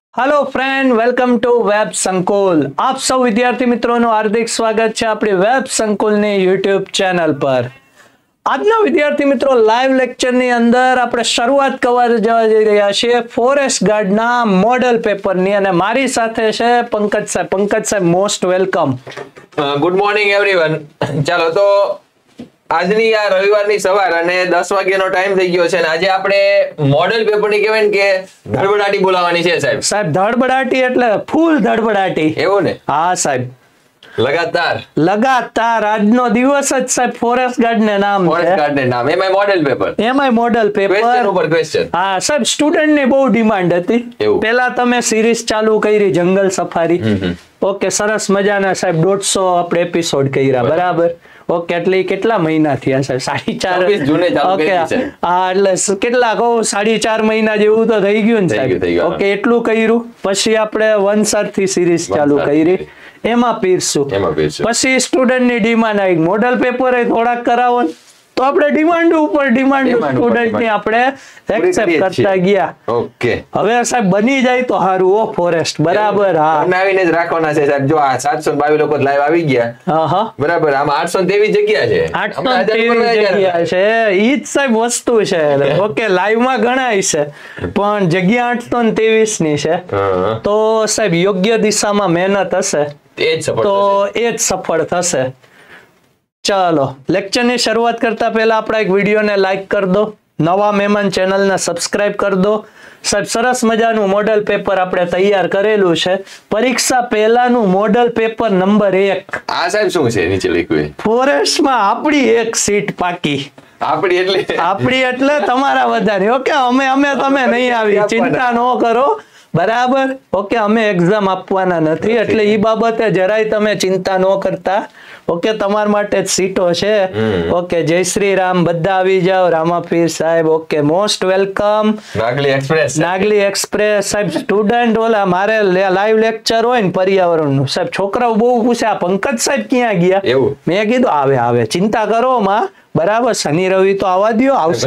Hello friend, welcome to web Sankul. आप सब विद्यार्थी मित्रों નું હાર્દિક સ્વાગત છે આપણી વેબ સંકુલની YouTube ચેનલ પર। આજના વિદ્યાર્થી મિત્રો લાઈવ લેક્ચરની અંદર આપણે શરૂઆત કરવા જઈ રહ્યા છીએ ફોરેસ્ટ ગાર્ડના મોડેલ પેપરની અને મારી સાથે છે પંકજ સાહેબ। પંકજ સાહેબ, most welcome. Good morning everyone. ચાલો તો આજની આ રવિવારની સવાર અને 10 વાગ્યાનો ટાઈમ થઈ ગયો છે અને આજે આપણે મોડેલ પેપરની કહેવાય ને કે ધડબડાટી બોલાવવાની છે સાહેબ। સાહેબ ધડબડાટી એટલે ફૂલ ધડબડાટી, એવું ને? હા સાહેબ, લગાતાર આજનો દિવસ જ સાહેબ ફોરેસ્ટ ગાર્ડ ને નામ છે, ફોરેસ્ટ ગાર્ડ ને નામ, એમાંય મોડેલ પેપર, ક્વેશ્ચન ઉપર ક્વેશ્ચન। હા સાહેબ, સ્ટુડન્ટ ની બહુ ડિમાન્ડ હતી। પેલા તમે સિરીઝ ચાલુ કરી જંગલ સફારી, ઓકે, સરસ મજાના સાહેબ 150 આપણે એપિસોડ કર્યા, બરાબર? ઓકે, એટલે કેટલા મહિના થયા સાહેબ? 4.5 જૂને ચાલુ કરી છે। હા, એટલે કેટલા કહો 4.5 મહિના જેવું તો થઈ ગયું ને સાહેબ? ઓકે, એટલું કર્યું પછી આપણે વનસર થી સિરીઝ ચાલુ કરી, એમાં પીરશું। પછી સ્ટુડન્ટ ની ડિમાન્ડ આવી, મોડેલ પેપર થોડાક કરાવો, તો આપણે ડિમાન્ડ ઉપર ડિમાન્ડ સ્ટુડન્ટ ની આપણે એક્સેપ્ટ કરતા ગયા। ઓકે, હવે સાહેબ બની જાય તો સારું હો ફોરેસ્ટ, બરાબર? હા, બનાવીને જ રાખવાના છે સાહેબ। જો આ 722 લોકો લાઈવ આવી ગયા, હા બરાબર, આમાં 823 જગ્યા છે, 823 જગ્યા છે, ઈ જ સાહેબ વસ્તુ છે। ઓકે, લાઈવ માં ગણાય છે પણ જગ્યા 823 ની છે, તો સાહેબ યોગ્ય દિશામાં મહેનત હશે તો એ જ સફળ થશે। ચાલો, લેક્ચરની શરૂઆત કરતા પહેલા આપણા એક વિડીયોને લાઈક કરી દો, નવા મહેમાન ચેનલને સબસ્ક્રાઇબ કરી દો। સાહેબ સરસ મજાનું મોડેલ પેપર આપણે તૈયાર કરેલું છે, પરીક્ષા પહેલાનું મોડેલ પેપર નંબર 1। આ સાહેબ શું છે નીચે લખ્યું? ફોરેસ્ટમાં આપણી એક સીટ પાકી। આપણી એટલે તમારા વધારે। ઓકે, અમે તમે નહીં આવી, ચિંતા ન કરો, બરાબર? ઓકે, અમે એક્ઝામ આપવાના નથી એટલે ઈ બાબતે જરાય તમે ચિંતા ન કરતા। ઓકે, તમારા માટે જ સીટો છે। ઓકે, જય શ્રી રામ, બધા આવી જાઓ, રામાપીર સાહેબ, okay, most welcome. Nagli express સાહેબ, સ્ટુડન્ટ ઓલા મારે લાઈવ લેક્ચર હોય ને પર્યાવરણનું સાહેબ, છોકરાઓ બહુ પૂછે આ પંકજ સાહેબ ક્યાં ગયા? મેં કીધું આવે, ચિંતા કરો માં, બરાબર? શનિ રવિ તો આવવા દો, આવશે।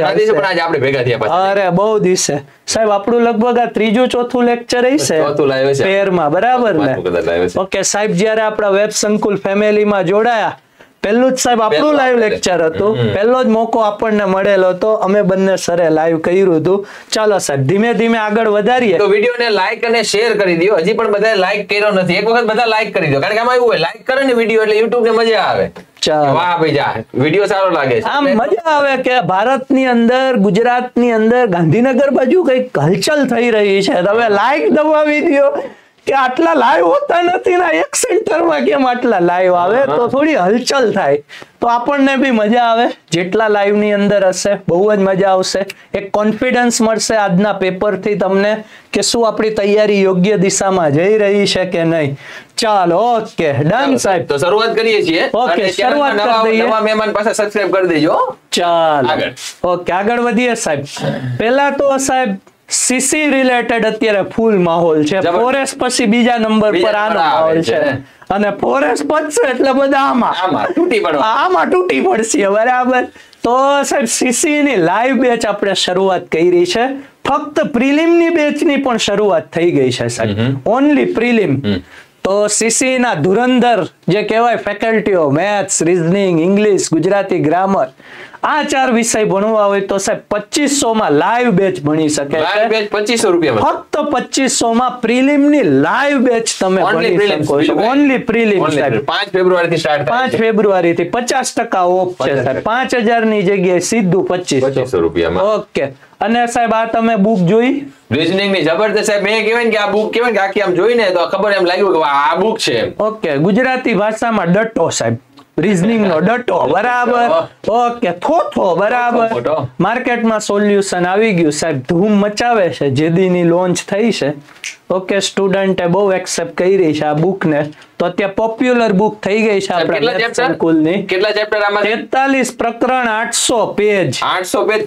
અરે બહુ દિવસે સાહેબ, આપણું લગભગ આ 3ું 4થું લેક્ચર હશે પેરમાં, બરાબર ને? ઓકે સાહેબ, જયારે આપણા વેબ સંકુલ ફેમિલીમાં જોડાયા, પહેલું જ સાહેબ આપણું લાઈવ લેક્ચર હતું, પહેલો જ મોકો આપણને મળેલો હતો, અમે બંને સરે લાઈવ કર્યું હતું। ચાલો સાહેબ ધીમે ધીમે આગળ વધારીએ। તો વિડીયોને લાઈક અને શેર કરી દો, હજી પણ બધાએ લાઈક કર્યો નથી, એક વખત બધા લાઈક કરી દો, કારણ કે આમાં એવું હોય લાઈક કરે ને વિડીયો એટલે YouTube ને મજા આવે। વાહ ભાઈ, જા વિડીયો સારો લાગે છે, આમ મજા આવે કે ભારતની અંદર, ગુજરાતની અંદર, ગાંધીનગર બાજુ કઈક હલચલ થઈ રહી છે, તમે લાઈક દબાવી દો કે આટલા લાઈવ હોતા નથી ને એક સેન્ટરમાં કેમ આટલા લાઈવ આવે, તો થોડી હલચલ થાય તો આપણને બી મજા આવે। જેટલા લાઈવ ની અંદર હશે બહુ જ મજા આવશે, એક કોન્ફિડન્સ મળશે આજના પેપરથી તમને કે શું આપણી તૈયારી યોગ્ય દિશામાં જઈ રહી છે કે નહીં। ચાલો, ઓકે, ડન સાહેબ, તો શરૂઆત કરીએ છીએ। ઓકે, શરૂઆત કરી દઈએ, નવા મહેમાન પાસે સબસ્ક્રાઇબ કરી દેજો। ચાલો ઓકે, આગળ વધીએ સાહેબ। પહેલા તો સાહેબ સીસી રિલેટેડ અત્યારે ફૂલ માહોલ છે, ફોરેસ્ટ પછી બીજા નંબર પર આનો માહોલ છે અને ફોરેસ્ટ પચશે એટલે બધા આમાં તૂટી પડશે, બરાબર? તો સાહેબ સીસી ની લાઈવ બેચ આપણે શરૂઆત કરી છે, ફક્ત પ્રિલિમ ની બેચ ની પણ શરૂઆત થઈ ગઈ છે સાહેબ, ઓનલી પ્રિલિમ। તો સીસી ના ધુરંધર જે કહેવાય ફેકલ્ટીઓ, maths, reasoning, English, Gujarati, grammar, આ 4 વિષય ભણવા હોય તો સાહેબ 2500 માં લાઈવ બેચ ભણી શકે છે। બેચ 2500 રૂપિયા, ફક્ત 2500 માં પ્રિલિમ ની લાઈવ બેચ તમે ભણી શકો છો, ઓનલી પ્રિલિમ સાહેબ। 5 ફેબ્રુઆરી થી સ્ટાર્ટ થાય, 5 ફેબ્રુઆરી થી 50% ઓફ છે સાહેબ, 5000 ની જગ્યાએ સીધું 2500 રૂપિયામાં। ઓકે, અને સાહેબ આ તમે બુક જોઈ રીઝનિંગ ની જબરદસ્ત સાહેબ, મેં કહેવાય કે આ બુક કહેવાય કે આખી આમ જોઈને તો ખબર એમ લાગ્યું કે આ બુક છે। ઓકે, ગુજરાતી ભાષામાં ડટો સાહેબ, રીઝનિંગ નો ડટો, બરાબર? ઓકે, થોથો, બરાબર? માર્કેટમાં સોલ્યુશન આવી ગયું સાહેબ, ધૂમ મચાવે છે, જેદીની લોન્ચ થઈ છે। ઓકે, સ્ટુડન્ટે બહુ એક્સેપ્ટ કરી છે આ બુક ને, તો અત્યારે પોપ્યુલર બુક થઈ ગઈ છે આપણા સંકુલની। કેટલા ચેપ્ટર આમાં? 43 પ્રકરણ, 800 પેજ, 800 પેજ,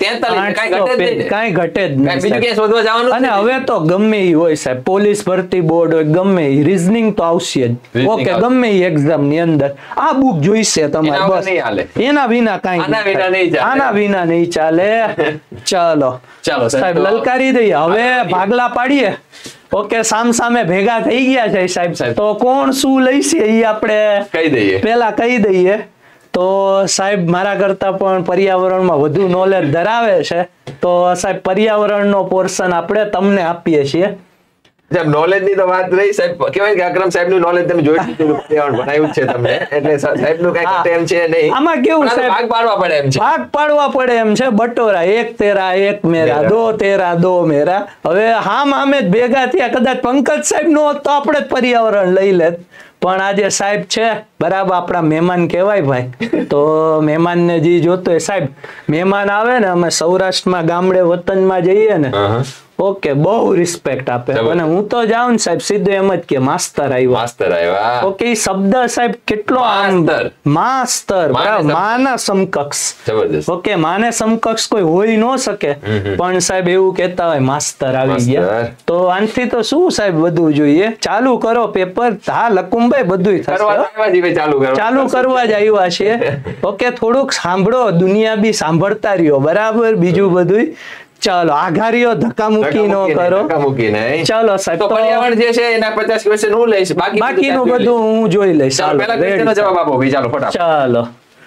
43 કાંઈ ઘટે જ નહીં, બીજું ક્યાંય શોધવા જવાનું અને હવે તો ગમે ઈ હોય સાહેબ, પોલીસ ભરતી બોર્ડ હોય, ગમે ઈ રીઝનિંગ તો આવશે જ। ઓકે, ગમે ઈ એક્ઝામ ની અંદર આ બુક જોઈશે તમારે, બસ એના વિના કાંઈ, આના વિના નહીં ચાલે। ચાલો સાહેબ લલકારી દઈએ, હવે ભાગલા પાડીએ ઓકે સામે ભેગા થઈ ગયા છે સાહેબ. તો કોણ શું લઈશે એ આપણે કહી દઈએ, પેલા કહી દઈએ. તો સાહેબ મારા કરતા પણ પર્યાવરણમાં વધુ નોલેજ ધરાવે છે, તો સાહેબ પર્યાવરણનો પોર્શન આપણે તમને આપીએ છીએ. સાહેબ નોલેજ ની તો વાત રહી, સાહેબ કહેવાય કે અકરમ સાહેબ નું નોલેજ તમે જોઈ લીધું, પર્યાવરણ ભણાવ્યું છે તમને, એટલે સાહેબ નું કઈ ટેમ છે નહીં. આમાં કેવું સાહેબ ભાગ પાડવા પડે એમ છે, ભાગ પાડવા પડે એમ છે. બટોરા એક તેરા એક મેરા, દો તેરા દો મેરા. હવે આમે જ ભેગા થયા. કદાચ પંકજ સાહેબ નો હોત તો આપણે જ પર્યાવરણ લઈ લેત, પણ આજે સાહેબ છે બરાબર, આપણા મહેમાન કહેવાય ભાઈ. તો મહેમાન ને જે જોતો હોય સાહેબ, મહેમાન આવે ને, અમે સૌરાષ્ટ્રમાં ગામડે વતનમાં જઈએ ને, ઓકે બહુ રિસ્પેક્ટ આપે. અને હું તો જાઉં ને સાહેબ સીધું એમ જ કે માસ્તર આવ્યા. ઓકે એ શબ્દ સાહેબ કેટલો માસ્તર, માના સમકક્ષ. ઓકે માને સમકક્ષ કોઈ હોઈ ન શકે, પણ સાહેબ એવું કહેતા હોય માસ્તર આવી ગયા. તો આનથી તો શું સાહેબ વધુ જોઈએ. ચાલુ કરો પેપર. હા લકુમભાઈ બધું થશે, ચાલુ કરવા જ આવ્યા છે. ઓકે થોડુંક સાંભળો, દુનિયા બી સાંભળતા રહ્યો બરાબર. બીજું બધું ચાલો આઘારીઓ ધક્કા મૂકી નો કરો. ચાલો સાહેબ તો પર્યાવરણ જે છે એના 50 ક્વેશ્ચન હું લઈશ, બાકીનું બધું હું જોઈ લઈશ. પહેલા ક્વેશ્ચનનો જવાબ આપો ભાઈ, ચાલો ફટાફટ. ચાલો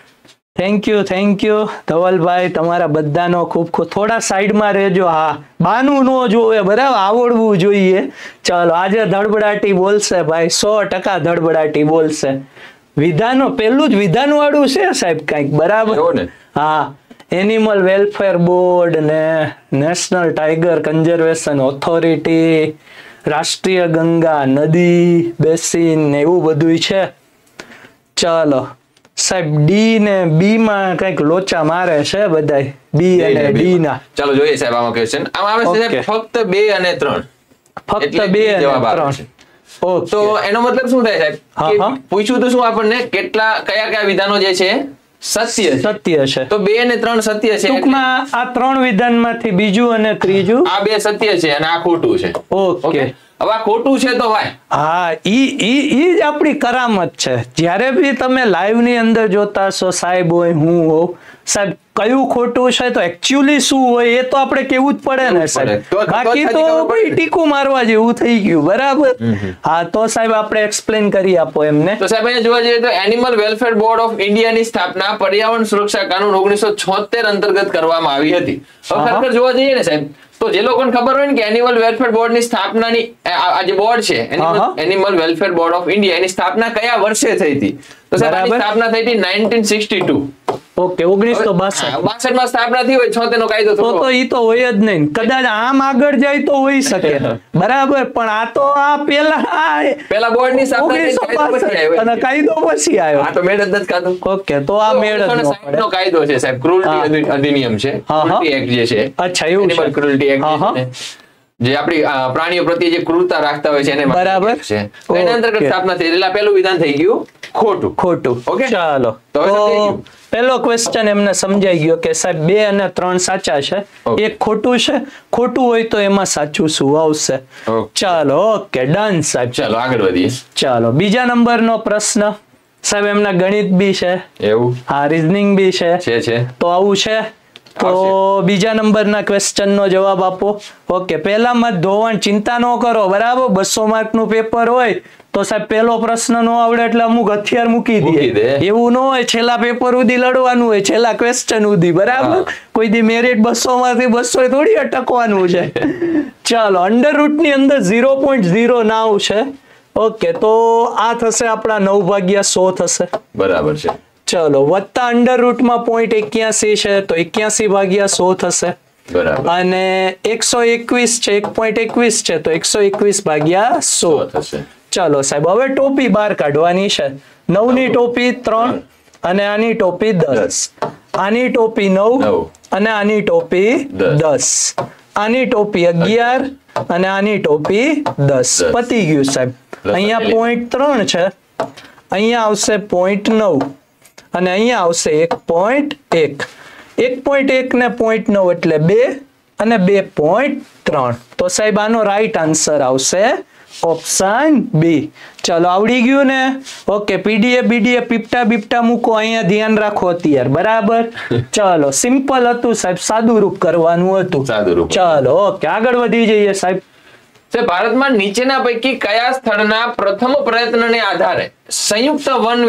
થેન્ક યુ ધવલભાઈ, તમારા બધાનો ખૂબ ખૂબ. થોડા સાઈડમાં રહેજો. હા બાનું નો જોવે બરાબર, આવડવું જોઈએ. ચાલો આજે ધડબડાટી બોલશે ભાઈ, 100% ધડબડાટી બોલશે. વિધાનો પેલું જ વિધાન વાળું છે સાહેબ કઈક બરાબર. હા એનિમલ વેલફેર બોર્ડ ને નેશનલ ટાઈગર કન્ઝર્વેશન ઓથોરિટી, રાષ્ટ્રીય ગંગા નદી બેસિન ને એવું બધું છે. ચાલો સાહેબ ડી ને બી માં કઈક લોચા મારે છે બધા, બી અને ડી ના. ચાલો જોઈએ સાહેબ આમાં ક્વેશ્ચન. આમાં આવે છે ફક્ત 2 અને 3, ફક્ત 2 અને 3. તો એનો મતલબ શું થાય સાહેબ? પૂછ્યું તો શું આપણને કયા વિધાનો જે છે સત્ય છે. તો 2 અને 3 સત્ય છે. ટૂંકમાં આ 3 વિધાનમાંથી બીજું અને ત્રીજું, આ 2 સત્ય છે અને આ ખોટું છે. ઓકે હવે આ ખોટું છે તો ભાઈ હા ઈ જ આપણી કરામત છે. જ્યારે બી તમે લાઈવ ની અંદર જોતા હશો સાહેબ હોય હું હોઉં, સાહેબ કયું ખોટું છે તો એકચ્યુઅલી શું હોય એ તો આપણે કેવું જ પડે ને સાહેબ. બાકી તો ભાઈ ટીકું મારવા જેવું થઈ ગયું બરાબર. હા તો સાહેબ આપણે એક્સપ્લેન કરી આપો એમને. તો સાહેબ અહીંયા જોવા જઈએ તો એનિમલ વેલફેર બોર્ડ ઓફ ઇન્ડિયાની સ્થાપના પર્યાવરણ સુરક્ષા કાનૂન 1976 અંતર્ગત કરવામાં આવી હતી. ખરેખર જોવા જઈએ ને સાહેબ, તો જે લોકોને ખબર હોય ને કે એનિમલ વેલફેર બોર્ડ ની સ્થાપનાની આ જે બોર્ડ છે animal welfare board of India, એની સ્થાપના કયા વર્ષે થઈ હતી? તો સાહેબ આની સ્થાપના થઈ હતી 1962. ઓકે 1962 માં સ્થાપના થઈ હોય 76 નો કાયદો તો ઈ તો હોય જ નહીં. કદાચ આમ આગળ જાય તો હોઈ શકે બરાબર, પણ આ તો આ પેલા બોર્ડ ની સ્થાપના અને કાયદો પછી આવ્યો. આ તો મેળ જ નથી ખાતો. ઓકે તો આ મેળ જ નો કાયદો છે સાહેબ, ક્રુઅલ્ટી અધિનિયમ છે, ક્રુઅલ્ટી એક્ટ જે છે. અચ્છા એવું છે, ક્રુઅલ્ટી એક્ટ જે આપણી પ્રાણીઓ પ્રત્યે જે ક્રૂરતા રાખતા હોય છે એને બરાબર છે. એના અંતર્ગત સ્થાપના થઈ. એટલે પહેલું વિધાન થઈ ગયું ખોટું. ઓકે ચાલો તો પહેલો ક્વેશ્ચન એમને સમજાઈ ગયો કે સાહેબ 2 અને 3 સાચા છે, એક ખોટું છે. ખોટું હોય તો એમાં સાચું શું આવશે? ચાલો ઓકે ડન સાહેબ. ચાલો આગળ વધીએ. ચાલો બીજા નંબરનો પ્રશ્ન સાહેબ, એમના ગણિત બી છે એવું, હા રીઝનિંગ બી છે. તો આવું છે. તો બીજા નંબરના ક્વેશ્ચન નો જવાબ આપો. ઓકે પહેલામાં ધોવાણ ચિંતા ન કરો બરાબર. 200 માર્ક નું પેપર હોય તો સાહેબ પહેલો પ્રશ્ન નો આવડે એટલે અમુક હથિયાર મૂકી દે. એવું ન હોય, છેલ્લા પેપર સુધી લડવાનું હોય, છેલ્લા ક્વેશ્ચન સુધી બરાબર. કોઈ દી મેરિટ 200 માંથી 200 થોડી અટકવાનું છે. ચાલો અંડરરૂટ ની અંદર 0.09 છે. ઓકે તો આ થશે આપણા 9 ભાગ્યા 100 થશે બરાબર છે. ચલો વત્તા અંડરરૂટ માં 0.81 છે તો 81 ભાગ્યા 100 થશે બરાબર. અને 121 છે 1.21 છે તો 121 ભાગ્યા 100 થશે. ચાલો સાહેબ હવે ટોપી બહાર કાઢવાની છે. 9 ની ટોપી 3 અને આની ટોપી 10, આની ટોપી 9 અને આની ટોપી 10, આની ટોપી 11 અને આની ટોપી 10. પતી ગયું સાહેબ. અહીંયા 0.3 છે, અહીંયા આવશે 0.9 અને અહીંયા આવશે 1.1. 1.1 ને 0.9 એટલે 2 અને 2.3. તો સાહેબ આનો રાઈટ આન્સર આવશે ઓપ્શન બી. ચાલો આવડી ગયું ને? ઓકે પીડીએફ પીપટા મૂકો, અહીંયા ધ્યાન રાખો અત્યારે બરાબર. ચાલો સિમ્પલ હતું સાહેબ, સાદું રૂપ કરવાનું હતું. ચાલો ઓકે આગળ વધી જઈએ સાહેબ. છે ભારતમાં નીચેના પૈકી કયા સ્થળના પ્રથમ પ્રયત્નને આધારે સંયુક્ત વન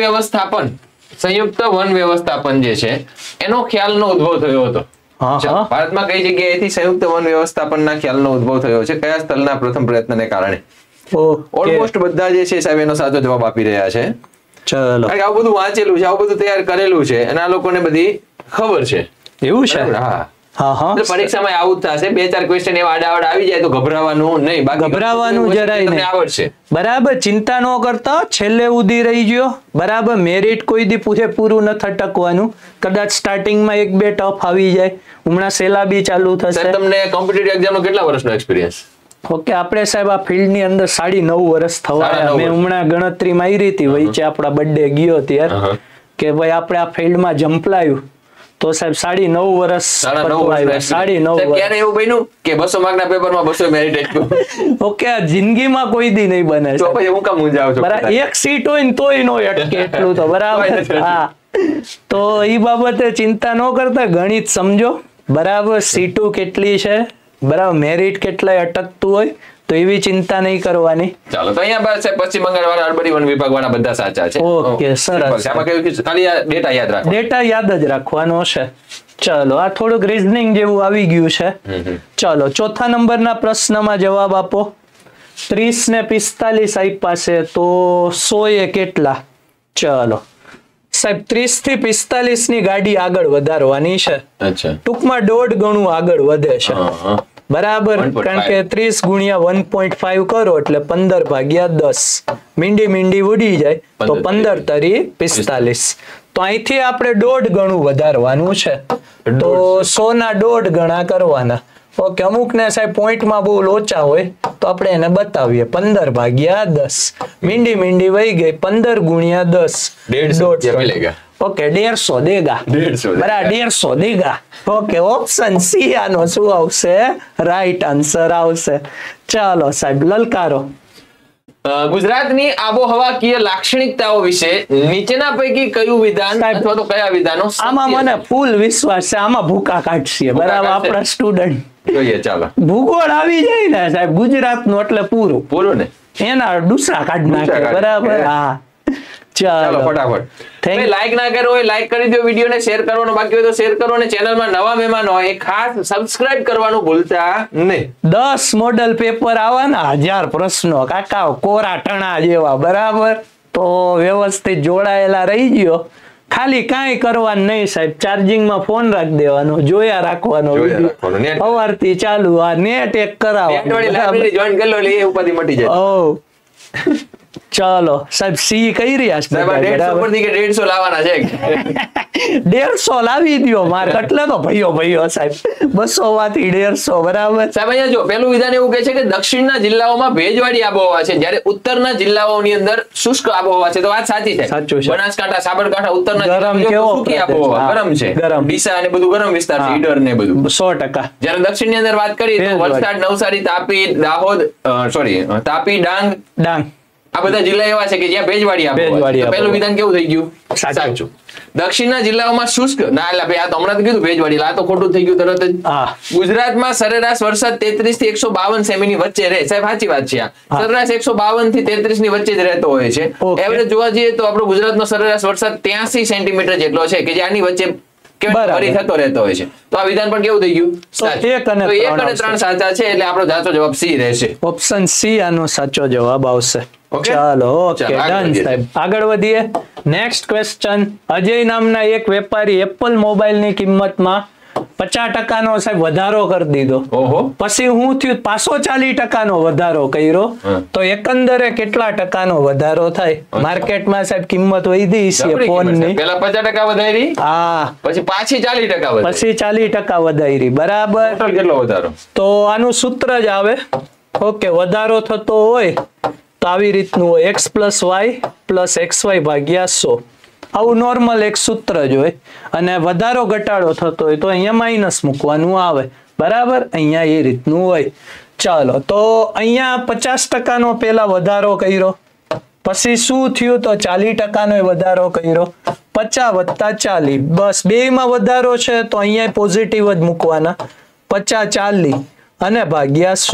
વ્યવસ્થાપન જે છે એનો ખ્યાલનો ઉદ્ભવ થયો હતો? ભારતમાં કઈ જગ્યાએથી સંયુક્ત વન વ્યવસ્થાપનના ખ્યાલનો ઉદ્ભવ થયો છે? કયા સ્થળના પ્રથમ પ્રયત્નને કારણે? ઓલમોસ્ટ બધા જે છે સાહેબ એનો સાચો જવાબ આપી રહ્યા છે. ચલો, આવું બધું વાંચેલું છે, આવું બધું તૈયાર કરેલું છે અને આ લોકોને બધી ખબર છે. એવું છે? હા. પરીક્ષામાં આવું જ થશે. 2-4 ક્વેશ્ચન એવા આડાવડ આવી જાય તો ગભરાવાનું નહીં. ગભરાવાનું જરાય નહીં. આવડશે બરાબર. ચિંતા ન કરતા, છેલ્લે ઉધી રહી ગયો. બરાબર. મેરિટ કોઈ દી પૂરું નથી અટકવાનું. કદાચ સ્ટાર્ટિંગમાં 1-2 ટફ આવી જાય. હમણાં સેલાબી ચાલુ થશે. તમને કોમ્પિટિટિવ એક્ઝામનો કેટલા વર્ષનો એક્સપિરિયન્સ? ઓકે, આપણે સાહેબ આ ફિલ્ડની અંદર 9.5 વર્ષ થવા. મેં હમણાં ગણતરી મારી હતી વચ્ચે આપણા બર્થડે ગયો ત્યારે કે ભાઈ આપણે આ ફિલ્ડમાં જંપલાયું તો સાહેબ 9.5 વર્ષ. 9.5 ક્યારે એવું બન્યું કે 200 માર્કના પેપરમાં 200 મેરિટ આપ્યું? ઓકે, આ જિંદગીમાં કોઈ દી નહીં બને. તો પછી હું કામ મૂંઝાવ છું? બરાબર. એક સીટ હોય ને તોય નો અટકે એટલું તો બરાબર. હા, તો એ બાબતે ચિંતા ન કરતા, ગણિત સમજો. બરાબર. સીટો કેટલી છે, બરાબર, મેરિટ કેટલાય અટકતું હોય તો એવી ચિંતા નહીં કરવાની. ચાલો, તો અહીંયા બસ પશ્ચિમ બંગાળ વાળા, અરવલ્લી વન વિભાગ વાળા બધા સાચા છે. ઓકે, સરસ. આમાં કેવું કે ખાલી ડેટા યાદ રાખો. ડેટા યાદ જ રાખવાનો છે. ચલો, આ થોડુંક રીઝનિંગ જેવું આવી ગયું છે. ચલો, ચોથા નંબરના પ્રશ્નમાં જવાબ આપો. 30 ને 45 આપ્યા છે તો 100 એ કેટલા? ચલો સાહેબ, 30 થી 45 ની ગાડી આગળ વધારવાની છે. ટૂંકમાં 1.5 ગણું આગળ વધે છે. બરાબર. કારણ કે 30 ગુણ્યા 1.5 કરો એટલે 15/10. મીંડી ઉડી જાય તો 15 તરી 45. તો અહીંથી આપણે 1.5 ગણું વધારવાનું છે તો 100 ના 1.5 ગણા કરવાના. ઓકે, અમુક ને સાહેબ પોઈન્ટમાં બહુ લોચા હોય તો આપણે એને બતાવીએ. 15/10. મીંડી વહી ગઈ. 15 ગુણ્યા 10 150. ઓકે, 150 દેગા. બરાબર, 150 દેગા. ઓકે, ઓપ્શન સી આનો શું આવશે? રાઈટ આન્સર આવશે. ચાલો સાહેબ, લલકારો. ગુજરાતની આબોહવાકીય લાક્ષણિકતાઓ વિશે નીચેના પૈકી કયું વિધાન અથવા તો કયા વિધાનો? આમાં મને ફૂલ વિશ્વાસ છે, આમાં ભૂકા કાઢશે. બરાબર, આપણા સ્ટુડન્ટ. જોઈએ, ચાલો. ભૂગોળ આવી જાય ને સાહેબ ગુજરાતનું એટલે પૂરું ને એના ડુસરા કાઢ નાખે. બરાબર. હા, ચાલો ફટાફટ. લાઈક ના કર્યો હોય લાઈક કરી દો, વિડીયોને શેર કરવાનો બાકી હોય તો શેર કરો, અને ચેનલમાં નવા મહેમાન હોય ખાસ સબસ્ક્રાઇબ કરવાનું ભૂલતા નહીં. 10 મોડલ પેપર આવવાના, 1000 પ્રશ્નો કાકા કોરા ટણા જેવા. બરાબર. તો વ્યવસ્થિત જોડાયેલા રહી ગયો. ખાલી કાંઈ કરવાનું નહીં સાહેબ, ચાર્જિંગમાં ફોન રાખી દેવાનો, જોયા રાખવાનો. સવારથી ચાલુ આ નેટ એક કરાવવાનું. જોઈન કરી લો, એ ઉપાધિ મટી જાય. ચાલો સાહેબ, સી કઈ રહ્યા છે? 150 લાવવાના છે. 150 લાવી દો માર્ક એટલે તો ભયો સાહેબ. 200 માંથી 150. બરાબર સાહેબ. અહીંયા જો પેલું વિધાન એવું કહે છે કે દક્ષિણના જિલ્લાઓમાં ભેજવાળી આબોહવા છે, જ્યારે ઉત્તરના જિલ્લાઓની અંદર શુષ્ક આબોહવા છે. તો વાત સાચી છે. બનાસકાંઠા, સાબરકાંઠા, ઉત્તરના જિલ્લાઓ સૂકી આબોહવા, ગરમ છે. ડીસા અને બધું ગરમ વિસ્તાર છે, ઈડર ને બધું 100%. જ્યારે દક્ષિણની અંદર વાત કરીએ તો વલસાડ, નવસારી, તાપી, દાહોદ, તાપી, ડાંગ આ બધા જિલ્લા એવા છે કે જ્યાં ભેજવાળી આબોહવા. પહેલું વિધાન કેવું થઈ ગયું? સાચું. દક્ષિણના જિલ્લાઓમાં શુષ્ક ના, એટલે ભાઈ આ તો હમણાં કીધું ભેજવાળી, આ તો ખોટું થઈ ગયું તરત જ. ગુજરાતમાં સરેરાશ વરસાદ 33 થી 152 સેમી ની વચ્ચે રહે. સાહેબ સાચી વાત છે. આ સરેરાશ 152 થી 33 ની વચ્ચે જ રહેતો હોય છે. એવરેજ જોવા જઈએ તો આપણો ગુજરાતનો સરેરાશ વરસાદ 83 સેન્ટીમીટર જેટલો છે કે જે આની વચ્ચે થતો રહેતો હોય છે. તો આ વિધાન પણ કેવું થઈ ગયું? 1 અને 3 સાચા છે, એટલે આપણો સાચો જવાબ સી રહેશે. ઓપ્શન સી આનો સાચો જવાબ આવશે. ચાલો, ઓકે, ડન સાહેબ. આગળ વધીએ. Next question. અજય નામના એક વેપારી એપલ મોબાઈલની કિંમતમાં 50% સાહેબ વધારો કરી દીધો. પછી હું થયું 540% વધારો કર્યો તો એકંદરે કેટલા ટકાનો વધારો થાય? માર્કેટમાં સાહેબ કિંમત વધી છે ફોનની. પહેલા 50% વધારી, હા, પછી પાછી 40% વધારી, પછી 40% વધારી. બરાબર. કેટલો વધારો? તો આનું સૂત્ર જ આવે. ઓકે, વધારો થતો હોય તો આવી રીતનું હોય, x + y + xy ભાગ્યા 100. આવું નોર્મલ એક સૂત્ર જ હોય. અને વધારો ઘટાડો થતો હોય તો અહીંયા માઇનસ મૂકવાનું આવે. બરાબર. અહીંયા એ રીતનું હોય. ચાલો, તો અહીંયા 50% નો પેલા વધારો કર્યો, પછી શું થયું તો 40% નો વધારો કર્યો. 50 + 40, બસ બેમાં વધારો છે તો અહીંયા પોઝિટિવ જ મૂકવાના. 50 40 અને ભાગ્યા 100.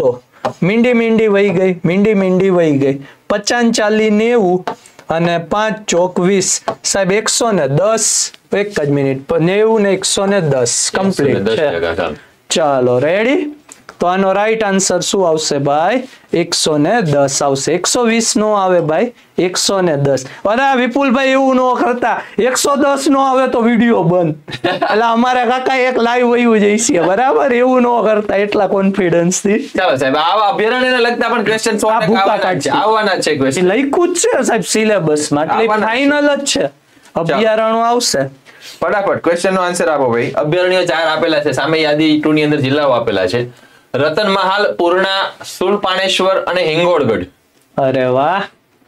મીંડી વહી ગઈ, મીંડી વહી ગઈ. 50 40 90 અને 5 ચોક 20 સાહેબ 110. એક જ મિનિટ, 90 ને 110 કમ્પ્લીટ છે. ચાલો રેડી. તો આનો રાઈટ આન્સર શું આવશે ભાઈ? 110 આવશે. 120 નો આવે ભાઈ, 110. અરે વિપુલભાઈ એવું નો કરતા, 110 નો આવે તો વિડીયો બંધ. એટલે અમારે કાકા એક લાઈવ વયું જઈશે, બરાબર? એવું નો કરતા એટલા કોન્ફિડન્સ થી. ચાલો સાહેબ, આવા અભયારણ્યને લગતા પણ ક્વેશ્ચન આવવાના છે. ક્વેશ્ચન લખ્યું જ છે સાહેબ સિલેબસ માં, એટલે ફાઇનલ જ છે. અભયારણ્ય આવશે. ફટાફટ ક્વેશ્ચન નો આન્સર આપો ભાઈ. અભયારણ્ય 4 આપેલા છે, સામે યાદી 2 ની અંદર જિલ્લાઓ આપેલા છે. રતનમહાલ, પૂર્ણા, સુલપાણેશ્વર અને હિંગોળગઢ. અરે વાહ.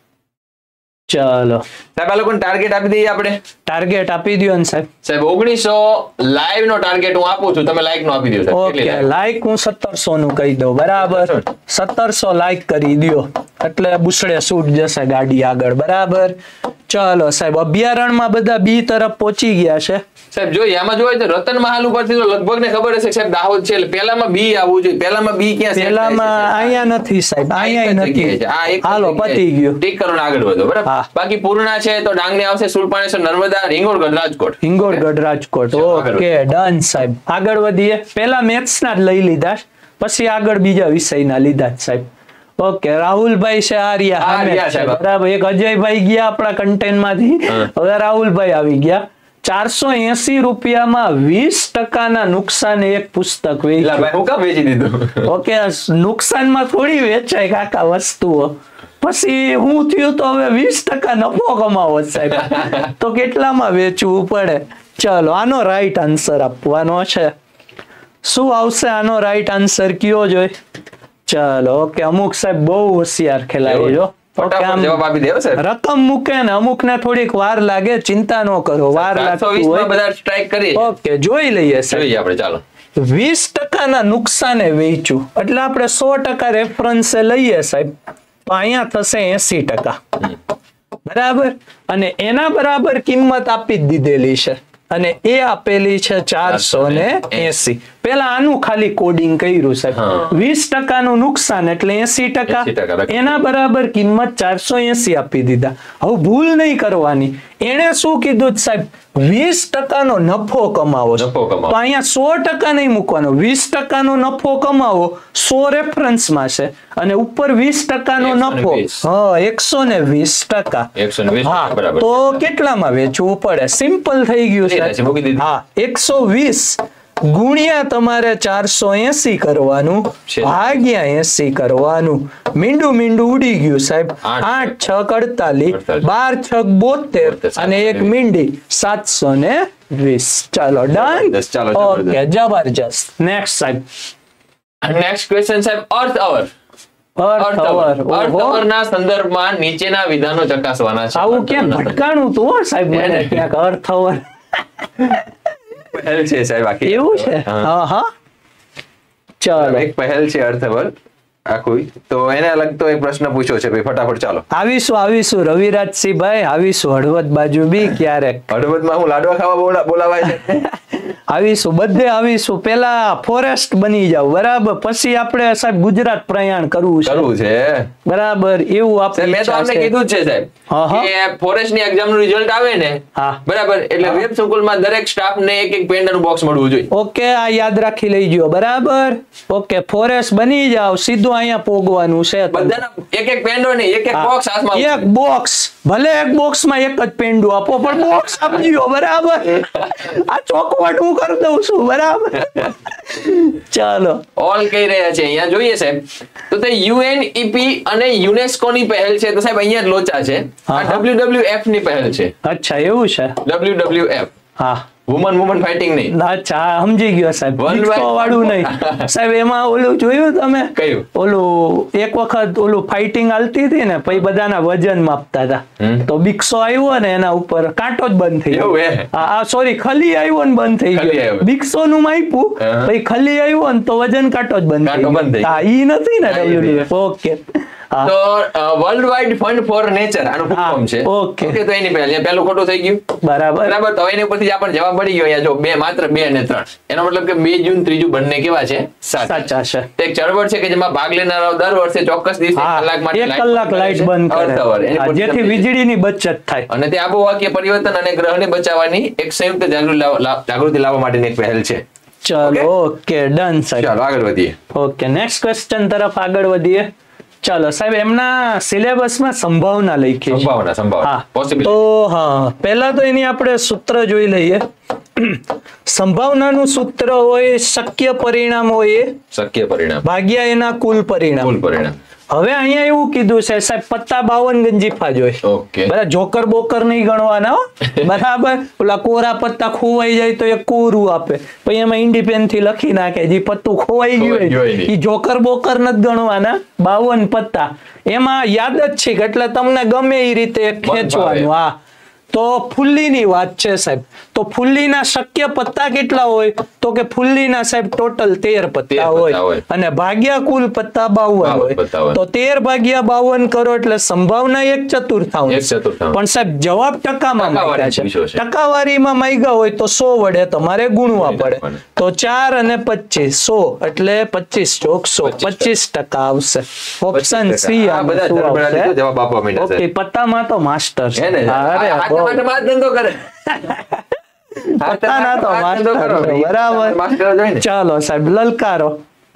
ચાલો સાહેબ, આ લોકોને ટાર્ગેટ આપી દઈએ આપણે. ટાર્ગેટ આપી દો ને સાહેબ. સાહેબ 1900 લાઈવ નો ટાર્ગેટ હું આપું છું, તમે લાઈક નો આપી દો સાહેબ. ઓકે, લાઈક હું 1700 નું કહી દઉં, બરાબર? 1700 લાઈક કરી દો એટલે બુસડે છૂટ જશે ગાડી આગળ, બરાબર? ચાલો સાહેબ, અભયારણ્યમાં બધા બી તરફ પહોંચી ગયા છે. સાહેબ જોઈએ આમાં જોઈએ તો રતનમહાલ ઉપરથી તો લગભગ ને ખબર હશે સાહેબ દાહોદ છે, એટલે પેલામાં બી આવવું જોઈએ. પેલામાં બી ક્યાં છે? પેલામાં અહીંયા નથી સાહેબ, અહીંયા નથી. હાલો પતી ગયું, ઠીક કરો ને આગળ વધો, બરાબર? બાકી પૂર્ણા છે તો ડાંગની આવશે, સુલપાણેશ્વર, નર્મદા, હિંગોળગઢ, રાજકોટ. હિંગોળગઢ, રાજકોટ. ઓકે ડન સાહેબ. આગળ વધીએ. પેલા મેથ્સ ના જ લઈ લીધા, પછી આગળ બીજા વિષયના લીધા સાહેબ. ઓકે, રાહુલભાઈ છે આર્યા, બરાબર? એક અજયભાઈ ગયા આપણા કન્ટેન્ટ માંથી, હવે રાહુલભાઈ આવી ગયા. 480 રૂપિયામાં 20% નુકસાને એક પુસ્તક વેચી દીધું. ઓકે, નુકસાનમાં થોડી વેચાય કાકા વસ્તુઓ. પછી હું થયું તો હવે 20% નફો કમાવો સાહેબ, તો કેટલામાં વેચવું પડે? ચલો, આનો રાઈટ આન્સર આપવાનો છે. શું આવશે આનો રાઈટ આન્સર? કયો જોઈ. ચાલો ઓકે, અમુક સાહેબ બહુ હોશિયાર ખેલાડી જો. રકમ મૂકે ને અમુક ને થોડીક વાર લાગે, ચિંતા ન કરો, વાર લાગે. ઓકે, જોઈ લઈએ આપણે. ચાલો, 20% ના નુકસાને વેચ્યું એટલે આપણે 100% રેફરન્સે લઈએ સાહેબ, તો અહીંયા થશે 80%, બરાબર? અને એના બરાબર કિંમત આપી જ દીધેલી છે, અને એ આપેલી છે 480. પેલા આનું ખાલી કોડિંગ કર્યું સાહેબ. 20% નું નુકસાન એટલે 80%, એના બરાબર કિંમત 480 આપી દીધા. હવે ભૂલ નહીં કરવાની, એને શું કીધું સાહેબ? 20% નો નફો કમાવો. તો અહીંયા 100% નહીં મૂકવાનો, 20% નો નફો કમાવો. 100 રેફરન્સ માં છે અને ઉપર 20% નો નફો. 120%. હા, તો કેટલામાં વેચવું પડે? સિમ્પલ થઈ ગયું છે. હા, 120 ગુણ્યા તમારે 480 કરવાનું, ભાગ્યા 80 કરવાનું. મીંડું ઉડી ગયું સાહેબ. 8 6 48, 12 6 72 અને એક મીંડી 720. ચાલો ડન. ઓકે, જબરજસ્ત. નેક્સ્ટ સાહેબ. નેક્સ્ટ ક્વેશ્ચન સાહેબ, અર્થ અવર ના સંદર્ભમાં નીચેના વિધાનો ચકાસવાના છે. આવું કેમ ભટકાણું તું સાહેબ મને ક્યાંક? અર્થ અવર પહેલ છે સાહેબ, આખી એવું છે. હા, ચાલો, એક પહેલ છે અર્થ અવર આખું, તો એને લગતો એક પ્રશ્ન પૂછ્યો છે ભાઈ, ફટાફટ ચાલો. આવીશું રવિરાજસિંહ ભાઈ, આવીશું હળવદ બાજુ બી ક્યારેક. હળવદમાં હું લાડવા ખાવા બોલાવાય છે. આવીશું, બધે આવીશું. પેલા ફોરેસ્ટ બની જાવ, બરાબર? પછી આપણે સાહેબ ગુજરાત પ્રયાણ કરવું છે, બરાબર? એવું આપણે મેં તો આપણે કીધું છે સાહેબ કે ફોરેસ્ટ ની એક્ઝામ નું રિઝલ્ટ આવે ને, બરાબર, એટલે વેબ સંકુલમાં દરેક સ્ટાફ ને એક પેન નું બોક્સ મળવું જોઈએ. ઓકે, આ યાદ રાખી લેજો, બરાબર? ઓકે, ફોરેસ્ટ બની જાવ, સીધું અહીંયા પોગવાનું છે. બધાના એક પેન્ડો ને એક બોક્સ હાથમાં, એક બોક્સ, ભલે એક બોક્સ માં એક જ પેન્ડું આપો, પણ બોક્સ આપજો, બરાબર? આ ચોકવટ હું કરી દઉં છું, બરાબર? ચાલો, ઓલ કહી રહ્યા છે અહીંયા જોઈએ સાહેબ, તો તે UNEP અને યુનેસ્કો ની પહેલ છે, તો સાહેબ અહીંયા જ લોચા છે. આ WWF ની પહેલ છે. અચ્છા, એવું છે. WWF. હા, વુમન ફાઇટિંગ નહીં. અચ્છા, સમજી ગયો સાહેબ. વાળું નહીં સાહેબ. એમાં ઓલું જોયું તમે? કયું? ઓલું એક વખત ઓલું ફાઇટિંગ હાલતી હતી ને, પછી બધાના વજન માપતા હતા, તો બિક્સો આવ્યો ને એના ઉપર કાંટો જ બંધ થઈ ગયો. હા, સોરી, ખલી આવ્યો ને બંધ થઈ ગયો. બિક્સો નું માપ્યું, પછી ખલી આવ્યો ને તો વજન કાંટો જ બંધ થઈ ગયો. હા, ઈ નથી ને WWF. ઓકે, તો world wide fund for nature આનું ફોર્મ છે. ઓકે તો એની પહેલું ખોટું થઈ ગયું. બરાબર. તો એની ઉપરથી આપણને જવાબ મળી ગયો. અહીંયા જો માત્ર 2 અને 3. એનો મતલબ કે 2 જૂન 3 જૂન બંને કેવા છે? સાચા છે. એક ચળવળ છે કે જેમાં ભાગ લેનારાઓ દર વર્ષે ચોક્કસ દિવસે કલાક માટે 1 કલાક લાઇટ બંધ કરે જેથી વીજળીની બચત થાય. અને તે આબોહવા પરિવર્તન અને ગ્રહને બચાવવાની એક સંયુક્ત જાગૃતિ લાવવા માટેની એક પહેલ છે. ચલો ઓકે ડન સાહેબ. ચાલો આગળ વધીએ. ઓકે નેક્સ્ટ ક્વેશ્ચન તરફ આગળ વધીએ. ચાલો સાહેબ એમના સિલેબસમાં સંભાવના લખી છે. સંભાવના તો હા પહેલા તો એની આપણે સૂત્ર જોઈ લઈએ. સંભાવનાનું સૂત્ર હોય શક્ય પરિણામ હોય ભાગ્યા એના કુલ પરિણામ. હવે અહીંયા એવું કીધું છે સાહેબ પત્તા 52 ગંજીફા જોઈએ. બરાબર જોકર બોકર નહીં ગણવાના હો. બરાબર ઓલા કોરા પત્તા ખોવાઈ જાય તો એક કોરું આપે પછી એમાં ઇન્ડિપેન્ડ થી લખી નાખે જે પત્તું ખોવાઈ ગયું એ જોકર બોકર નથી ગણવાના. 52 પત્તા એમાં યાદ જ છે કે એટલે તમને ગમે એ રીતે ખેંચવાનું. હા તો ફુલ્લીની વાત છે સાહેબ. તો ફુલ્લીના શક્ય પત્તા કેટલા હોય તો કે ફુલ્લીના સાહેબ ટોટલ 13 પત્તા હોય અને ભાગ્યા કુલ પત્તા 52 હોય. તો 13 ભાગ્યા 52 કરો એટલે સંભાવના 1/4. પણ સાહેબ જવાબ ટકામાં માંગ્યા છે. ટકાવારીમાં માંગ્યા હોય તો 100 વડે તમારે ગુણવા પડે. તો 4 અને 25 100 એટલે 25 ચોક 100 25% આવશે. ઓપ્શન સી આવશે. ઓકે પત્તામાં તો માસ્ટર છે. અરે ચાલો સાહેબ લલકારો.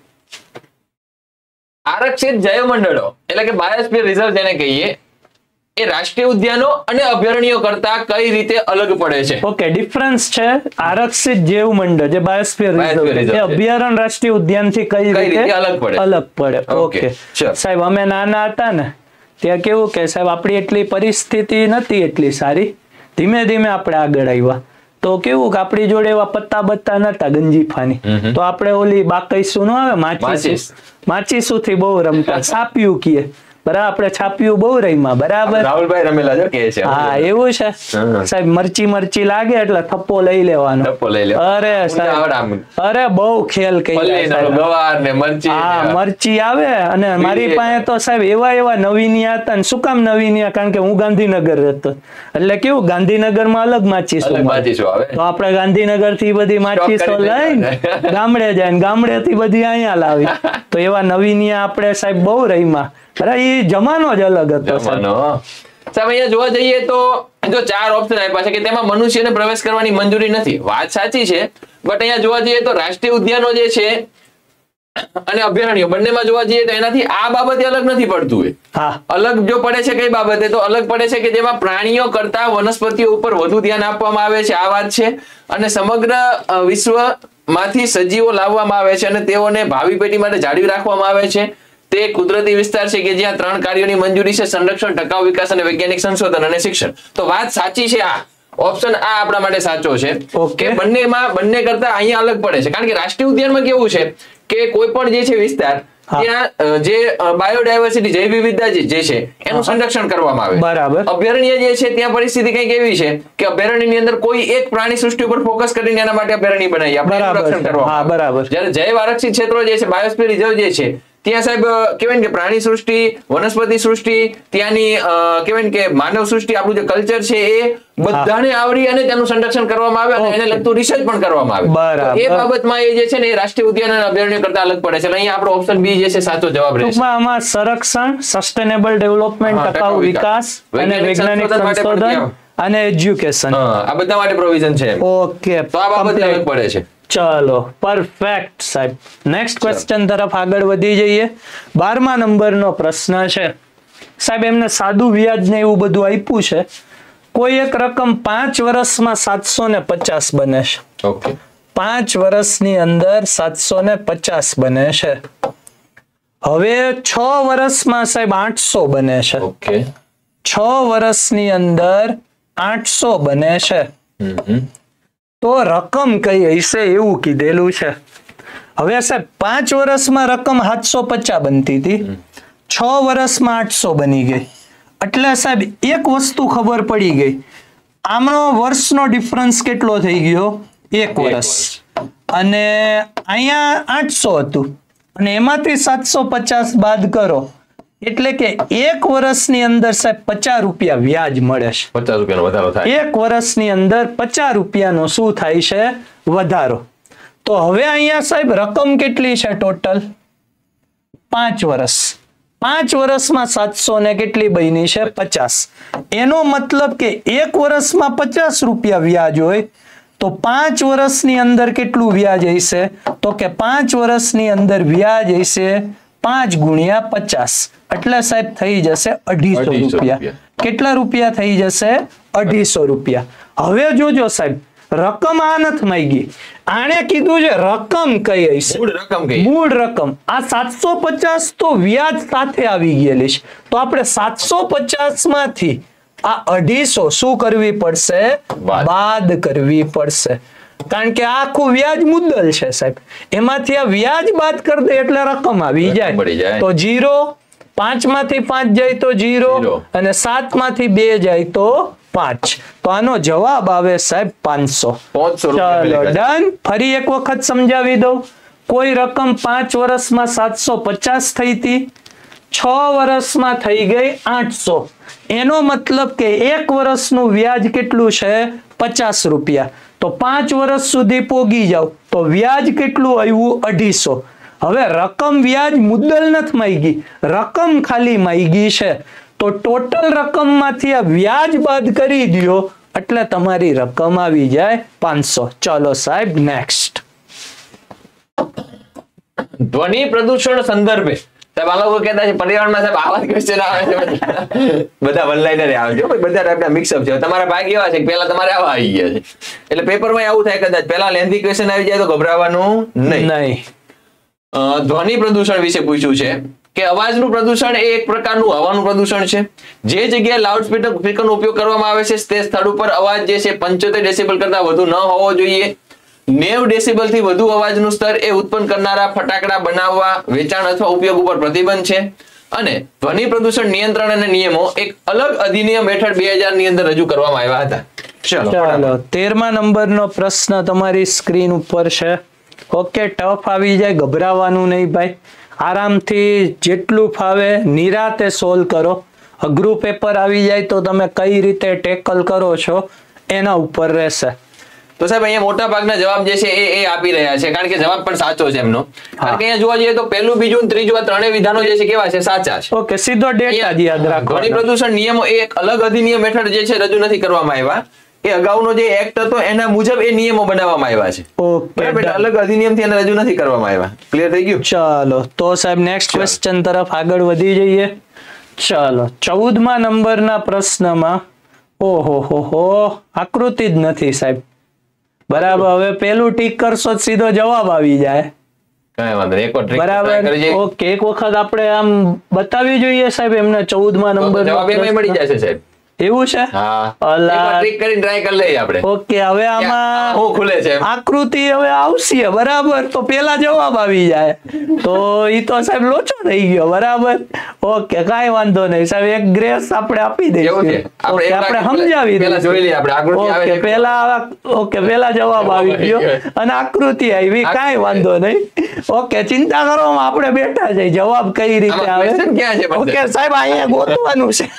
આરક્ષિત જૈવમંડળો એટલે કે બાયોસ્ફિયર રિઝર્વ જેને કહીએ એ રાષ્ટ્રીય ઉદ્યાનો અને અભયારણ્યો કરતા કઈ રીતે અલગ પડે છે? ઓકે ડિફરન્સ છે. આરક્ષિત જૈવમંડળ જે બાયોસ્ફિયર રિઝર્વ એ અભયારણ્ય રાષ્ટ્રીય ઉદ્યાન થી કઈ રીતે અલગ પડે. ઓકે સાહેબ અમે નાના હતા ને ત્યાં કેવું કે સાહેબ આપણી એટલી પરિસ્થિતિ નથી એટલી સારી. ધીમે ધીમે આપણે આગળ આવ્યા તો કેવું કે આપણી જોડે એવા પત્તા બત્તા નતા ગંજીફાની. તો આપણે ઓલી બાકઈસુ નો આવે માચીસુ થી બહુ રમતા. છાપિયું કીએ બરાબર આપણે છાપિયું બહુ રમ્યા. બરાબર રાહુલભાઈ રમેલા જો કે છે. હા એવું છે સાહેબ. મરચી લાગે એટલે થપ્પો લઈ લેવાનો. અરે સાહેબ અરે બહુ ખેલ મરચી આવે. અને મારી પાસે તો સાહેબ એવા નવીનિયા હતા ને. શું કામ નવીનિયા? કારણ કે હું ગાંધીનગર રહેતો એટલે કેવું ગાંધીનગર માં અલગ માચીસો આવે તો આપણે ગાંધીનગર થી બધી માચીસો લઈને ગામડે જાય ગામડે થી બધી અહીંયા લાવી. તો એવા નવીનિયા આપણે સાહેબ બહુ રમ્યા. એ જમાનો જ અલગ હતો. અહીંયા જોવા જઈએ તો જો 4 ઓપ્શન આપ્યા છે કે તેમાં મનુષ્યને પ્રવેશ કરવાની મંજૂરી નથી. વાત સાચી છે બટ અહીંયા જોવા જઈએ તો રાષ્ટ્રીય ઉદ્યાનો જે છે અને અભયારણ્યો બંનેમાં જોવા જઈએ તો એનાથી આ બાબતે અલગ નથી પડતું. અલગ જો પડે છે કઈ બાબતે તો અલગ પડે છે કે જેમાં પ્રાણીઓ કરતા વનસ્પતિઓ ઉપર વધુ ધ્યાન આપવામાં આવે છે. આ વાત છે. અને સમગ્ર વિશ્વમાંથી સજીવો લાવવામાં આવે છે અને તેઓને ભાવિ પેઢી માટે જાળવી રાખવામાં આવે છે. તે કુદરતી વિસ્તાર છે કે જ્યાં 3 કાર્યોની મંજૂરી છે: સંરક્ષણ, ટકાઉ વિકાસ અને વૈજ્ઞાનિક સંશોધન અને શિક્ષણ. તો વાત સાચી છે. આ ઓપ્શન આ આપણા માટે સાચો છે કે બંને કરતા અહીંયા અલગ પડે છે. કારણ કે રાષ્ટ્રીય ઉદ્યાનમાં કેવું છે કે કોઈ પણ જે છે વિસ્તાર ત્યાં જે બાયોડાયવર્સિટી જૈવ વિવિધતા જે છે એનું સંરક્ષણ કરવામાં આવે. બરાબર. અભયારણ્ય જે છે ત્યાં પરિસ્થિતિ કંઈક એવી છે કે અભયારણ્યની અંદર કોઈ એક પ્રાણી સૃષ્ટિ ઉપર ફોકસ કરીને એના માટે અભયારણ્ય બનાવી આપણે સંરક્ષણ કરવામાં. બરાબર. જ્યારે જૈવ આરક્ષિત ક્ષેત્રો જે છે બાયોસ્ફિયર રિઝર્વ જે છે ત્યાં સાહેબ કહેવાય ને કે પ્રાણી સૃષ્ટિ, વનસ્પતિ સૃષ્ટિ, ત્યાંની કહેવાય ને કે માનવ સૃષ્ટિ, આપણું જે કલ્ચર છે એ બધાને આવરી અને તેનું સંરક્ષણ કરવામાં આવે અને એને લગતું રિસર્ચ પણ કરવામાં આવે. એ બાબતમાં એ જે છે ને એ રાષ્ટ્રીય ઉદ્યાન અને અભયારણ્ય કરતા અલગ પડે છે. અહીંયા આપણો ઓપ્શન બી જે છે સાચો જવાબ રહેશે. આમાં સંરક્ષણ, સસ્ટેનેબલ ડેવલપમેન્ટ, ટકાઉ વિકાસ અને વૈજ્ઞાનિક સંશોધન અને એજ્યુકેશન આ બધા માટે પ્રોવિઝન છે. ઓકે તો આ બાબત અલગ પડે છે. ચલો પરફેક્ટ સાહેબ. નેક્સ્ટ ક્વેશ્ચન તરફ આગળ વધી જઈએ. 12મા નંબરનો પ્રશ્ન છે સાહેબ. એમને સાદું વ્યાજ ને એવું બધું આપ્યું છે. કોઈ એક રકમ 5 વર્ષમાં 750 બને છે. ઓકે 5 વર્ષની અંદર 750 બને છે. હવે 6 વર્ષમાં સાહેબ 800 બને છે. ઓકે 6 વર્ષની અંદર 800 બને છે. તો રકમ કઈ હશે એવું કીધેલું છે. હવે સાહેબ 5 વર્ષમાં રકમ 750 બનતી હતી, 6 વર્ષમાં 800 બની ગઈ. એટલે સાહેબ એક વસ્તુ ખબર પડી ગઈ, આમનો વર્ષનો ડિફરન્સ કેટલો થઈ ગયો? 1 વર્ષ. અને અહીંયા 800 હતું અને એમાંથી 750 બાદ કરો એટલે કે એક વર્ષની અંદર સાહેબ 50 રૂપિયા વ્યાજ મળે છે. 50 રૂપિયાનો વધારો થાય. એક વર્ષની અંદર 50 રૂપિયાનો શું થાય છે? વધારો. તો હવે અહીંયા સાહેબ રકમ કેટલી છે ટોટલ? 5 વર્ષ. 5 વર્ષમાં 700 ને કેટલી બની છે? 50. એનો મતલબ કે એક વર્ષમાં 50 રૂપિયા વ્યાજ હોય તો 5 વર્ષની અંદર કેટલું વ્યાજ હશે? તો કે 5 વર્ષની અંદર વ્યાજ હશે 5 ગુણ્યા 50, એટલે સાહેબ થઈ જશે 250 રૂપિયા. કેટલા રૂપિયા થઈ જશે? 250 રૂપિયા. હવે જોજો સાહેબ, રકમ આ નથી માંગી, આણે કીધું છે રકમ કઈ હશે? મૂળ રકમ કઈ? મૂળ રકમ. આ 750 તો વ્યાજ સાથે આવી ગયેલી છે, તો આપણે 750 માંથી આ 250 શું કરવી પડશે? બાદ કરવી પડશે. કારણ કે આખું વ્યાજ મુદ્દલ છે સાહેબ, એમાંથી આ વ્યાજ બાદ કરી દે એટલે રકમ આવી જાય. તો 0, 5 માંથી 5 જાય તો 0, અને 7 માંથી 2 જાય તો 5. તો આનો જવાબ આવે સાહેબ 500. ચલો ડન. ફરી એક વખત સમજાવી દઉં. કોઈ રકમ 5 વર્ષમાં 750 થઈ હતી, 6 વર્ષમાં થઈ ગઈ 800. એનો મતલબ કે એક વર્ષનું વ્યાજ કેટલું છે? 50 રૂપિયા. તો 5 વર્ષ સુધી પોગી જાવ તો વ્યાજ કેટલું આવ્યું? 250. હવે રકમ વ્યાજ મુદ્દલ નથી માંગી, રકમ ખાલી માંગી છે. તો ટોટલ રકમમાંથી આ વ્યાજ બાદ કરી દો એટલે તમારી રકમ આવી જાય 500. ચલો સાહેબ નેક્સ્ટ. ધ્વનિ પ્રદૂષણ સંદર્ભે સાહેબ આ લોકો કહેતા છે પર્યાવરણમાં સાહેબ આવા ક્વેશ્ચન આવે છે, બધા વન લાઇનર આવે છે, બધા ટાઈપના મિક્સઅપ છે. તમારા ભાગ એવા છે કે પહેલા તમારે આવા આવી ગયા છે, એટલે પેપરમાં આવું થાય કદાચ પહેલા લેન્ધી ક્વેશ્ચન આવી જાય તો ગભરાવાનું નહીં. ધ્વનિ પ્રદૂષણ વિશે પૂછ્યું છે કે અવાજનું પ્રદૂષણ એ એક પ્રકારનું હવાનું પ્રદૂષણ છે. જે જગ્યાએ લાઉડ સ્પીકરનો ઉપયોગ કરવામાં આવે છે તે સ્થળ ઉપર અવાજ જે છે 75 ડેસિબલ કરતા વધુ ન હોવો જોઈએ. 90 ડેસિબલ થી વધુ અવાજનું સ્તર એ ઉત્પન્ન કરનારા ફટાકડા બનાવવા, વેચાણ અથવા ઉપયોગ ઉપર પ્રતિબંધ છે. અને ધ્વનિ પ્રદૂષણ નિયંત્રણ અને નિયમો એક અલગ અધિનિયમ હેઠળ 2000 ની અંદર રજૂ કરવામાં આવ્યા હતા. ચાલો 13મા નંબરનો પ્રશ્ન તમારી સ્ક્રીન ઉપર છે. ઓકે, ટફ આવી જાય, ગભરાવાનું નહીં ભાઈ. આરામથી જેટલું ફાવે નિરાતે સોલ્વ કરો. અઘરું પેપર આવી જાય તો તમે કઈ રીતે ટેકલ કરો છો એના ઉપર રહેશે. તો સાહેબ અહીંયા મોટા ભાગના જવાબ જે છે એ આપી રહ્યા છે, કારણ કે જવાબ પણ સાચો છે એમનો. કારણ કે અહીંયા જોવા જઈએ તો પહેલું, બીજું, ત્રીજું આ ત્રણેય વિધાનો જે છે કેવા છે? સાચા છે. ઓકે, સીધો ડેટા જ યાદ રાખો. ધ્વનિ પ્રદૂષણ નિયમો એ એક અલગ અધિનિયમ હેઠળ જે છે રજૂ નથી કરવામાં આવ્યા. એ અગાઉનો જે એક્ટ હતો એના મુજબ એ નિયમો બનાવવામાં આવ્યા છે. ઓકે, અલગ અધિનિયમથી એને રજૂ નથી કરવામાં આવ્યા. ક્લિયર થઈ ગયું? ચાલો તો સાહેબ નેક્સ્ટ ક્વેશ્ચન તરફ આગળ વધી જઈએ. ચાલો 14મા નંબરના પ્રશ્નમાં ઓહો આકૃતિ જ નથી સાહેબ. બરાબર, હવે પેલું ટીક કરશો સીધો જવાબ આવી જાય. કાંઈ વાંધો નહીં, એકવાર બરાબર. ઓકે, એક વખત આપણે આમ બતાવી જોઈએ સાહેબ એમને 14મા નંબર જવાબ એમાં મળી જશે સાહેબ. એવું છે? હા, એકવાર ટ્રીક કરીને ટ્રાય કરી લઈએ આપણે. ઓકે, હવે આમાં શું ખુલે છે? આકૃતિ હવે આવશે. બરાબર, તો પેલા જવાબ આવી જાય તો ઈ તો સાહેબ લોચો થઈ ગયો. બરાબર, ઓકે, કાઈ વાંધો નહીં સાહેબ, એક ગ્રેસ આપણે આપી દઈશું. આપણે સમજાવી પેલા જોઈ લઈએ આપણે આકૃતિ આવે છે. પેલા જવાબ આવી ગયો અને આકૃતિ આવી, કાઈ વાંધો નહીં. ઓકે, ચિંતા કરો, આપણે બેઠા છે. જવાબ કઈ રીતે આવે? ઓકે સાહેબ, અહીંયા ગોતવાનું છે.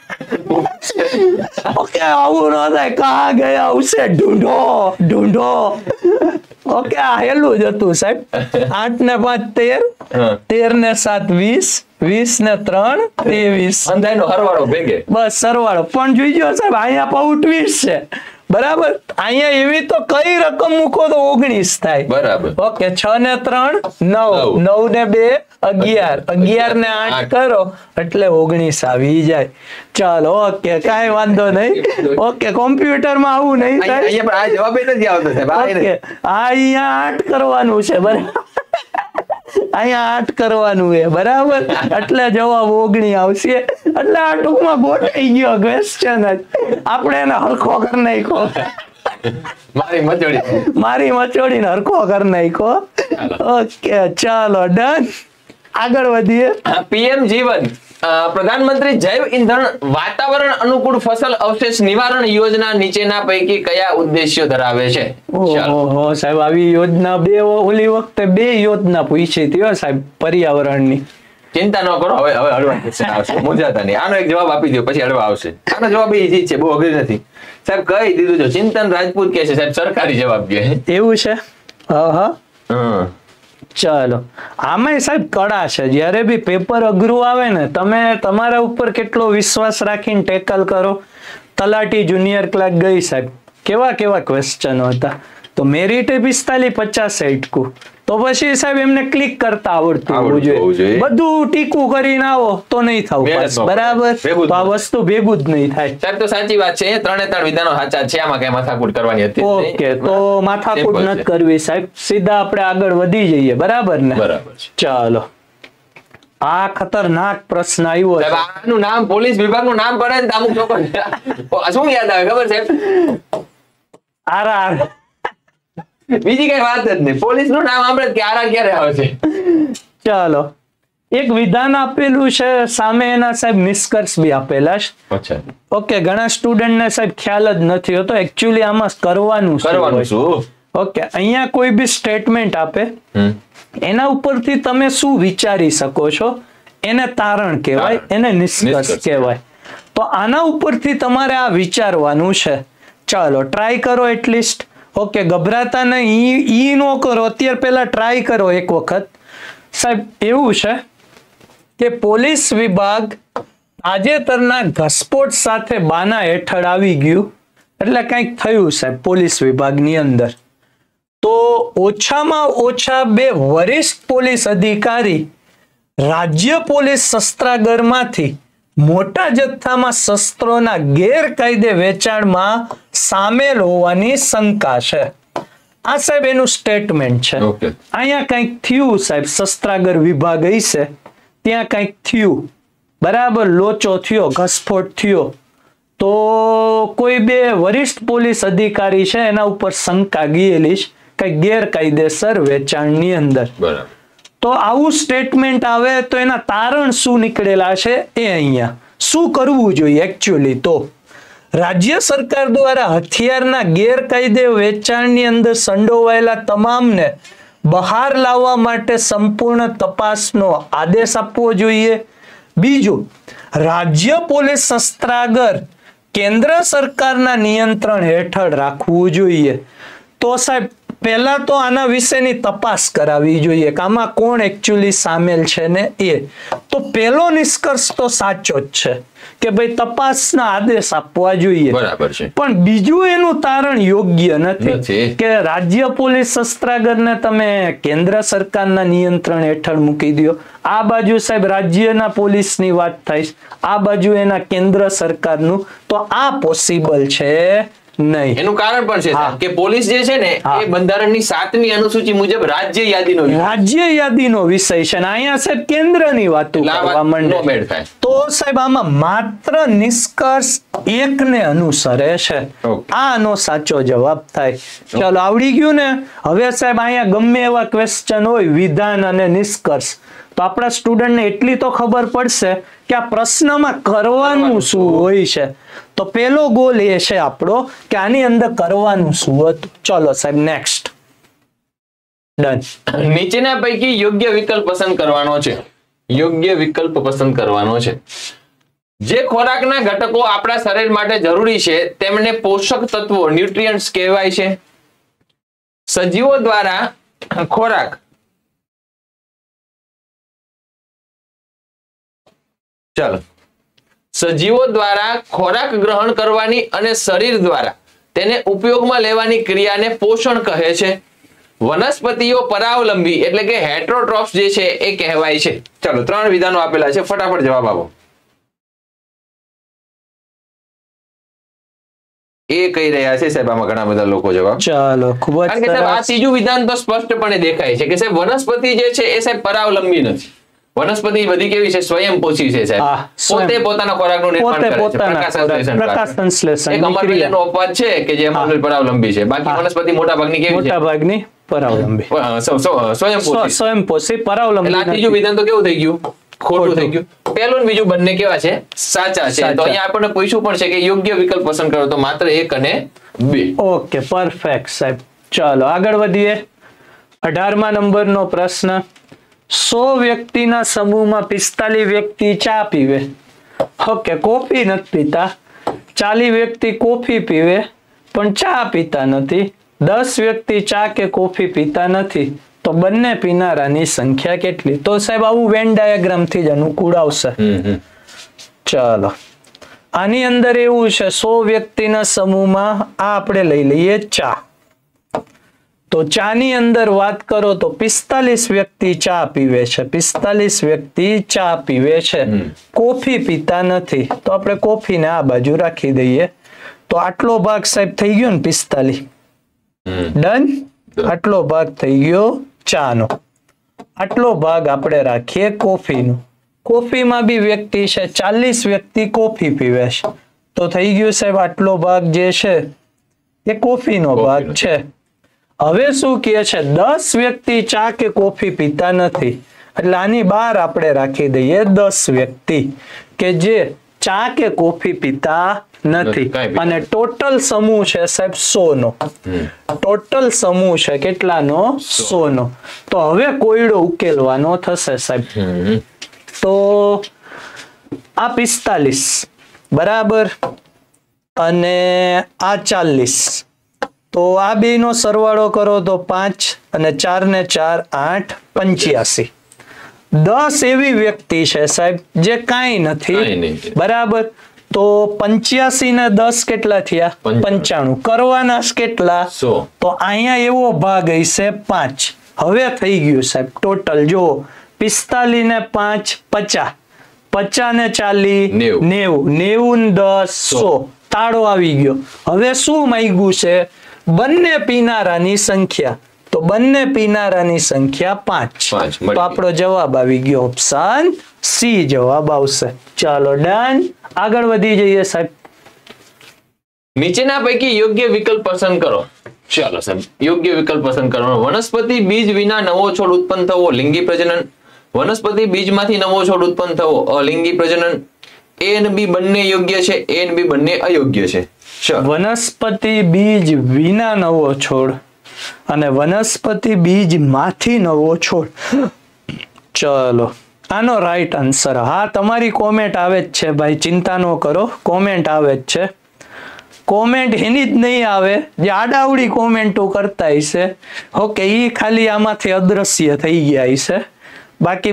ઓકે, આવું ન થાય. કહા ગયા ઉસે ઢૂંઢો. ઓકે, આ હેલું જ હતું સાહેબ. 8 ને 5 13, 13 ને 7 20, 20 ને 3 23. અંધાઈનો સરવાળો ભેગે. બસ સરવાળો પણ જોઈજો સાહેબ, અહીંયા પાછું 20 છે. બરાબર, અહીંયા એવી તો કઈ રકમ મૂકો તો 19 થાય. બરાબર. ઓકે, 6 ને 3 9, 9 ને 2 11, 11 ને 8 કરો એટલે 19 આવી જાય. ચાલો, ઓકે, કાઈ વાંધો નહીં. ઓકે, કોમ્પ્યુટરમાં આવું નહીં થાય. અહીંયા આ જવાબ નથી આવતો સાહેબ. ઓકે, અહીંયા 8 કરવાનું છે. બરાબર, અહીંયા 8 કરવાનું છે. બરાબર, એટલે જવાબ 19 આવશે. એટલે આ ટૂંકમાં ગોઠાઈ ગયો ક્વેશ્ચન જ. આપણે એને હરખો કરી નાખ્યો. મારી મચોડી હરખો કરી નાખ્યો. ઓકે, ચાલો ડન. આગળ વધીએ. પીએમ જીવન પ્રધાનમંત્રી જૈવ ઇંધણ વાતાવરણ અનુકૂળ ફસલ અવશેષ નિવારણ યોજના નીચેના પૈકી કયા ઉદ્દેશ્યો ધરાવે છે? ઓહો સાહેબ, આવી યોજના ઓલી વખતે 2 યોજના પૂછી હતી સાહેબ પર્યાવરણની. ચિંતા ન કરો, હવે હળવા ક્વેશ્ચન આવશે, મૂંઝાતા નહીં. આનો એક જવાબ આપી દો પછી હળવા આવશે. આનો જવાબ ઈઝી છે, બહુ અઘરી નથી સાહેબ, કહી દીધું છે. ચિંતન રાજપૂત કે છે સાહેબ, સરકારી જવાબ કે એવું છે. હા ચાલો, આમાં સાહેબ કળા છે. જ્યારે બી પેપર અઘરું આવે ને, તમે તમારા ઉપર કેટલો વિશ્વાસ રાખીને ટેકલ કરો. તલાટી જુનિયર ક્લાર્ક ગઈ સાહેબ, કેવા ક્વેશ્ચનો હતા. તો મેરિટ 45-50 એટકું, તો પછી સાહેબ એમને ક્લિક કરતા આવડતું હોવું જોઈએ. બધું ટીકું કરીને આવો તો નહીં થવું, બરાબર? તો આ વસ્તુ ભેગું જ નહીં થાય સાહેબ. તો સાચી વાત છે, 3 વિધાનો સાચા છે, આમાં કઈ માથાકૂટ કરવાની હતી. ઓકે, તો માથાકૂટ નથી કરવી સાહેબ, સીધા આપણે આગળ વધી જઈએ, બરાબર ને? બરાબર છે. ચાલો, આ ખતરનાક પ્રશ્ન આવ્યો છે. આનું નામ પોલીસ વિભાગનું નામ પડે ને અમુક લોકો શું યાદ આવે ખબર છે? આરઆર. બીજી કઈ વાત જ નહીં, પોલીસ નું નામ આપણે ક્યારે ક્યારે આવે છે. ચાલો, એક વિધાન આપેલું છે, સામે એના સાહેબ નિષ્કર્ષ બી આપેલા છે. ઓકે, ઘણા સ્ટુડન્ટ ને સાહેબ ખ્યાલ જ નથી હોતો એકચ્યુઅલી આમાં કરવાનું શું. ઓકે, અહીંયા કોઈ બી સ્ટેટમેન્ટ આપે, એના ઉપરથી તમે શું વિચારી શકો છો, એને તારણ કહેવાય, એને નિષ્કર્ષ કહેવાય. તો આના ઉપરથી તમારે આ વિચારવાનું છે. ચાલો ટ્રાય કરો એટલીસ્ટ. ઓકે, ગભરાતા નહીં, ઈ નો કરો, અત્યારે પહેલા ટ્રાય કરો એક વખત. સાહેબ એવું છે કે પોલીસ વિભાગ તાજેતરના ઘસપોટ સાથે બાના હેઠળ આવી ગયું, એટલે કંઈક થયું સાહેબ પોલીસ વિભાગની અંદર. તો ઓછામાં ઓછા 2 વરિષ્ઠ પોલીસ અધિકારી રાજ્ય પોલીસ શસ્ત્રાગારમાંથી મોટા જથ્થામાં શસ્ત્રોના ગેરકાયદે વેચાણમાં સામેલ હોવાની શંકા છે. આ સાહેબ એનું સ્ટેટમેન્ટ છે. અહીંયા કંઈક થયું સાહેબ, શસ્ત્રાગાર વિભાગ હશે ત્યાં કંઈક થયું, બરાબર? લોચો થયો, ઘસફોટ થયો, તો કોઈ 2 વરિષ્ઠ પોલીસ અધિકારી છે એના ઉપર શંકા ગયેલી છે કઈ ગેરકાયદેસર વેચાણની અંદર. બરાબર. તો આવું સ્ટેટમેન્ટ આવે તો એના તારણ શું નીકળેલા છે એ અહીંયા શું કરવું જોઈએ એકચ્યુઅલી. તો રાજ્ય સરકાર દ્વારા હથિયારના ગેરકાયદે વેચાણની અંદર સંડોવાયેલા તમામને બહાર લાવવા માટે સંપૂર્ણ તપાસનો આદેશ આપવો જોઈએ. બીજું, રાજ્ય પોલીસ શસ્ત્રાગાર કેન્દ્ર સરકારના નિયંત્રણ હેઠળ રાખવું જોઈએ. તો સાહેબ પહેલા તો આના વિશેની તપાસ કરાવવી જોઈએ કે આમાં કોણ એકચ્યુઅલી સામેલ છે ને એ. તો પહેલો નિષ્કર્ષ તો સાચો જ છે કે ભાઈ તપાસના આદેશ આપવા જોઈએ. બરાબર છે. પણ બીજું એનું તારણ યોગ્ય નથી કે રાજ્ય પોલીસ શસ્ત્રાગારને તમે કેન્દ્ર સરકારના નિયંત્રણ હેઠળ મૂકી દો. આ બાજુ સાહેબ રાજ્યના પોલીસની વાત થાય, આ બાજુ એના કેન્દ્ર સરકારનું, તો આ પોસિબલ છે નહીં. એનું કારણ પણ છે કે પોલીસ જે છે ને એ બંધારણની 7મી અનુસૂચિ મુજબ રાજ્ય યાદીનો વિષય છે ને અહીંયા સાહેબ કેન્દ્રની વાતો કરવા માંડે. તો સાહેબ આમાં માત્ર નિષ્કર્ષ 1 ને અનુસરે છે. આનો સાચો જવાબ થાય. ચાલો આવડી ગયું ને. હવે સાહેબ અહીંયા ગમે એવા ક્વેશ્ચન હોય, વિધાન અને નિષ્કર્ષ, તો આપણા સ્ટુડન્ટને એટલી તો ખબર પડશે કે આ પ્રશ્નમાં કરવાનું શું હોય છે. તો પેલો ગોલ એ છે આપણો કે આની અંદર કરવાનું શું હતું. ચલો સાહેબ નેક્સ્ટ. ડન. નીચેના પૈકી યોગ્ય વિકલ્પ પસંદ કરવાનો છે. યોગ્ય વિકલ્પ પસંદ કરવાનો છે. જે ખોરાકના ઘટકો આપણા શરીર માટે જરૂરી છે તેમને પોષક તત્વો ન્યુટ્રિયન્ટ્સ કહેવાય છે. સજીવો દ્વારા ખોરાક ચાલો સજીવો દ્વારા ખોરાક ગ્રહણ કરવાની અને શરીર દ્વારા તેને ઉપયોગમાં લેવાની ક્રિયાને પોષણ કહે છે. વનસ્પતિઓ પરાવલંબી એટલે કે હેટરોટ્રોફ્સ જે છે એ કહેવાય છે. ચાલો 3 વિધાનો આપેલા છે, ફટાફટ જવાબ આપો. એ કહી રહ્યા છે સાહેબ આમાં ઘણા બધા લોકો જવાબ. ચાલો ખૂબ જ કારણ કે સાહેબ આ ત્રીજું વિધાન તો સ્પષ્ટપણે દેખાય છે કે સાહેબ વનસ્પતિ જે છે એ સાહેબ પરાવલંબી નથી. વનસ્પતિ બધી કેવી છે? સ્વયંપોષી છે સાહેબ. પોતે પોતાના ખોરાકનું નિર્માણ કરે છે. પ્રકાશ સંશ્લેષણ એક અમરવીરનો અપવાદ છે કે જે અમરવીર પરાવલંબી છે. બાકી વનસ્પતિ મોટા ભાગની કેવી છે? મોટા ભાગની પરાવલંબી, સ્વયંપોષી પરાવલંબી. એટલે ત્રીજું વિધાન તો કેવું થઈ ગયું? ખોટું થઈ ગયું. પહેલું ને બીજું બંને કેવા છે? સાચા છે. તો અહીંયા આપણને પૂછ્યું પણ છે કે યોગ્ય વિકલ્પ પસંદ કરો, તો માત્ર 1 અને 2. ઓકે પરફેક્ટ સાહેબ. ચાલો આગળ વધીએ. 18મા નંબરનો પ્રશ્ન. 100 વ્યક્તિના સમૂહમાં 45 વ્યક્તિ ચા પીવે. ઓકે, કોફી નથી પીતા. 40 વ્યક્તિ કોફી પીવે પણ ચા પીતા નથી. 10 વ્યક્તિ ચા કે કોફી પીતા નથી. તો બંને પીનારાની સંખ્યા કેટલી? તો સાહેબ આવું વેન ડાયાગ્રામ થી જ અનુકૂળ આવશે. ચાલો, આની અંદર એવું છે 100 વ્યક્તિના સમૂહમાં આ આપણે લઈ લઈએ ચા. તો ચાની અંદર વાત કરો તો 45 વ્યક્તિ ચા પીવે છે. 45 વ્યક્તિ ચા પીવે છે, કોફી પીતા નથી. તો આપણે કોફીને આ બાજુ રાખી દઈએ. તો આટલો ભાગ સાહેબ થઈ ગયો ને 45. ડન. આટલો ભાગ થઈ ગયો ચાનો. આટલો ભાગ આપણે રાખીએ કોફીનો. કોફીમાં બી વ્યક્તિ છે, 40 વ્યક્તિ કોફી પીવે છે. તો થઈ ગયું સાહેબ આટલો ભાગ જે છે એ કોફીનો ભાગ છે. હવે શું કહે છે? 10 વ્યક્તિ ચા કે કોફી પીતા નથી. એટલે આની બહાર આપણે રાખી દઈએ 10 વ્યક્તિ કે જે ચા કે કોફી પીતા નથી. અને ટોટલ સમૂહ છે સાહેબ 100 નો. ટોટલ સમૂહ છે કેટલાનો? 100 નો. તો હવે કોયડો ઉકેલવાનો થશે સાહેબ. તો આ 45 બરાબર અને આ 40. તો આ બે નો સરવાળો કરો તો 5 અને 4 ને 4 8 85. 10 એવી વ્યક્તિ છે સાહેબ જે કાંઈ નથી. બરાબર. તો 85 ને 10 કેટલા થયા? 95. કરવાના કેટલા? 100. તો અહીંયા એવો ભાગ હશે 5. હવે થઈ ગયું સાહેબ ટોટલ જો 45 ને 5 50. 50 ને 40 90. 90 ને 10 100. તાળો આવી ગયો. હવે શું માંગ્યું છે? બંને પીનારાની સંખ્યા. તો બંને પીનારાની સંખ્યા 5. તો આપણો જવાબ આવી ગયો ઓપ્શન સી જવાબ આવશે. ચાલો ડન. આગળ વધી જઈએ સાહેબ. નીચેના પૈકી યોગ્ય વિકલ્પ પસંદ કરો. ચાલો સાહેબ, યોગ્ય વિકલ્પ પસંદ કરવાનો. વનસ્પતિ બીજ વિના નવો છોડ ઉત્પન્ન થવો લિંગી પ્રજનન. વનસ્પતિ બીજમાંથી નવો છોડ ઉત્પન્ન થવો અલિંગી પ્રજનન. એ અને બી બંને યોગ્ય છે, એ અને બી બંને અયોગ્ય છે. વનસ્પતિ બીજ વિના નવો છોડ અને વનસ્પતિ બીજ માંથી નવો છોડ. ચલો, આનો રાઈટ આન્સર. હા, તમારી કોમેન્ટ આવે જ છે ભાઈ, ચિંતા ન કરો, કોમેન્ટ આવે જ છે. કોમેન્ટ એની જ નહીં આવે જે આડાવડી કોમેન્ટો કરતા હશે. ઓકે, ઈ ખાલી આમાંથી અદ્રશ્ય થઈ ગયા હશે. બાકી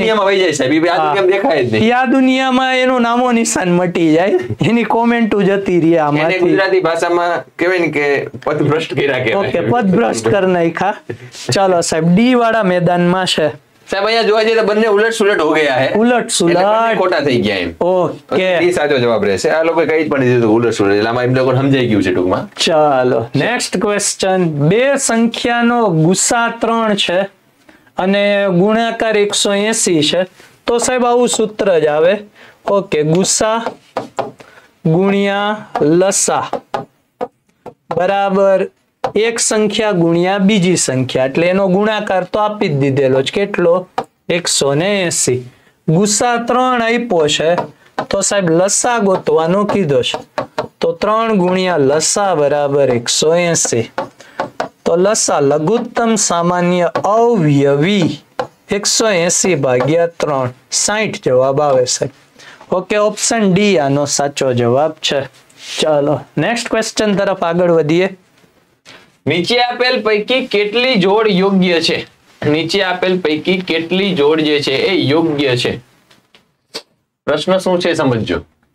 આ દુનિયામાં એનું નામો નિશાન મટી જાય, એની કોમેન્ટો જતી રહી આમાંથી. ગુજરાતી ભાષામાં કહેવાય ને કે પદભ્રષ્ટ કર્યા કહેવાય. ઓકે, પદભ્રષ્ટ કરી નાખ્યા. ચાલો સાહેબ, ડી વાળા મેદાનમાં છે સાહેબ. અહીંયા જોવા જઈએ તો બંને ઉલટ સુલટ હો ગયા હે. ઉલટ સુલટ ખોટા થઈ ગયા એમ. ઓકે, એ સાચો જવાબ રહેશે. આ લોકો કઈ જ પણ દીધું ઉલટ સુલટ, એટલે આમાં એમ લોકો સમજાઈ ગયું છે ટૂંકમાં. ચાલો નેક્સ્ટ ક્વેશ્ચન. બે સંખ્યાનો ગુસા 3 છે અને ગુણાકાર 180 છે. તો સાહેબ આવું સૂત્ર જ આવે. ઓકે, ગુસા ગુણ્યા લસા બરાબર એક સંખ્યા ગુણ્યા બીજી સંખ્યા. એટલે એનો ગુણાકાર તો આપી જ દીધેલો જ. કેટલો? 180. ગુસા 3 આપ્યો છે તો સાહેબ લસા ગોતવાનો કીધો છે. તો 3 ગુણ્યા લસા બરાબર 180. તો લસા લઘુત્તમ સામાન્ય અવયવી 180 ભાગ્યા 3 60 જવાબ આવે છે. ઓકે, ઓપ્શન ડી આનો સાચો જવાબ છે. ચાલો નેક્સ્ટ ક્વેશ્ચન તરફ આગળ વધીએ. નીચે આપેલ પૈકી કેટલી જોડ યોગ્ય છે? નીચે આપેલ પૈકી કેટલી જોડ જે છે એ યોગ્ય છે? પ્રશ્ન શું છે સમજજો.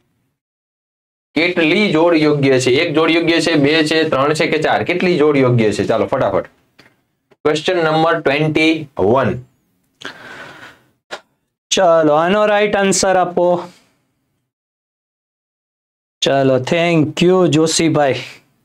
કેટલી જોડ યોગ્ય છે? એક જોડ યોગ્ય છે, 2 છે, 3 છે કે 4? કેટલી જોડ યોગ્ય છે? ચાલો ફટાફટ. Question number 21. ચાલો આનો રાઈટ આન્સર આપો. ચાલો, થેન્ક યુ જોશીભાઈ.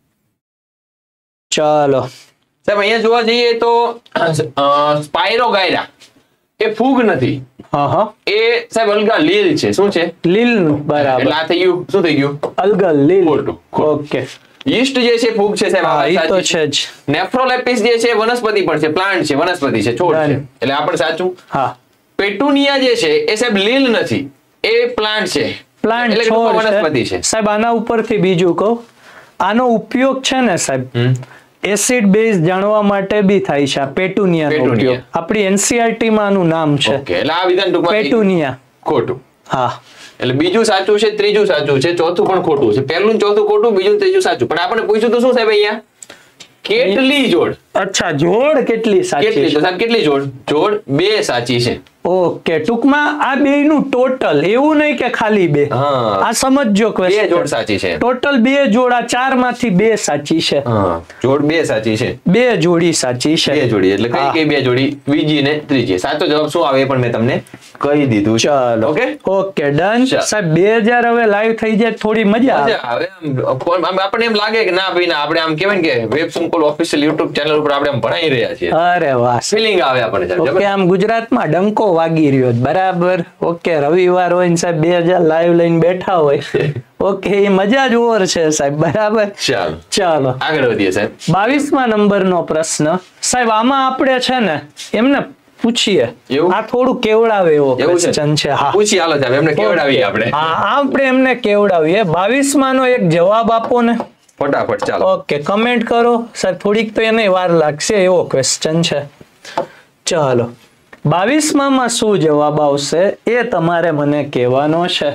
ચાલો સાહેબ, અહીંયા જોવા જઈએ તો સ્પાયરોગાયરા એ ફૂગ નથી. એ સાહેબ અલગા લીલ છે. શું છે? લીલ. બરાબર. એટલે આ થઈ ગયું. શું થઈ ગયું? અલગા લીલ. ઓકે. યીસ્ટ જે છે ફૂગ છે સાહેબ. આ તો છે જ. નેફ્રોલેપિસ જે છે વનસ્પતિ પણ છે, પ્લાન્ટ છે, વનસ્પતિ છે, છોડ છે. એટલે આ પણ સાચું. હા. પેટુનિયા જે છે એ સાહેબ લીલ નથી, એ પ્લાન્ટ છે. પ્લાન્ટ છોડ વનસ્પતિ છે સાહેબ. આના ઉપરથી બીજું કહું, આનો ઉપયોગ છે ને સાહેબ એસિડ બેઝ જાણવા માટે બી થાય છે. પેટુનિયા ઉપયોગ આપણી એનસીઆરટી માં આનું નામ છે. ઓકે, એટલે આ વિધાન ટૂંકમાં પેટુનિયા ખોટું. હા, એટલે બીજું સાચું છે, ત્રીજું સાચું છે, ચોથું પણ ખોટું છે. પહેલું ચોથું ખોટું, બીજું ત્રીજું સાચું. પણ આપણે પૂછ્યું તો શું સાહેબ અહીંયા કેટલી જોડ? અચ્છા, જોડ કેટલી સાચી છે? સાહેબ કેટલી જોડ? જોડ 2 સાચી છે. ઓકે, ટૂંકમાં આ બે નું ટોટલ, એવું નહીં કે ખાલી 2. આ સમજજો, 2 જોડ સાચી છે. ટોટલ 2 જોડ, આ 4 માંથી 2 સાચી છે. જોડ 2 સાચી છે. 2 જોડી સાચી છે. 2 જોડી એટલે કઈ 2 જોડી? બીજી ને ત્રીજી. સાચો જવાબ શું આવે એ પણ મેં તમને કહી દીધું. ચાલો, ઓકે ડન. સાહેબ 2000 હવે લાઈવ થઈ જાય, થોડી મજા આવે. આપણને એમ લાગે કે ના ભાઈ ના, આપણે આમ કહેવાય કે વેબ સંકુલ ઓફિશિયલ યુટ્યુબ ચેનલ ઉપર આપણે ભણાઈ રહ્યા છીએ. અરે વાહ, ફીલિંગ આવે આપણને. ઓકે, આમ ગુજરાતમાં ડંકો વાગી રહ્યો, બરાબર. ઓકે, રવિવાર હોય ને સાહેબ 2000 લાઈવ લઈને બેઠા હોય. ઓકે, એ મજા જ ઓર છે સાહેબ, બરાબર. ચાલો આગળ વધીએ સાહેબ. 22મા નંબરનો પ્રશ્ન સાહેબ, આમાં આપણે છે ને એમને પૂછીએ, આ થોડું કેવડાવે એવો ક્વેશ્ચન છે. હા, પૂછી હાલો સાહેબ, એમને કેવડાવીએ આપણે. હા, આપણે એમને કેવડાવીએ. 22મા નો એક જવાબ આપો ને ફટાફટ. ચાલો, ઓકે, કમેન્ટ કરો સાહેબ. થોડીક તો એને વાર લાગશે, એવો ક્વેશ્ચન છે. ચાલો, 22માં શું જવાબ આવશે એ તમારે મને કહેવાનો છે.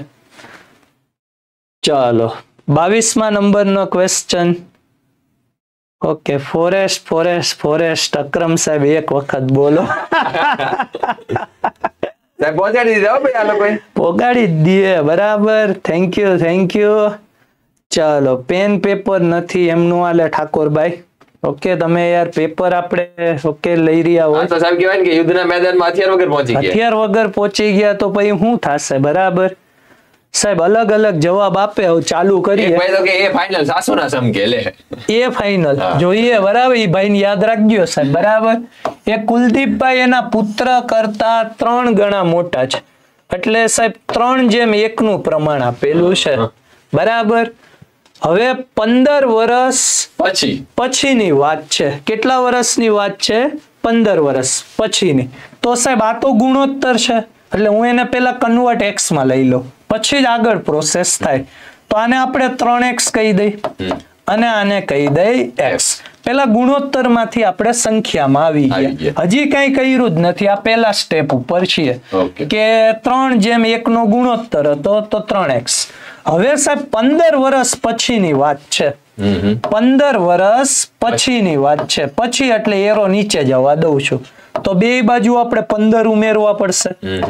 ચાલો, 22મા નંબરનો question. Okay, forest forest forest. Akram સાહેબ એક વખત બોલો. સાહેબ પહોંચાડી દીધા ભાઈ, આ લોકોએ પહોંચાડી દઈએ, બરાબર. Thank you, thank you. ચાલો, પેન પેપર નથી એમનું આલે ઠાકોરભાઈ. ઓકે, તમે યાર પેપર આપણે ઓકે લઈ રહ્યા હોય તો સાહેબ કહેવાય ને કે યુદ્ધના મેદાનમાં હથિયાર વગર પહોંચી ગયા. હથિયાર વગર પહોંચી ગયા તો પછી શું થશે, બરાબર. સાહેબ અલગ અલગ જવાબ આપે. હવે ચાલુ કરીએ. એક ભાઈ તો કે એ ફાઇનલ સાસુના સમકે લે, એ ફાઇનલ જોઈએ, બરાબર. એ ભાઈને યાદ રાખજો સાહેબ, બરાબર. એ કુલદીપભાઈ એના પુત્ર કરતા 3 ગણા મોટા છે, એટલે સાહેબ 3:1 નું પ્રમાણ આપેલું છે, બરાબર. હવે 15 વર્ષ પછીની વાત છે. કેટલા વર્ષની વાત છે? 15 વર્ષ પછીની. તો સાહેબ આ તો ગુણોત્તર છે, એટલે હું એને પેલા કન્વર્ટ એક્સ માં લઈ લઉં, પછી જ આગળ પ્રોસેસ થાય. તો આને આપણે 3x કહી દઈ અને આને કહી દઈ x. પેલા ગુણોત્તર માંથી આપણે સંખ્યામાં આવી ગયા. હજી કઈ કર્યું જ નથી, આ પેલા સ્ટેપ ઉપર છીએ કે 3:1 નો ગુણોત્તર હતો તો 3x. હવે સાહેબ 15 વર્ષ પછીની વાત છે. 15 વર્ષ પછીની વાત છે. પછી એટલે એરો નીચે જવા દઉં છું, તો બે બાજુ આપણે 15 ઉમેરવા પડશે.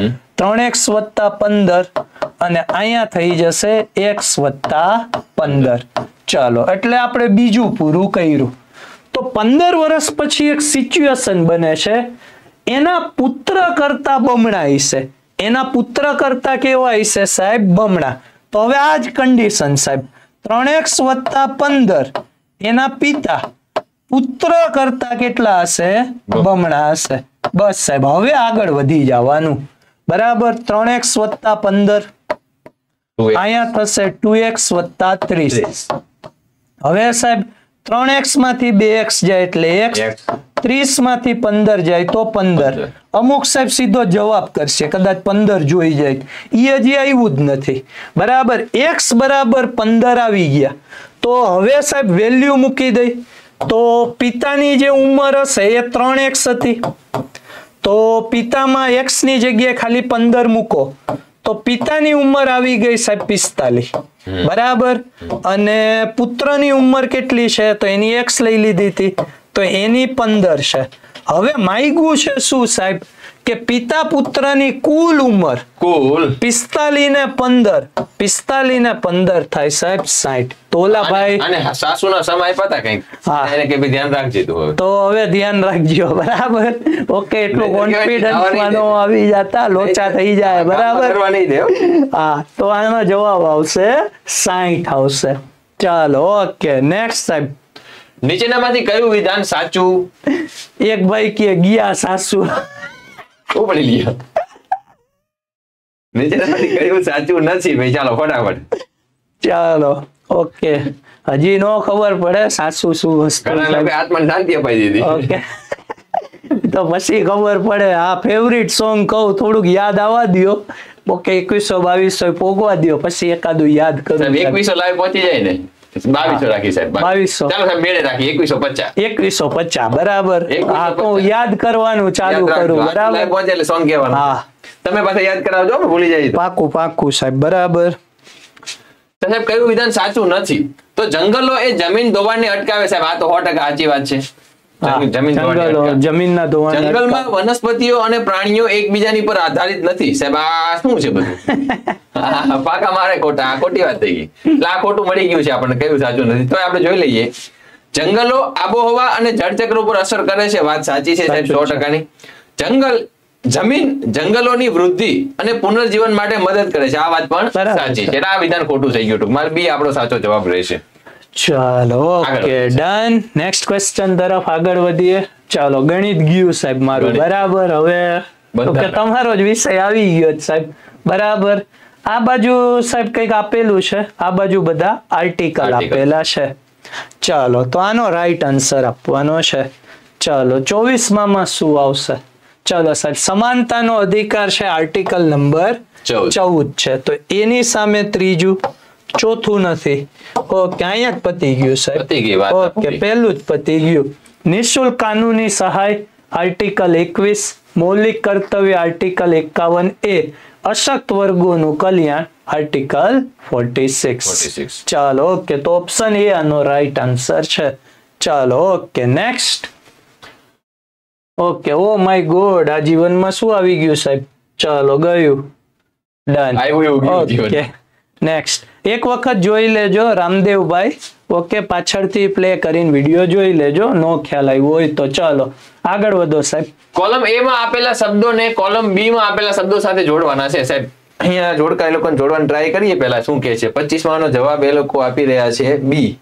3x + 15 અને અહીંયા થઈ જશે x + 15. ચાલો, એટલે આપણે બીજું પૂરું કર્યું. તો 15 વર્ષ પછી એક સિચ્યુએશન બને છે, એના પુત્ર કરતા બમણા હશે. એના પુત્ર કરતા કેવા હશે સાહેબ? બમણા. તો હવે આ જ કન્ડિશન સાહેબ, 3x + 15 એના પિતા પુત્ર કરતા કેટલા હશે? બમણા હશે. બસ સાહેબ, હવે આગળ વધી જવાનું, બરાબર. 3x + 15 અહીંયા થશે 2x + 30. હવે સાહેબ 3x માંથી 2x જાય એટલે x, 30 માંથી 15 જાય તો 15. અમુક સાહેબ સીધો જવાબ કરશે, કદાચ 15 જોઈ જાય, એ હજી આવ્યું જ નથી, બરાબર. x બરાબર 15 આવી ગયા. તો હવે સાહેબ વેલ્યુ મૂકી દઈ, તો પિતાની જે ઉંમર હશે એ 3x હતી, તો પિતામાં x ની જગ્યાએ ખાલી 15 મૂકો, તો પિતાની ઉંમર આવી ગઈ સાહેબ 45, બરાબર. અને પુત્રની ઉંમર કેટલી છે? તો એની x લઈ લીધી હતી, તો એની 15 છે. હવે માગ્યું છે શું સાહેબ? કે પિતા પુત્રની કુલ ઉંમર 45 ને 15 થાય સાહેબ 60. તો ઓલા ભાઈ અને સાસુના સમય પતા કઈક એને કે ધ્યાન રાખજે તું. તો હવે ધ્યાન રાખજો, બરાબર. ઓકે, એટલો કોન્ફિડન્સ માનો આવી જતા લોચા થઈ જાય, બરાબર. હા, તો આનો જવાબ આવશે 60 આવશે. ચાલો, ઓકે, નેક્સ્ટ સાહેબ. નીચેનામાંથી કયું વિધાન સાચું? એક ભાઈ કે ગયા સાસુ ઉપડી લ્યો. નીચેનામાંથી કયું સાચું નથી ભાઈ? ચાલો ફટાફટ. ચાલો, ઓકે. હજી નો ખબર પડે સાસુ શું વસ્તુ. આત્માને શાંતિ અપાઈ દીધી. ઓકે, તો પછી ખબર પડે. આ ફેવરિટ સોંગ કહું, થોડુંક યાદ આવવા દો. ઓકે, 2100 2200 પોગવા દો, પછી એકાદું યાદ કરું. 2100 લાઈવ પહોંચી જાય ને 2200 રાખી સાહેબ, 2200. ચાલો સાહેબ મેળે રાખી 2150. 2150 બરાબર. 2150. હા તો યાદ કરવાનું ચાલુ કરું બરાબર. પહોંચે એટલે સોંગ કહેવાનું. હા તમે પાછા યાદ કરાવજો, ભૂલી જાય તો. પાકું સાહેબ બરાબર. તો સાહેબ કયું વિધાન સાચું નથી? તો જંગલો એ જમીન ધોવાણને અટકાવે સાહેબ. આ તો 100% સાચી વાત છે. જમીન ધોવાણને જંગલો અટકાવે. જમીનના ધોવાણ. જંગલમાં વનસ્પતિઓ અને પ્રાણીઓ એકબીજાની પર આધારિત નથી સાહેબ. આ શું છે બધું? પાકા મારે ખોટા, આ ખોટી વાત થઈ ગઈ. એટલે આ ખોટું મળી ગયું છે આપણને, કયું સાચું નથી. તો આપણે જોઈ લઈએ. જંગલો આબોહવા અને જળચક્ર ઉપર અસર કરે છે, વાત સાચી છે સાહેબ 100%ની. જંગલોની વૃદ્ધિ અને પુનર્જીવન માટે મદદ કરે છે, આ વાત પણ સાચી છે. આ વિધાન ખોટું થઈ ગયું. ટૂંકમાં બી આપણો સાચો જવાબ રહેશે. ચાલો ઓકે ડન. નેક્સ્ટ ક્વેશ્ચન તરફ આગળ વધીએ. ચાલો ગણિત ગયું સાહેબ મારું બરાબર. હવે તમારો જ વિષય આવી ગયો સાહેબ બરાબર. આ બાજુ સાહેબ કઈક આપેલું છે, આ બાજુ બધા આર્ટિકલ આપેલા છે. ચાલો તો આનો રાઈટ આન્સર આપવાનો છે. ચાલો 24માં શું આવશે? ચાલો સાહેબ સમાનતાનો અધિકાર છે, આર્ટિકલ નંબર 14 છે. તો એની સામે ત્રીજું, ચોથું નથી. ઓકે અહીંયા જ પતી ગયું સાહેબ. ઓકે પહેલું જ પતી ગયું. નિઃશુલ્ક કાનૂની સહાય આર્ટિકલ 21, મૌલિક કર્તવ્ય આર્ટિકલ 51A, અશક્ત વર્ગોનું કલ્યાણ આર્ટિકલ 46. ચાલો ઓકે તો ઓપ્શન એ આનો રાઈટ આન્સર છે. ચાલો okay next. Okay oh my God, આ જીવનમાં શું આવી ગયું સાહેબ? ચાલો ગયું ડન. Okay next. એક વખત જોઈ લેજો રામદેવભાઈ. ઓકે પાછળથી પ્લે કરીને વિડીયો જોઈ લેજો, નો ખ્યાલ આવ્યો હોય તો. ચાલો આગળ વધો સાહેબ. કોલમ એ માં આપેલા શબ્દોને કોલમ બી માં આપેલા શબ્દો સાથે જોડવાના છે સાહેબ. અહીંયા જોડકા એ લોકોને જોડવાનું ટ્રાય કરીએ. પહેલા શું કે છે 25 નો જવાબ એ લોકો આપી રહ્યા છે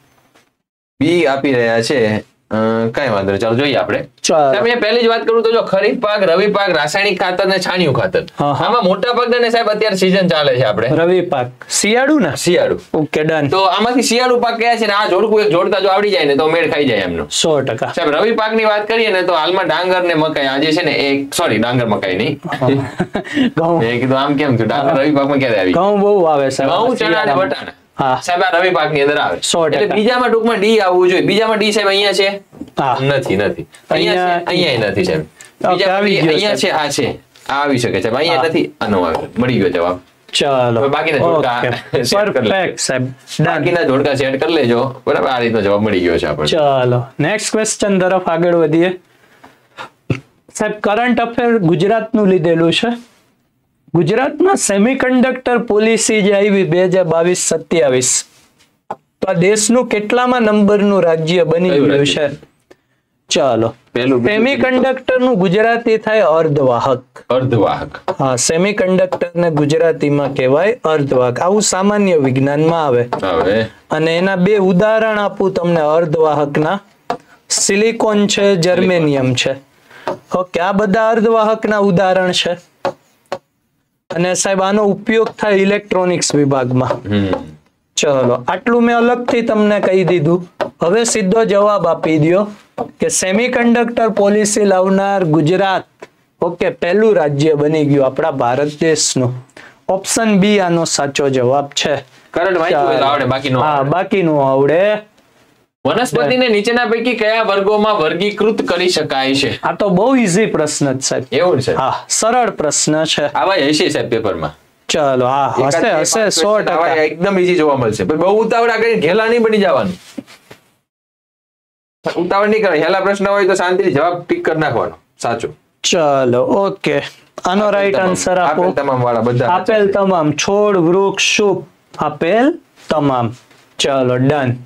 બી આપી રહ્યા છે. કઈ વાંધો નહીં, ચાલો જોઈએ આપણે. સાહેબ પહેલી જ વાત કરું તો જો ખરીફ પાક, રવિ પાક, રાસાયણિક ખાતર ને છાણિયું ખાતર, આમાં મોટા ભાગના સાહેબ અત્યારે સીઝન ચાલે છે. આપણે રવિ પાક, શિયાળુ ને શિયાળુ. Okay done. તો આમાંથી શિયાળુ પાક કયા છે ને આ જોડકું એક જોડતા જો આવડી જાય ને તો મેળ ખાઈ જાય એમનો 100%. સાહેબ રવિ પાક ની વાત કરીએ ને તો હાલમાં ડાંગર ને મકાઈ આજે છે ને સોરી ડાંગર મકાઈ નહીં ઘઉં. મેં કીધું આમ કેમ થયું? ડાંગર રવિ પાક માં ક્યારે આવી? ઘઉં બહુ આવે સાહેબ. ઘઉં, ચણા ને બટાણા સાહેબ આ રવિ પાક ની અંદર આવે. એટલે બીજામાં ટૂંકમાં ડી આવવું જોઈએ. બીજામાં ડી સાહેબ અહીંયા છે નથી અહીંયા નથી સાહેબ. અહીંયા છે, આ છે, આ આવી શકે છે. અહીંયા નથી, આનો આવે. મળી ગયો જવાબ. ચાલો બાકીના જોડકા પરફેક્ટ સાહેબ. બાકીના જોડકા સેટ કરી લેજો બરાબર. આ રીતનો જવાબ મળી ગયો છે આપણને. ચાલો નેક્સ્ટ ક્વેશ્ચન તરફ આગળ વધીએ સાહેબ. કરંટ અફેર ગુજરાતનું લીધેલું છે. ગુજરાતમાં સેમિકન્ડક્ટર પોલિસી જે આવી 2022-27, તો આ દેશનું કેટલામાં નંબરનું રાજ્ય બની ગયું છે? ચાલો સેમિકન્ડક્ટર નું ગુજરાતી થાય અર્ધવાહક. હા સેમિકન્ડક્ટર ને ગુજરાતીમાં કહેવાય અર્ધવાહક. આવું સામાન્ય વિજ્ઞાનમાં આવે. અને એના બે ઉદાહરણ આપું તમને અર્ધવાહકના. સિલિકોન છે, જર્મેનિયમ છે. ઓકે આ બધા અર્ધવાહકના ઉદાહરણ છે. અને સાહેબ આનો ઉપયોગ થાય ઇલેક્ટ્રોનિક્સ વિભાગમાં. ચલો આટલું મેં અલગથી તમને કહી દીધું. હવે સીધો જવાબ આપી દો કે સેમિકન્ડક્ટર પોલિસી લાવનાર ગુજરાત ઓકે પહેલું રાજ્ય બની ગયું આપણા ભારત દેશનું. ઓપ્શન બી આનો સાચો જવાબ છે. બાકીનું આવડે. વનસ્પતિને નીચેના પૈકી કયા વર્ગોમાં વર્ગીકૃત કરી શકાય છે? આ તો બહુ ઈઝી પ્રશ્ન છે સાહેબ. એવું છે? હા સરળ પ્રશ્ન છે. આવા હશે સાહેબ પેપરમાં. ચલો હા હશે 100%. એકદમ ઈઝી જોવા મળશે. બહુ ઉતાવળા કરીને ઘેલા નહીં બની જવાનું. ઉતાવળ નહીં કરે. હેલા પ્રશ્ન હોય તો શાંતિથી જવાબ ટીક કરી નાખવાનો સાચો. ચલો ઓકે આનો રાઈટ આન્સર આપો. તમામ વાળા બધા આપેલ તમામ. છોડ, વૃક્ષ, શુભ આપેલ તમામ. ચલો ડન.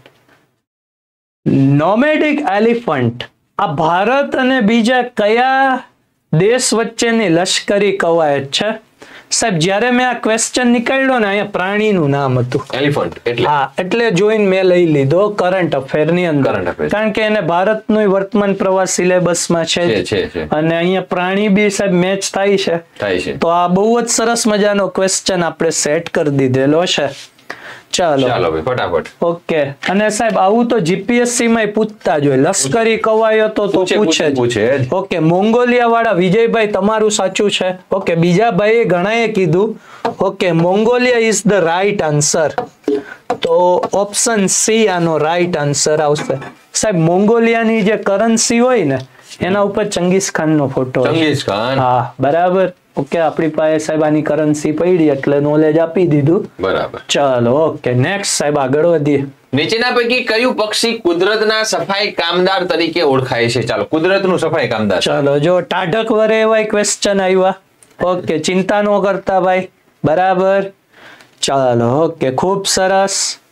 નોમેડિક એલિફન્ટ આ ભારત અને બીજા કયા દેશ વચ્ચેની લશ્કરી કવાયત છે? સાહેબ જ્યારે મેં આ ક્વેશ્ચન નીકળ્યો ને અહીંયા પ્રાણીનું નામ હતું એલિફન્ટ. હા એટલે જોઈને મેં લઈ લીધો કરંટ અફેર ની અંદર. કારણ કે એને ભારતનું વર્તમાન પ્રવાસ સિલેબસમાં છે અને અહીંયા પ્રાણી બી સાહેબ મેચ થાય છે. તો આ બહુ જ સરસ મજાનો ક્વેશ્ચન આપણે સેટ કરી દીધેલો છે. ચાલો ભાઈ ફટાફટ. ઓકે અને સાહેબ આવું તો જીપીએસસી માં પૂછતા જ હોય. લશ્કરી કવાયતો તો પૂછે. ઓકે મોંગોલિયા વાળા વિજયભાઈ તમારું સાચું છે. ઓકે બીજા ભાઈએ ઘણાએ કીધું okay Mongolia is the right answer. તો ઓપ્શન સી આનો રાઈટ આન્સર આવશે. સાહેબ મોંગોલિયાની જે કરન્સી હોય ને એના ઉપર ચંગીઝ ખાન નો ફોટો. Genghis Khan. હા બરાબર. ઓકે આપણી પાસે સાહેબ આની કરન્સી પડી એટલે નોલેજ આપી દીધું. બરાબર. ચાલો ઓકે નેક્સ્ટ સાહેબ આગળ વધીએ. નીચેના પૈકી કયું પક્ષી કુદરતના સફાઈ કામદાર તરીકે ઓળખાય છે? ચાલો કુદરતનું સફાઈ કામદાર. ચાલો જો ટાઢક વરે એવા ક્વેશ્ચન આવ્યા. ઓકે ચિંતા ન કરતા ભાઈ. બરાબર. ચાલો ઓકે ખૂબ સરસ.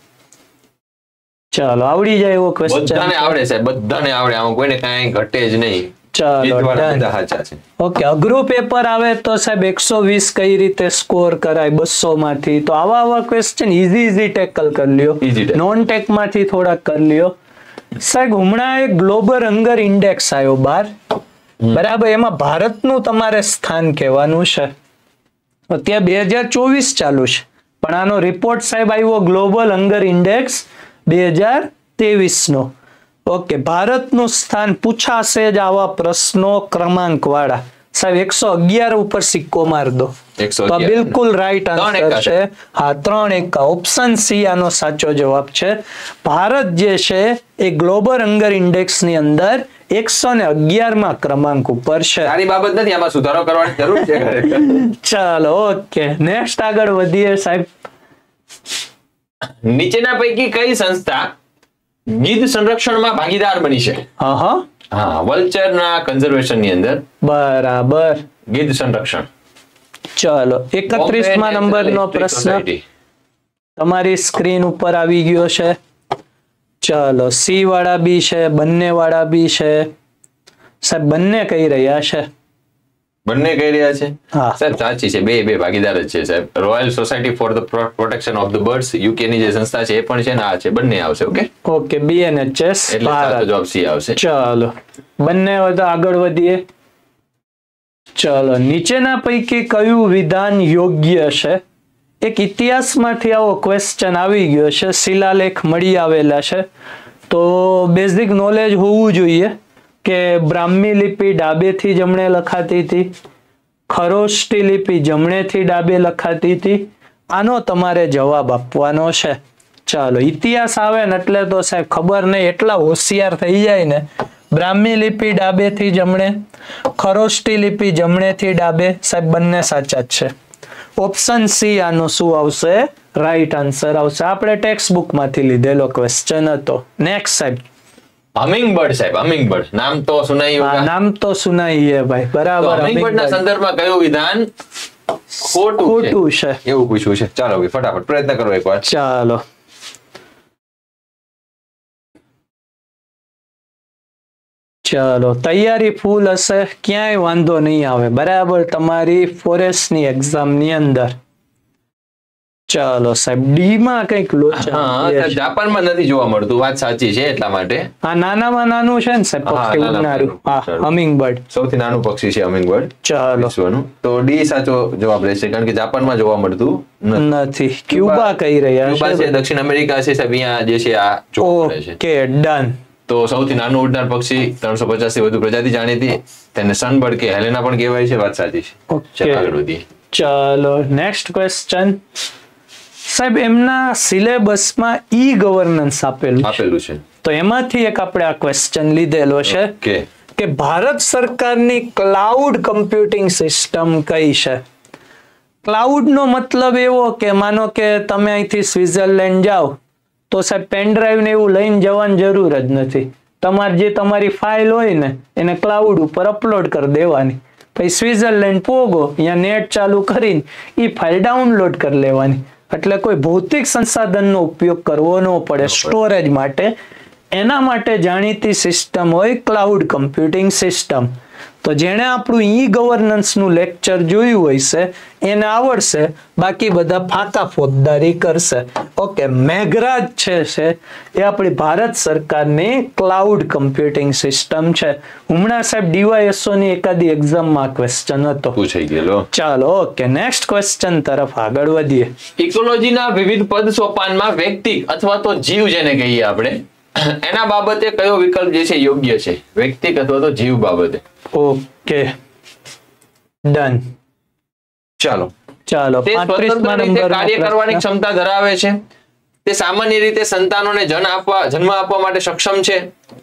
ચાલો આવડી જાય એવો ક્વેશ્ચન. બધાને આવડે સાહેબ, બધાને આવડે, આમાં કોઈને કાંઈ ઘટે જ નહીં. ચાલો ઓકે અઘરું પેપર આવે તો સાહેબ 120 કઈ રીતે સ્કોર કરાય 200 માંથી? તો આવા ક્વેશ્ચન ઈઝી ટેકલ કરી લ્યો. નોન ટેક માંથી થોડાક કરી લ્યો. સાહેબ હમણાં એક ગ્લોબલ હંગર ઇન્ડેક્સ આવ્યો બહાર. બરાબર. એમાં ભારતનું તમારે સ્થાન કહેવાનું છે. અત્યારે 2024 ચાલુ છે પણ આનો રિપોર્ટ સાહેબ આવ્યો ગ્લોબલ હંગર ઇન્ડેક્સ 2023 નો. ઓકે ભારતનું સ્થાન પૂછાશે જ આવા પ્રશ્નો ક્રમાંક વાળા. સાહેબ 111 ઉપર સિક્કો માર દો. તો બિલકુલ રાઈટ આન્સર છે. હા 3 એકા. ઓપ્શન સી આનો સાચો જવાબ છે. ભારત જે છે એ ગ્લોબલ હંગર ઇન્ડેક્સ ની અંદર 111માં ક્રમાંક ઉપર છે. સારી બાબત નથી, આમાં સુધારો કરવાની જરૂર છે. ચાલો ઓકે નેક્સ્ટ આગળ વધીએ સાહેબ. નીચેના પૈકી કઈ સંસ્થા ગીધ સંરક્ષણમાં ભાગીદાર બની છે? હા વલ્ચરના કન્ઝર્વેશન ની અંદર. બરાબર. ગીધ સંરક્ષણ. ચાલો 31મા નંબરનો પ્રશ્ન તમારી સ્ક્રીન ઉપર આવી ગયો છે. ચાલો સી વાળા બી છે, બંને વાળા બી છે. સાહેબ બંને કહી રહ્યા છે. બંને કહી રહ્યા છે? સાહેબ સાચી છે, બે ભાગીદાર જ છે સાહેબ. Royal society for the protection of the birds UK ની જે સંસ્થા છે એ પણ છે ને આ છે, બંને આવશે. ઓકે BNHS એટલે સાચો જવાબ સી આવશે. ચાલો બંને આગળ વધીએ. ચાલો નીચેના પૈકી કયું વિધાન યોગ્ય છે? એક ઇતિહાસમાંથી આવો ક્વેશ્ચન આવી ગયો છે. શિલાલેખ મળી આવેલા છે તો બેઝિક નોલેજ હોવું જોઈએ કે બ્રાહ્મી લિપિ ડાબેથી જમણે લખાતી હતી, ખરોષ્ટી લિપિ જમણેથી ડાબે લખાતી હતી. આનો તમારે જવાબ આપવાનો છે. ચાલો ઇતિહાસ આવે ને એટલે તો સાહેબ ખબર નહીં, એટલા હોશિયાર થઈ જાય ને. બ્રાહ્મી લિપિ ડાબેથી જમણે, ખરોષ્ટી લિપિ જમણેથી ડાબે. સાહેબ બંને સાચા જ છે. ઓપ્શન સી આનો શું આવશે? રાઈટ આન્સર આવશે. આપણે ટેક્સ્ટ બુક માંથી લીધેલો ક્વેશ્ચન હતો. નેક્સ્ટ સાહેબ હમિંગબર્ડ. સાહેબ હમિંગબર્ડ નામ તો સુનાઈ હોગા. નામ તો સુનાઈ હે ભાઈ. બરાબર. હમિંગબર્ડ ના સંદર્ભમાં કયું વિધાન ખોટું છે એવું પૂછ્યું છે? ચાલો ફટાફટ પ્રયત્ન કરો એકવાર. ચાલો ચાલો તૈયારી ફૂલ હશે, ક્યાંય વાંધો નહીં આવે. બરાબર તમારી ફોરેસ્ટ ની એક્ઝામ ની અંદર. ચાલો સાહેબ ડી માં કઈક લોચા. જાપાનમાં નથી જોવા મળતું, વાત સાચી છે એટલા માટે. આ નાનામાં નાનું છે ને સાહેબ પક્ષી ઉડનારું. હા હમિંગબર્ડ સૌથી નાનું પક્ષી છે હમિંગબર્ડ. ચાલો વિશ્વનું. તો ડી સાચો જવાબ રહેશે કારણ કે જાપાનમાં જોવા મળતું નથી. ક્યુબા કહી રહ્યા છે. ક્યુબા છે, દક્ષિણ અમેરિકા છે સાહેબ, અહીંયા જે છે આ જોવા મળે છે. Okay done. તો સૌથી નાનું ઉડનાર પક્ષી 350 થી વધુ પ્રજાતિ જાણીતી, તેને સનબર્ડ કે હેલેના પણ કહેવાય છે. વાત સાચી છે. આગળ વધીએ. ચાલો નેક્સ્ટ ક્વેશ્ચન સાહેબ. એમના સિલેબસમાં ઈ ગવર્નન્સ આપેલું છે તો એમાંથી એક આપણે આ ક્વેશ્ચન લીધેલો છે કે ભારત સરકારની ક્લાઉડ કમ્પ્યુટિંગ સિસ્ટમ કઈ છે? ક્લાઉડ નો મતલબ એવો કે માનો કે તમે અહીંથી સ્વિટ્ઝરલેન્ડ જાઓ તો સાહેબ પેન ડ્રાઈવ ને એવું લઈને જવાની જરૂર જ નથી. તમારે જે તમારી ફાઇલ હોય ને એને ક્લાઉડ ઉપર અપલોડ કરી દેવાની. પછી સ્વિટ્ઝરલેન્ડ પોગો અહીંયા નેટ ચાલુ કરીને એ ફાઇલ ડાઉનલોડ કરી લેવાની. એટલે કોઈ ભૌતિક સંસાધનનો ઉપયોગ કરવો ન પડે સ્ટોરેજ માટે. એના માટે જાણીતી સિસ્ટમ હોય ક્લાઉડ કમ્પ્યુટિંગ સિસ્ટમ. તો જેણે આપણું ઈ ગવર્નન્સ નું લેક્ચર જોયું હોય છે એને આવડશે, બાકી બધા ફાકા ફોજદારી કરશે. ઓકે મેઘરાજ છે એ આપણી ભારત સરકારની ક્લાઉડ કમ્પ્યુટિંગ સિસ્ટમ છે. હમણાં સાહેબ ડીવાયએસઓ ની એકાદી એક્ઝામમાં ક્વેશ્ચન હતો, પૂછાઈ ગયેલો. ચાલો ઓકે નેક્સ્ટ ક્વેશ્ચન તરફ આગળ વધીએ. ઇકોલોજીના વિવિધ પદ સોપાનમાં વ્યક્તિ અથવા તો જીવ જેને કહીએ આપણે, એના બાબતે કયો વિકલ્પ જે છે યોગ્ય છે? વ્યક્તિ અથવા તો જીવ બાબતે. Okay done. ચાલો ચાલો તે સ્વતંત્ર રીતે કાર્ય કરવાની ક્ષમતા ધરાવે છે, તે સામાન્ય રીતે સંતાનોને જન્મ આપવા માટે સક્ષમ છે?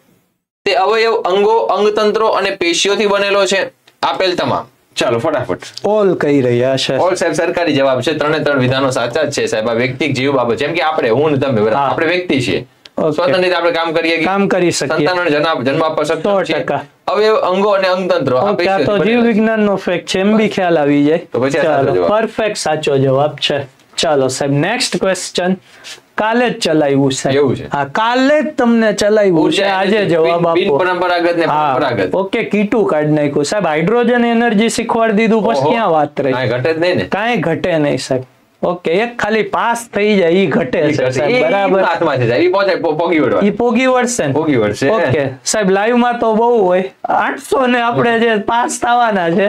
તે અવયવ, અંગો, અંગતંત્રો અને પેશીઓથી બનેલો છે? આપેલ તમામ. ચાલો ફટાફટ. ઓલ કહી રહ્યા છે. ઓલ સાહેબ સરકારી જવાબ છે. 3 વિધાનો સાચા જ છે સાહેબ. આ વ્યક્તિક જીવ બાબત, જેમ કે આપણે, હું ને તમે, આપણે વ્યક્તિ છીએ, સ્વતંત્ર રીતે આપણે કામ કરી શકીએ, સંતાનોને જન્મ આપવા સક્ષમ છીએ, અવયવ, અંગો અને અંગતંત્રો. આ તો જીવ વિજ્ઞાન નો ફેક્ટ છે, એમ બી ખ્યાલ આવી જાય. તો પછી પરફેક્ટ સાચો જવાબ છે. ચાલો સાહેબ, નેક્સ્ટ ક્વેશ્ચન. કાલે જ ચલાવ્યું સાહેબ. એવું છે? હા, કાલે જ તમને ચલાવ્યું છે, આજે જવાબ આપો. પરંપરાગત ને પરંપરાગત. ઓકે, કીટું કાઢી નાખ્યું સાહેબ. હાઇડ્રોજન એનર્જી શીખવાડી દીધું, પછી ક્યાં વાત રહી? ઘટે જ નહીં ને, કાંઈ ઘટે નહીં સાહેબ. ઓકે, એક ખાલી પાસ થઈ જાય ઈ ઘટે છે સાહેબ. બરાબર, હાથમાં છે સાહેબ. ઈ પહોંચે, પોગી વળવા, ઈ પોગી વળશે ને, પોગી વળશે. ઓકે સાહેબ, લાઈવ માં તો બહુ હોય. 800 ને આપણે જે પાસ થવાના છે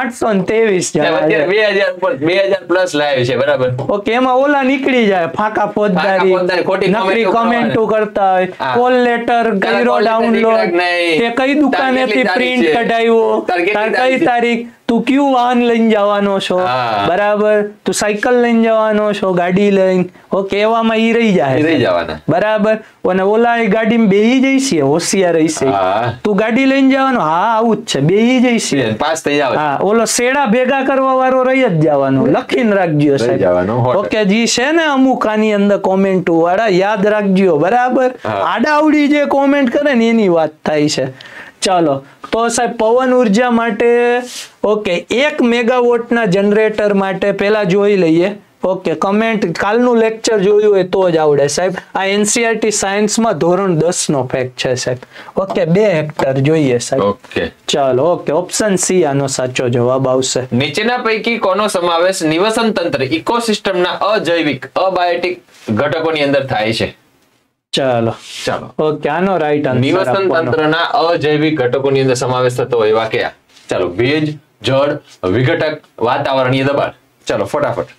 823 જણા છે. 2000 ઉપર 2000 પ્લસ લાઈવ છે. બરાબર. ઓકે, એમાં ઓલા નીકળી જાય ફાકા ફોજદારી, નકરી કમેન્ટો કરતા હોય, કોલ લેટર કર્યો ડાઉનલોડ, તે કઈ દુકાનેથી પ્રિન્ટ કઢાવ્યો, તાર કઈ તારીખ, તું કયું વાહન લઈને જવાનો છો, બરાબર, તું સાયકલ લઈને જવાનો છો, ગાડી લઈને. ઓકે, એવામાં ઈ રહી જાય, બરાબર. અને ઓલા ગાડીમાં બેહી જઈશે, હોશિયાર રહીશે. તું ગાડી લઈને જવાનો, હા આવું જ છે, બેહી જઈશે, પાસ થઈ જાવ. હા, ઓલો શેડા ભેગા કરવા વાળો રહી જ જવાનો, લખીને રાખજો સાહેબ. ઓકે, જી છે ને અમુક આની અંદર કોમેન્ટ વાળા, યાદ રાખજો, બરાબર. આડાવડી જે કોમેન્ટ કરે ને એની વાત થાય છે. ચાલો, તો સાહેબ પવન ઉર્જા માટે, ઓકે, 1 મેગાવોટ ના જનરેટર માટે પેલા જોઈ લઈએ. ઓકે, કમેન્ટ, કાલનું લેક્ચર જોયું હોય તો જ આવડે સાહેબ. આ એનસીઆરટી સાયન્સમાં ધોરણ 10 નો ફેક્ટ છે સાહેબ. ઓકે, 2 હેક્ટર જોઈએ સાહેબ. ઓકે, ચાલો. ઓકે, ઓપ્શન સી આનો સાચો જવાબ આવશે. નીચેના પૈકી કોનો સમાવેશ નિવસન તંત્ર, ઇકોસિસ્ટમના અજૈવિક, અબાયોટિક ઘટકોની અંદર થાય છે? ચાલો. ઓકે, આનો રાઈટ આન્સર. નિવસન તંત્રના અજૈવિક ઘટકોની અંદર સમાવેશ થતો હોય એવા કયા? ચાલો, ભેજ, જળ, વિઘટક, વાતાવરણીય દબાણ. ચાલો ફટાફટ.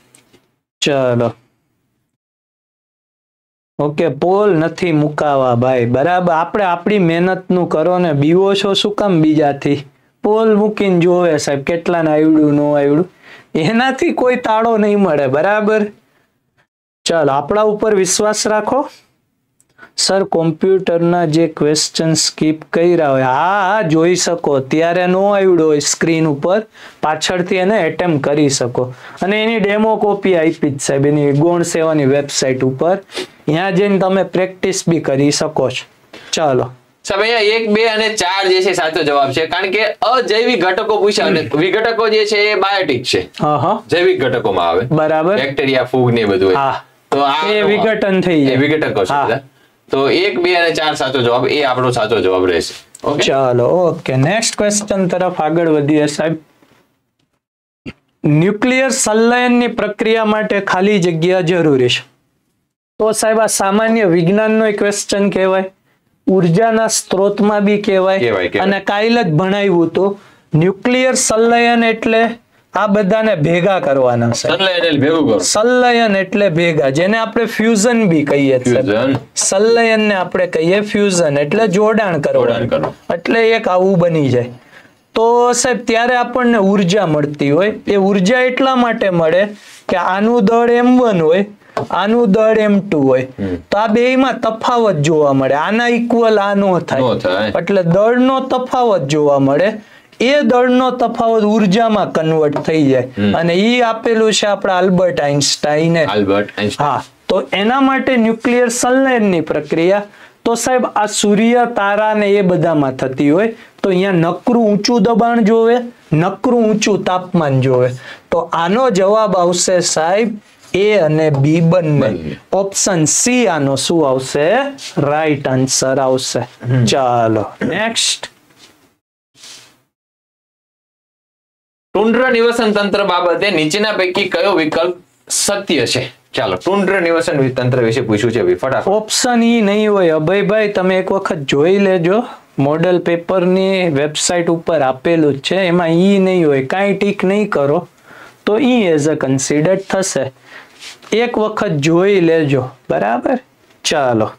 ચાલો. ઓકે, પોલ નથી મુકાવા ભાઈ, બરાબર. આપણે આપણી મહેનત નું કરો ને, બીવો છો શું કામ બીજાથી? પોલ મૂકીને જોવે સાહેબ કેટલાને આવડ્યું ન આવડ્યું, એનાથી કોઈ તાળો નહીં મળે, બરાબર. ચાલો, આપણા ઉપર વિશ્વાસ રાખો. સર, કોમ્પ્યુટરના જે ક્વેશ્ચન સ્કીપ કર્યા હોય, હા જોઈ શકો, ત્યારે નો આવડ્યો હોય સ્ક્રીન ઉપર, પાછળથી એને એટેમ્પ કરી શકો. અને એની ડેમો કોપી આપી જ સાહેબ, એની ગૌણ સેવાની વેબસાઇટ ઉપર, ત્યાં જઈને તમે પ્રેક્ટિસ બી કરી શકો છો. ચાલો સાહેબ, અહીંયા 1, 2 અને 4 જે છે સાચો જવાબ છે, કારણ કે અજૈવિક ઘટકો પૂછ્યા અને વિઘટકો જે છે એ બાયોટિક છે. જૈવિક ઘટકોમાં આવે, બરાબર, બેક્ટેરિયા, ફૂગ ને બધું. તો આ વિઘટન થઈ જાય, વિઘટકો છે. તો 1, 2 અને 4 સાચો જવાબ, એ આપણો સાચો જવાબ રહેશે. ચાલો, ઓકે, નેક્સ્ટ ક્વેશ્ચન તરફ આગળ વધીએ સાહેબ. ન્યુક્લિયર સંલયનની પ્રક્રિયા માટે ખાલી જગ્યા જરૂરી છે. તો સાહેબ, આ સામાન્ય વિજ્ઞાનનો એક ક્વેશ્ચન કહેવાય, ઉર્જાના સ્ત્રોતમાં બી કહેવાય, અને કાલ જ ભણાવ્યું તો ન્યુક્લિયર સંલયન એટલે આ બધાને ભેગા કરવાના છે. સંલયન એટલે ભેગા, જેને આપણે ફ્યુઝન બી કહીએ છીએ. સંલયન ને આપણે કહીએ ફ્યુઝન, એટલે જોડાણ કરવાનું, એટલે એક આવું બની જાય. તો સાહેબ, ત્યારે આપણને ઉર્જા મળતી હોય. એ ઉર્જા એટલા માટે મળે કે આનું દળ M1 હોય, આનું દળ M2 હોય, તો આ બેયમાં તફાવત જોવા મળે. આના ઇક્વલ આ નો થાય, એટલે દળનો તફાવત જોવા મળે. એ દળનો તફાવત ઉર્જામાં કન્વર્ટ થઈ જાય, અને ઈ આપેલું છે આપણા આલ્બર્ટ આઇન્સ્ટાઈને. હા, તો એના માટે ન્યુક્લિયર સંલયનની પ્રક્રિયા, તો સાહેબ આ સૂર્ય, તારા ને એ બધામાં થતી હોય, તો અહીંયા નકરું ઊંચું દબાણ જોવે, નકરું ઊંચું તાપમાન જોવે. તો આનો જવાબ આવશે સાહેબ A અને B બંને. ઓપ્શન સી આનો શું આવશે? રાઈટ આન્સર આવશે. ચાલો નેક્સ્ટ. ટુંડ્ર નિવસન તંત્ર બાબતે નીચેના પૈકી કયો વિકલ્પ સત્ય છે? ચાલો, ટુંડ્ર નિવસન તંત્ર વિશે પૂછ્યું છે ફટાફટ. ઓપ્શન ઈ નહીં હોય અભયભાઈ, તમે એક વખત જોઈ લેજો, મોડેલ પેપરની વેબસાઇટ ઉપર આપેલું જ છે, એમાં ઈ નહીં હોય. કાંઈ ટીક નહીં કરો તો ઈ એઝ અ કન્સિડર્ડ થશે. એક વખત જોઈ લેજો, બરાબર. ચાલો,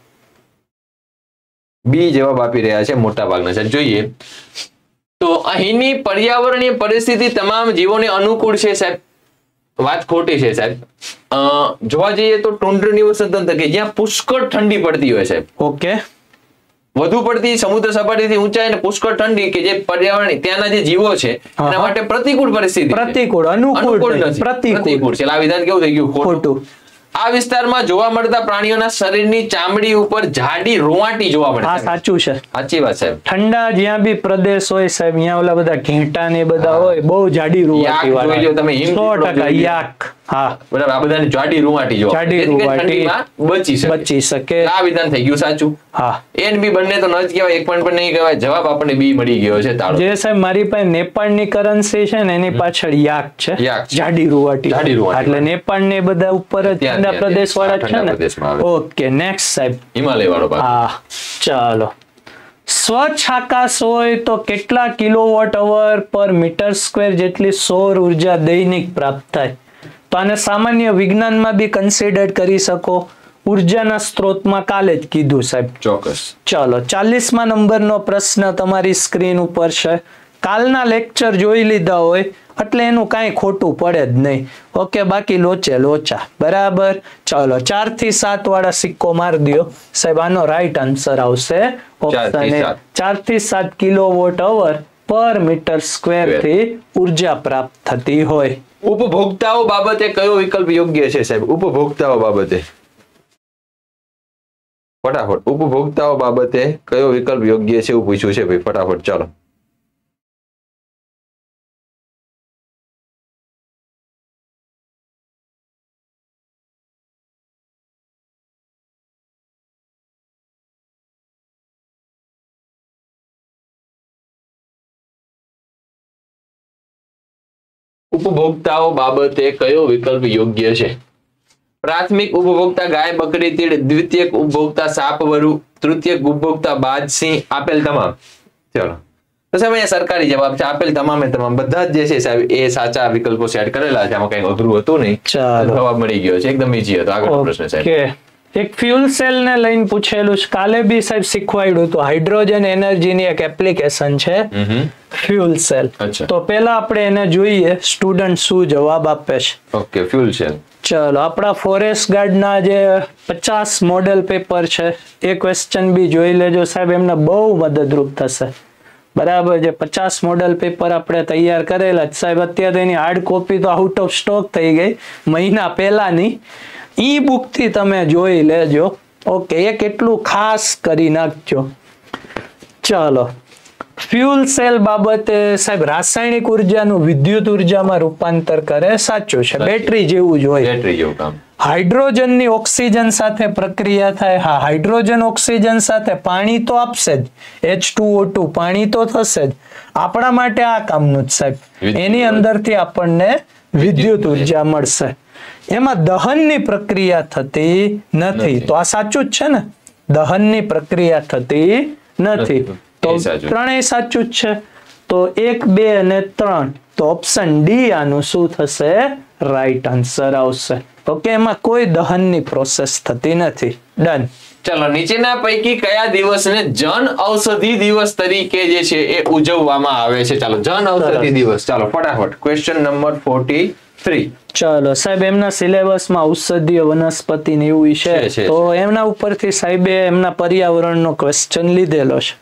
બી જવાબ આપી રહ્યા છે મોટા ભાગના છે. જોઈએ તો અહીંની પર્યાવરણીય પરિસ્થિતિ તમામ જીવોને અનુકૂળ છે સાહેબ. વાત ખોટી છે સાહેબ. જોવા જઈએ તો ટુંડ્ર નિવસન તંત્ર કે જ્યાં પુષ્કળ ઠંડી પડતી હોય સાહેબ. ઓકે, વધુ પડતી સમુદ્ર સપાટીથી ઊંચાઈ અને પુષ્કળ ઠંડી કે જે પર્યાવરણ ત્યાંના જે જીવો છે એના માટે પ્રતિકૂળ પરિસ્થિતિ, પ્રતિકૂળ, અનુકૂળ નથી, પ્રતિકૂળ છે. આ વિધાન કેવું થઈ ગયું? ખોટું. આ વિસ્તારમાં જોવા મળતા પ્રાણીઓના શરીરની ચામડી ઉપર જાડી રૂંવાટી જોવા મળે. હા, સાચું છે, સાચી વાત સાહેબ. ઠંડા જ્યાં બી પ્રદેશ હોય સાહેબ, અહીંયા ઓલા બધા ઘેંટા ને બધા હોય, બહુ જાડી રૂંવાટી વાળા. જોઈ લો તમે, 100% યાક. હા, બરાબર. આ બધાની જાડી રૂંવાટી જોવા, જાડી રૂંવાટી બચી શકે. આ વિધાન થઈ ગયું સાચું. હા, એ બી બંને તો ન જ કહેવાય, એક પણ નહીં કહેવાય. જવાબ આપણને બી મળી ગયો છે. તાળો. જે સાહેબ મારી પાસે નેપાળની કરન્સી છે ને એની પાછળ યાક છે, જાડી રૂંવાટી. એટલે નેપાળ ને બધા ઉપર જ ઠંડા પ્રદેશ વાળા છે ને. ઓકે, નેક્સ્ટ સાહેબ, હિમાલય વાળો ભાગ. હા, ચાલો. સ્વચ્છ આકાશ હોય તો કેટલા કિલોવોટ અવર પર મીટર સ્ક્વેર જેટલી સૌર ઉર્જા દૈનિક પ્રાપ્ત થાય? તો આને સામાન્ય વિજ્ઞાનમાં બી કન્સિડર કરી શકો. ઉર્જાના સ્ત્રોતમાં કાલે જ કીધું સાહેબ. ચોક્કસ. ચાલો, 40મા નંબરનો પ્રશ્ન તમારી સ્ક્રીન ઉપર છે. કાલના લેક્ચર જોઈ લીધા હોય એટલે એનું કાંઈ ખોટું પડે જ નહીં. ઓકે, બાકી લોચે લોચા. બરાબર. ચાલો, 4 થી 7 વાળા સિક્કો માર દો સાહેબ. આનો રાઈટ આન્સર આવશે ઓપ્શન એ, 4 થી 7 કિલોવોટ અવર પર મીટર સ્ક્વેર થી ઉર્જા પ્રાપ્ત થતી હોય. ઉપભોક્તાઓ બાબતે કયો વિકલ્પ યોગ્ય છે સાહેબ? ઉપભોક્તાઓ બાબતે ફટાફટ, ઉપભોક્તાઓ બાબતે કયો વિકલ્પ યોગ્ય છે એવું પૂછ્યું છે ભાઈ. ફટાફટ ચાલો. ઉપભોક્તાઓ બાબતે કયો વિકલ્પ યોગ્ય છે? પ્રાથમિક ઉપભોક્તા ગાય, બકરી, તીડ. દ્વિતીયક ઉપભોક્તા સાપ, વરુ. તૃતીયક ઉપભોક્તા બાજ, સિંહ. આપેલ તમામ. ચલો, તો સાહેબ અહીંયા સરકારી જવાબ છે આપેલ તમામે તમામ. બધા જ જે છે સાહેબ એ સાચા વિકલ્પો સેટ કરેલા છે. આમાં કઈ અઘરું હતું નહીં. જવાબ મળી ગયો છે, એકદમ ઈઝી હતો. આગળનો પ્રશ્ન સાહેબ. એક ફ્યુલ સેલ ને લઈને પૂછેલું છે. કાલે બી સાહેબ શીખવાડ્યું હતું. હાઇડ્રોજન એનર્જીની એક એપ્લિકેશન છે ફ્યુલ સેલ. તો પેલા આપણે એને જોઈએ સ્ટુડન્ટ શું જવાબ આપે છે. Okay, fuel cell. ચલો, આપણા ફોરેસ્ટ ગાર્ડના જે 50 મોડેલ પેપર છે એ ક્વેશ્ચન બી જોઈ લેજો સાહેબ, એમને બહુ મદદરૂપ થશે. બરાબર. જે 50 મોડેલ પેપર આપણે તૈયાર કરેલા સાહેબ, અત્યારે એની હાર્ડ કોપી તો આઉટ ઓફ સ્ટોક થઈ ગઈ મહિના પહેલાની. ઈ બુક થી તમે જોઈ લેજો. ઓકે, એ કેટલું ખાસ કરી નાખજો. ચાલો, ફ્યુલ સેલ બાબતે સાહેબ રાસાયણિક ઉર્જાનું વિદ્યુત ઉર્જામાં રૂપાંતર કરે. સાચું છે, બેટરી જેવું જ હોય. બેટરી જેવું કામ. હાઇડ્રોજનની ઓક્સિજન સાથે પ્રક્રિયા થાય. હા, હાઇડ્રોજન ઓક્સિજન સાથે પાણી તો આપશે જ, H2O2 પાણી તો થશે જ. આપણા માટે આ કામનું જ સાહેબ. એની અંદરથી આપણને વિદ્યુત ઉર્જા મળશે. એમાં દહનની પ્રક્રિયા થતી નથી. તો આ સાચું જ છે ને, દહનની પ્રક્રિયા થતી નથી. તો ત્રણેય સાચું જ છે. તો 1, 2 અને 3. તો ઓપ્શન ડી આનું શું થશે? રાઈટ આન્સર આવશે. ઓકે, એમાં કોઈ દહનની પ્રોસેસ થતી નથી. ડન. ચલો, નીચેના પૈકી કયા દિવસને જન ઔષધિ દિવસ તરીકે જે છે એ ઉજવવામાં આવે છે? ચાલો, જન ઔષધિ દિવસ. ચાલો ફટાફટ, ક્વેશ્ચન નંબર 43. ચાલો સાહેબ, એમના સિલેબસમાં ઔષધીય વનસ્પતિ ને એવું છે, તો એમના ઉપરથી સાહેબે એમના પર્યાવરણનો ક્વેશ્ચન લીધેલો છે.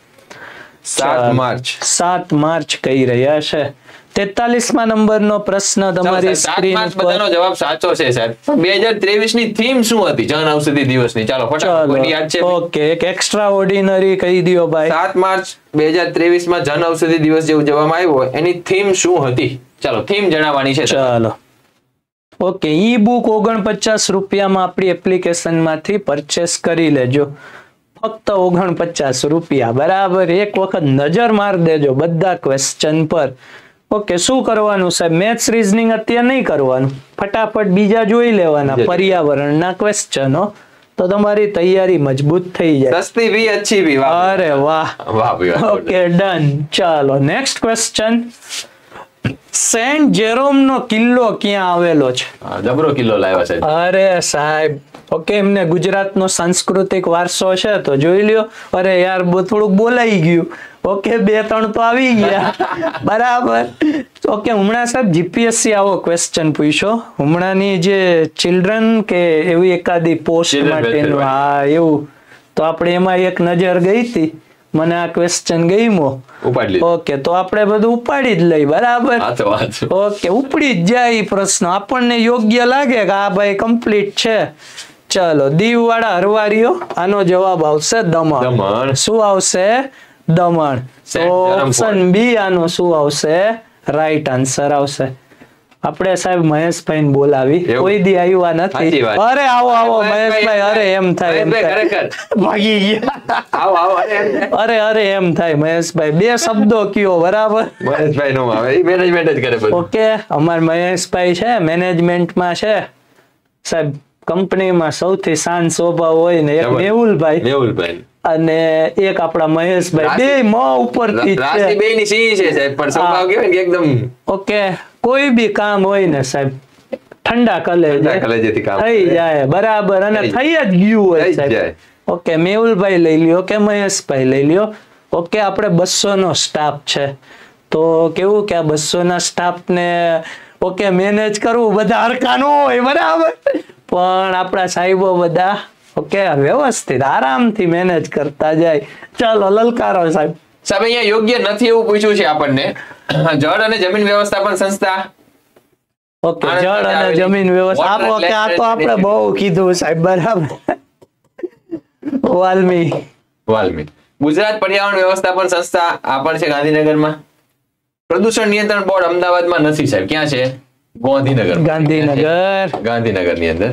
7 માર્ચ કહી રહ્યા છે. 43મા નંબરનો પ્રશ્ન તમારી સ્ક્રીન પર. બધાનો જવાબ સાચો છે સાહેબ. 2023 ની થીમ શું હતી જન ઔષધિ દિવસની? ચાલો ફટાફટ, યાદ છે? ઓકે, એક એક્સ્ટ્રા ઓર્ડિનરી કહી દયો ભાઈ. 7 માર્ચ 2023 માં જન ઔષધિ દિવસ જે ઉજવવામાં આવ્યો એની થીમ શું હતી? ચાલો, થીમ જણાવવાની છે. ચાલો, ઓકે, ઈ બુક 49 રૂપિયામાં આપણી એપ્લિકેશન માંથી પરચેસ કરી લેજો. ફક્ત 49 રૂપિયા. બરાબર. એક વખત નજર માર દેજો બધા ક્વેશ્ચન પર. ઓકે, શું કરવાનું સાહેબ? મેથ્સ રીઝનિંગ અત્યારે નહીં કરવાનું, ફટાફટ બીજા જોઈ લેવાના પર્યાવરણના ક્વેશ્ચનો. તો તમારી તૈયારી મજબૂત થઈ જાય. સસ્તી ભી અચ્છી ભી. અરે વાહ, ઓકે, ડન. ચાલો, નેક્સ્ટ ક્વેશ્ચન. સેન્ટ જેરોમ નો કિલ્લો ક્યાં આવેલો છે? જબરો કિલ્લો લાવ્યા છે. અરે સાહેબ, ઓકે, એમને ગુજરાતનો સાંસ્કૃતિક વારસો છે તો જોઈ લ્યો. અરે યાર, થોડુંક બોલાઈ ગયું. ઓકે 2-3 તો આવી ગયા બરાબર. ઓકે હમણાં સાહેબ જીપીએસસી આવો ક્વેશ્ચન પૂછ્યો હમણાંની જે ચિલ્ડ્રન કે એવી એકાદી પોસ્ટ માટેનું હા એવું તો આપણે એમાં એક નજર ગઈ હતી મને આ ક્વેશ્ચન ગમ્યો ઓકે તો આપણે બધું ઉપાડી જ લઈ બરાબર. ઓકે ઉપડી જ જાય પ્રશ્ન આપણને યોગ્ય લાગે કે આ ભાઈ કમ્પ્લીટ છે. ચલો દીવ વાળા હરવારીઓ આનો જવાબ આવશે દમણ. શું આવશે? દમણ. તો ઓપ્શન બી આનો શું આવશે? રાઈટ આન્સર આવશે. આપણે સાહેબ મહેશભાઈ ને બોલાવી કોઈ દી આવ્યા નથી. અરે આવો આવો મહેશભાઈ. અરે એમ થાય ભાગી ગયા. અરે એમ થાય મહેશભાઈ 2 શબ્દો કયો બરાબર. મહેશભાઈ નો આવે એ મેનેજમેન્ટ જ કરે બધું. ઓકે અમાર મહેશભાઈ છે મેનેજમેન્ટમાં છે સાહેબ. કંપનીમાં સૌથી શાંત સ્વભાવ હોય ને એક મેહુલભાઈ અને એક આપણા મહેશભાઈ. 2 મ ઉપરથી છે. બેયની સી છે સાહેબ પણ સ્વભાવ કેવો ને એકદમ ઓકે કોઈ બી કામ હોય ને સાહેબ ઠંડા કલેજેથી કામ થઈ જાય બરાબર અને થઈ જ ગયું હોય સાહેબ. ઓકે મેહુલભાઈ લઈ લ્યો કે મહેશભાઈ લઈ લ્યો. ઓકે આપણે 200 નો સ્ટાફ છે તો કેવું કે આ 200 ના સ્ટાફ ને ઓકે મેનેજ કરવું બધા હરખા ન હોય બરાબર પણ આપણા સાહેબો બધા ઓકે વ્યવસ્થિત આરામથી મેનેજ કરતા જાય. ચાલો લલકારો સાહેબ. સાહેબ અહીંયા યોગ્ય નથી એવું પૂછ્યું છે આપણને. જળ અને જમીન વ્યવસ્થાપન સંસ્થા. ઓકે જળ અને જમીન વ્યવસ્થા ઓકે આ તો આપણે બહુ કીધું સાહેબ બરાબર. વાલ્મી. ગુજરાત પર્યાવરણ વ્યવસ્થાપન સંસ્થા આ પણ છે ગાંધીનગરમાં. પ્રદૂષણ નિયંત્રણ બોર્ડ અમદાવાદમાં નથી સાહેબ. ક્યાં છે? ગાંધીનગર ની અંદર.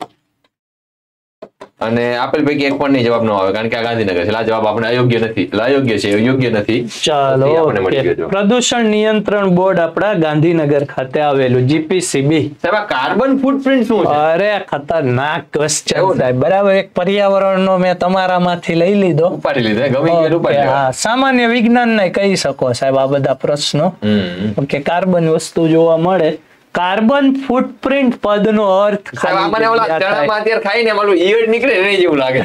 અને આપેલ પૈકી એક પણ નહીં જવાબ ન આવે કારણ કે આ ગાંધીનગર છે. આ જવાબ આપણે અયોગ્ય નથી. અયોગ્ય છે યોગ્ય નથી. ચાલો પ્રદૂષણ નિયંત્રણ બોર્ડ આપણા ગાંધીનગર ખાતે આવેલું જીપીસીબી. સાહેબ આ કાર્બન ફૂટપ્રિન્ટ શું છે? અરે ખતરનાક ક્વેશ્ચન સાહેબ બરાબર. એક પર્યાવરણનો મેં તમારામાંથી લઈ લીધો ઉપાડી લીધો ગમે તે સામાન્ય વિજ્ઞાન ને કહી શકો સાહેબ આ બધા પ્રશ્નો. ઓકે કાર્બન વસ્તુ જોવા મળે. કાર્બન ફૂટપ્રિન્ટ પદનો અર્થ અત્યારે ખાઈને મારું ઈયળ નીકળે ને જેવું લાગે.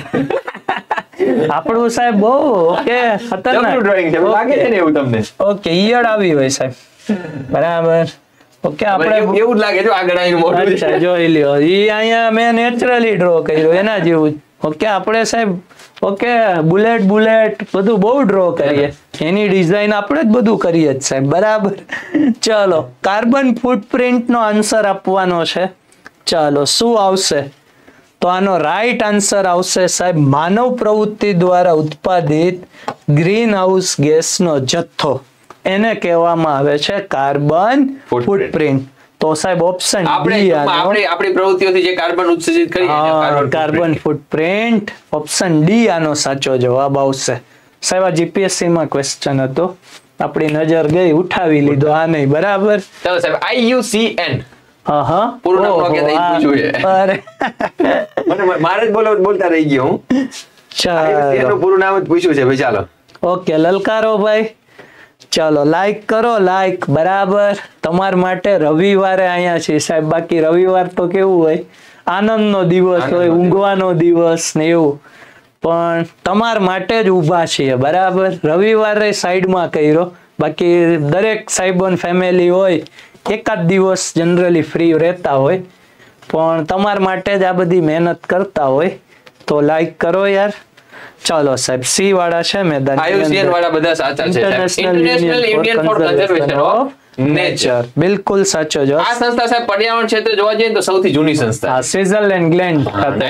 આપણું સાહેબ બહુ ઓકે ખતરનાક ડ્રોઈંગ છે લાગે છે ને એવું તમને. ઓકે ઈયળ આવી હોય સાહેબ બરાબર. ઓકે આપણે એવું જ લાગે જો આગળ આવીને મોટું છે. જોઈ લ્યો ઈ અહીંયા મેં નેચરલી ડ્રો કર્યો એના જેવું. ઓકે આપણે સાહેબ ઓકે બુલેટ બધું બહુ ડ્રો કરીએ એની ડિઝાઇન આપણે જ બધું કરીએ જ સાહેબ બરાબર. ચલો કાર્બન ફૂટપ્રિન્ટ નો આન્સર આપવાનો છે. ચાલો શું આવશે? તો આનો રાઈટ આન્સર આવશે સાહેબ માનવ પ્રવૃત્તિ દ્વારા ઉત્પાદિત ગ્રીન હાઉસ ગેસનો જથ્થો એને કહેવામાં આવે છે કાર્બન ફૂટપ્રિન્ટ. તો સાહેબ ઓપ્શન ડી આપણી પ્રવૃત્તિઓથી જે કાર્બન ઉત્સર્જિત કરીએ કાર્બન ફૂટપ્રિન્ટ. ઓપ્શન ડી આનો સાચો જવાબ આવશે. સાહેબ આ જીપીએસસી માં ક્વેશ્ચન હતો આપણી નજર ગઈ ઉઠાવી લીધો આ નહીં બરાબર. ચાલો સાહેબ IUCN પૂરું નામ કે પૂછ્યું અરે મારે જ બોલતા રહી ગયો હું. ચાલો પૂરું નામ જ પૂછ્યું છે ભાઈ. ચાલો ઓકે લલકારો ભાઈ. ચાલો લાઈક કરો લાઈક બરાબર. તમારા માટે રવિવારે અહીંયા છે સાહેબ. બાકી રવિવાર તો કેવું હોય આનંદનો દિવસ હોય ઊંઘવાનો દિવસ ને એવું પણ તમારા માટે જ ઊભા છીએ બરાબર. રવિવારે સાઈડમાં કર્યો બાકી દરેક સાહેબન ફેમિલી હોય એકાદ દિવસ જનરલી ફ્રી રહેતા હોય પણ તમારા માટે જ આ બધી મહેનત કરતા હોય તો લાઈક કરો યાર. ચાલો સાહેબ સી વાળા છે મેદાન. IUCN વાળા બધા સાચા છે. International union for conservation of nature બિલકુલ સાચો જવાબ. આ સંસ્થા સાહેબ પર્યાવરણ ક્ષેત્રે જોવા જઈએ તો સૌથી જૂની સંસ્થા છે. સ્વિટ્ઝરલેન્ડ ગ્લેન્ડ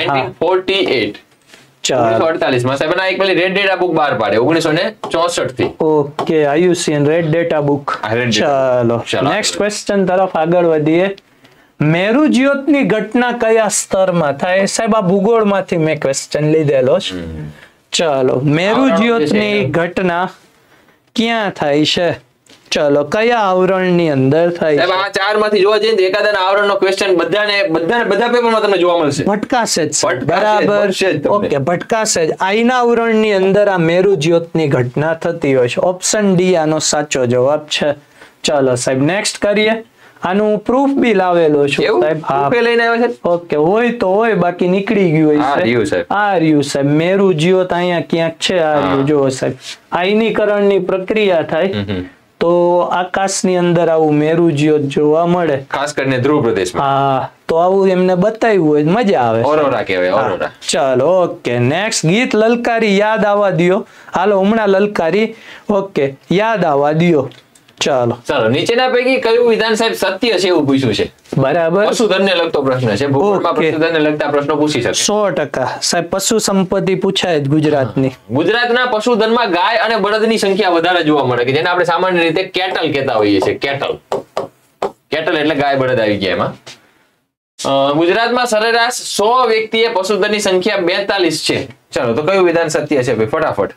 1948 1948 માં સાહેબ એક પેલી રેડ ડેટા બુક બહાર પાડે 1964 થી. Okay IUCN red data book. ચાલો નેક્સ્ટ ક્વેશ્ચન તરફ આગળ વધીએ. મેરુ જ્યોતની ઘટના કયા સ્તરમાં થાય? સાહેબ આ ભૂગોળમાંથી મેં ક્વેશ્ચન લીધેલો છે. ચાલો મેરુ જ્યોતની ઘટના ક્યાં થાય છે? ચલો કયા આવરણની અંદર થાય છે? આ ચારમાંથી જોવા જઈએ તો એકાદાના આવરણનો ક્વેશ્ચન બધા પેપરમાં તમને જોવા મળશે. ભટકાશે જ બરાબર. ઓકે ભટકાશે જ. આઈના આવરણની અંદર આ મેરુ જ્યોતની ઘટના થતી હોય છે. ઓપ્શન ડી આનો સાચો જવાબ છે. ચલો સાહેબ નેક્સ્ટ કરીએ. આનું પ્રૂફ બી લાવેલો છું એવું સાહેબ. હા રૂપે લઈને આવ્યા છે. ઓકે, હોય તો હોય, બાકી નીકળી ગયું આ હોય રહ્યું છે. સાહેબ. આ રહ્યું સાહેબ, મેરુ જીઓ તો અહીંયા ક્યાંક છે. આ રહ્યું જો સાહેબ, આયનીકરણની પ્રક્રિયા થાય તો આકાશની અંદર આવું મેરુ જીઓ જોવા મળે, ખાસ કરીને ધ્રુવ પ્રદેશમાં. હા, તો આવું એમને બતાવ્યું હોય મજા આવે. ઓરોરા કહેવાય, ઓરોરા. ચાલો ઓકે, નેક્સ્ટ ગીત લલકારી યાદ આવવા દ્યો. હાલો હમણાં લલકારી, ઓકે, યાદ આવવા દ્યો. ચાલો નીચેના પૈકી કયું વિધાન સાહેબ સત્ય છે એવું પૂછ્યું છે. બરાબર, પશુધનને લગતો પ્રશ્ન છે. ભૂગોળમાં પશુધનને લગતા પ્રશ્નો પૂછી શકે. 100% સાહેબ, પશુ સંપત્તિ પૂછાય જ ગુજરાતની. ગુજરાતના પશુધનમાં ગાય અને બળદની સંખ્યા વધારે જોવા મળે કે જેને આપણે સામાન્ય રીતે કેટલ કહેતા હોઈએ છીએ. કેટલ એટલે ગાય બળદ આવી ગયા એમાં. ગુજરાતમાં સરેરાશ 100 વ્યક્તિએ પશુધનની સંખ્યા 42 છે. ચાલો તો કયું વિધાન સત્ય છે ભાઈ, ફટાફટ.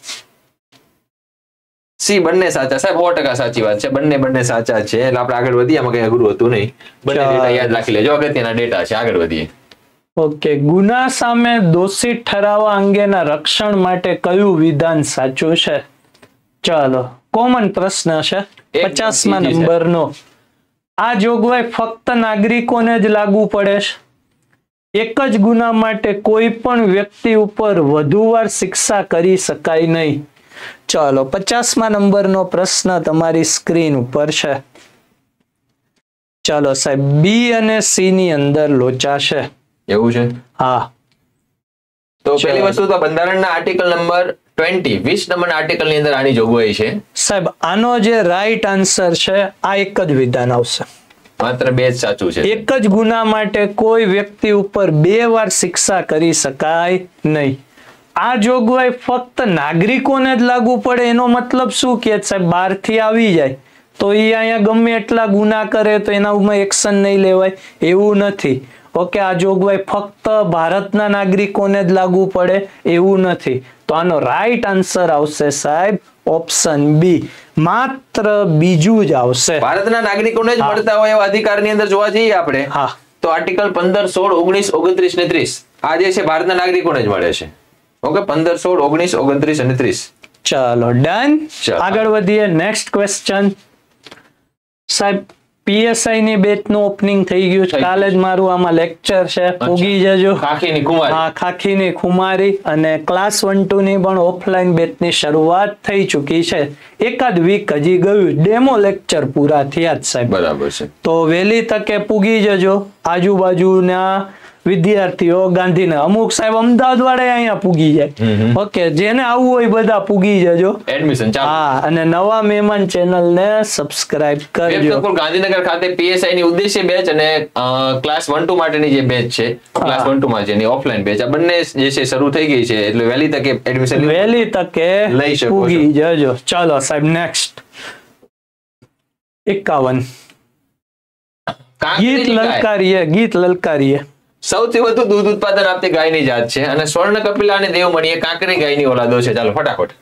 સી બંને સાચા સાહેબ, 100% સાચી વાત છે. બંને સાચા છે. એટલે આપણે આગળ વધીએ, આમાં કઈ અઘરું હતું નહીં. બંને ડેટા યાદ રાખી લેજો, અગત્યના ડેટા છે. આગળ વધીએ. ઓકે, ગુના સામે દોષિત ઠરાવવા અંગેના રક્ષણ માટે કયું વિધાન સાચું છે? ચાલો, કોમન પ્રશ્ન છે, 50મા નંબરનો. આ જોગવાઈ ફક્ત નાગરિકોને જ લાગુ પડે છે. એક જ ગુના માટે કોઈ પણ વ્યક્તિ ઉપર વધુવાર શિક્ષા કરી શકાય નહીં. ચાલો, 50મા નંબરનો પ્રશ્ન તમારી સ્ક્રીન ઉપર છે. ચાલો સાહેબ, બી અને સી ની અંદર લોચા છે. એવું છે? હા. તો પહેલી વસ્તુ તો બંધારણના આર્ટિકલ નંબર 20 નંબરના આર્ટિકલ ની અંદર આની જોગવાઈ છે. સાહેબ, આનો જે રાઈટ આન્સર છે આ એક જ વિધાન આવશે. માત્ર 2 જ સાચું છે. એક જ ગુના માટે કોઈ વ્યક્તિ ઉપર 2 વાર શિક્ષા કરી શકાય નહીં. આ જોગવાઈ ફક્ત નાગરિકોને જ લાગુ પડે એનો મતલબ શું કે સાહેબ, બહારથી આવી જાય તો એ અહીંયા ગમે એટલા ગુના કરે તો એના ઉપર એક્શન નહીં લેવાય એવું નથી. ઓકે, આ જોગવાઈ ફક્ત ભારતના નાગરિકોને જ લાગુ પડે એવું નથી. તો આનો રાઈટ આન્સર આવશે સાહેબ ઓપ્શન બી, માત્ર બીજું જ આવશે. ભારતના નાગરિકોને જ મળતા હોય એવા અધિકારની અંદર જોવા જઈએ આપણે, હા, તો આર્ટિકલ 15, 16, 19, 29 ને 30 આ જે છે ભારતના નાગરિકોને જ મળે છે. ઓકે, 15, 16, 19, 29 અને 30. ચાલો ડન. આગળ વધીએ. નેક્સ્ટ ક્વેશ્ચન સાહેબ, પીએસઆઈ ની બેચ નું ઓપનિંગ થઈ ગયું છે. કાલે જ મારું આમાં લેક્ચર છે, પૂગી જજો. ખાખીની કુમારી. હા, ખાખીની કુમારી. અને ક્લાસ 1-2 ની પણ ઓફલાઈન બેચ ની શરૂઆત થઈ ચૂકી છે. એકાદ વીક હજી ગયું, ડેમો લેક્ચર પૂરા થયા જ સાહેબ. બરાબર છે. તો વહેલી તકે પૂગી જજો. આજુબાજુના વિદ્યાર્થીઓ, ગાંધીને અમુક સાહેબ અમદાવાદ વાળા અહીંયા પૂગી જાય. ઓકે, જેને આવવું હોય બધા પૂગી જજો. એડમિશન ચાલુ. હા, અને નવા મહેમાન ચેનલ ને સબસ્ક્રાઇબ કરજો. ગાંધીનગર ખાતે પીએસઆઈ ની ઉદ્દેશ્ય બેચ અને ક્લાસ 1-2 માટેની જે બેચ છે, ક્લાસ 1-2 માં જેની ઓફલાઈન બેચ, આ બંને જે છે શરૂ થઈ ગઈ છે. એટલે વહેલી તકે એડમિશન વહેલી તકે લઈ શકો પૂગી જજો. ચાલો સાહેબ, નેક્સ્ટ 51 ગીત લલકારીએ. સૌથી વધુ દૂધ ઉત્પાદન આપતી ગાયની જાત છે અને સ્વર્ણ કપિલા અને દેવમણી એ કાંકરી ગાયની ઓલાદો છે. ચાલો ફટાફટ